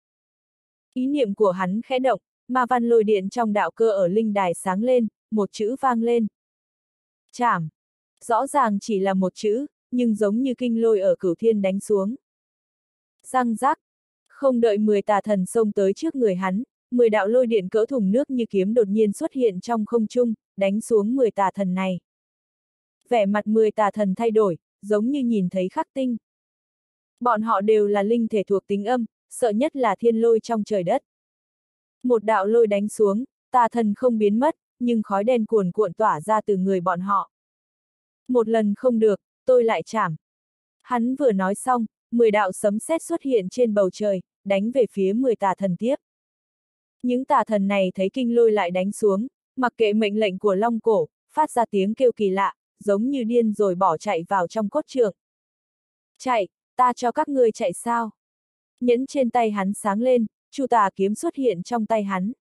Ý niệm của hắn khẽ động, ma văn lôi điện trong đạo cơ ở linh đài sáng lên, một chữ vang lên. Chảm. Rõ ràng chỉ là một chữ, nhưng giống như kinh lôi ở Cửu Thiên đánh xuống. Răng rắc. Không đợi 10 tà thần xông tới trước người hắn, 10 đạo lôi điện cỡ thùng nước như kiếm đột nhiên xuất hiện trong không trung, đánh xuống 10 tà thần này. Vẻ mặt 10 tà thần thay đổi, giống như nhìn thấy khắc tinh. Bọn họ đều là linh thể thuộc tính âm, sợ nhất là thiên lôi trong trời đất. Một đạo lôi đánh xuống, tà thần không biến mất, nhưng khói đen cuồn cuộn tỏa ra từ người bọn họ. Một lần không được, tôi lại chảm. Hắn vừa nói xong, 10 đạo sấm sét xuất hiện trên bầu trời, đánh về phía 10 tà thần tiếp. Những tà thần này thấy kinh lôi lại đánh xuống, mặc kệ mệnh lệnh của Long Cổ, phát ra tiếng kêu kỳ lạ, giống như điên rồi bỏ chạy vào trong cốt trượng. Chạy, ta cho các ngươi chạy sao? Nhẫn trên tay hắn sáng lên, chu tà kiếm xuất hiện trong tay hắn.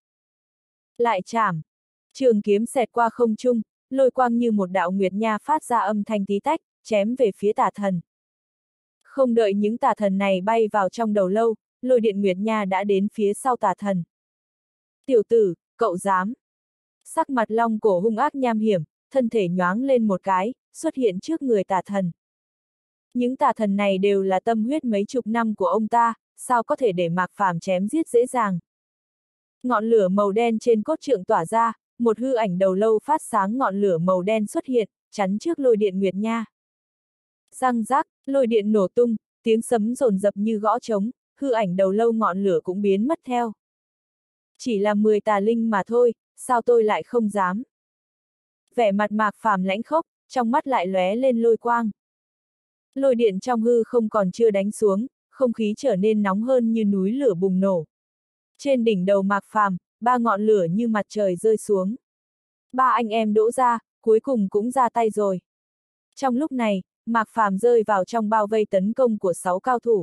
Lại chảm. Trường kiếm xẹt qua không trung, lôi quang như một đạo nguyệt nha phát ra âm thanh tí tách, chém về phía tà thần. Không đợi những tà thần này bay vào trong đầu lâu, lôi điện nguyệt nha đã đến phía sau tà thần. Tiểu tử, cậu dám. Sắc mặt Long Cổ hung ác nham hiểm, thân thể nhoáng lên một cái, xuất hiện trước người tà thần. Những tà thần này đều là tâm huyết mấy chục năm của ông ta, sao có thể để Mạc Phàm chém giết dễ dàng. Ngọn lửa màu đen trên cốt trượng tỏa ra, một hư ảnh đầu lâu phát sáng ngọn lửa màu đen xuất hiện, chắn trước lôi điện nguyệt nha. Răng rác, lôi điện nổ tung, tiếng sấm rồn rập như gõ trống, hư ảnh đầu lâu ngọn lửa cũng biến mất theo. Chỉ là 10 tà linh mà thôi, sao tôi lại không dám. Vẻ mặt Mạc Phàm lãnh khốc, trong mắt lại lóe lên lôi quang. Lôi điện trong hư không còn chưa đánh xuống, không khí trở nên nóng hơn như núi lửa bùng nổ. Trên đỉnh đầu Mạc Phàm, 3 ngọn lửa như mặt trời rơi xuống. 3 anh em Đỗ gia, cuối cùng cũng ra tay rồi. Trong lúc này, Mạc Phàm rơi vào trong bao vây tấn công của 6 cao thủ.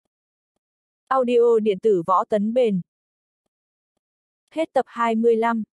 Audio điện tử Võ Tấn Bền. Hết tập 25.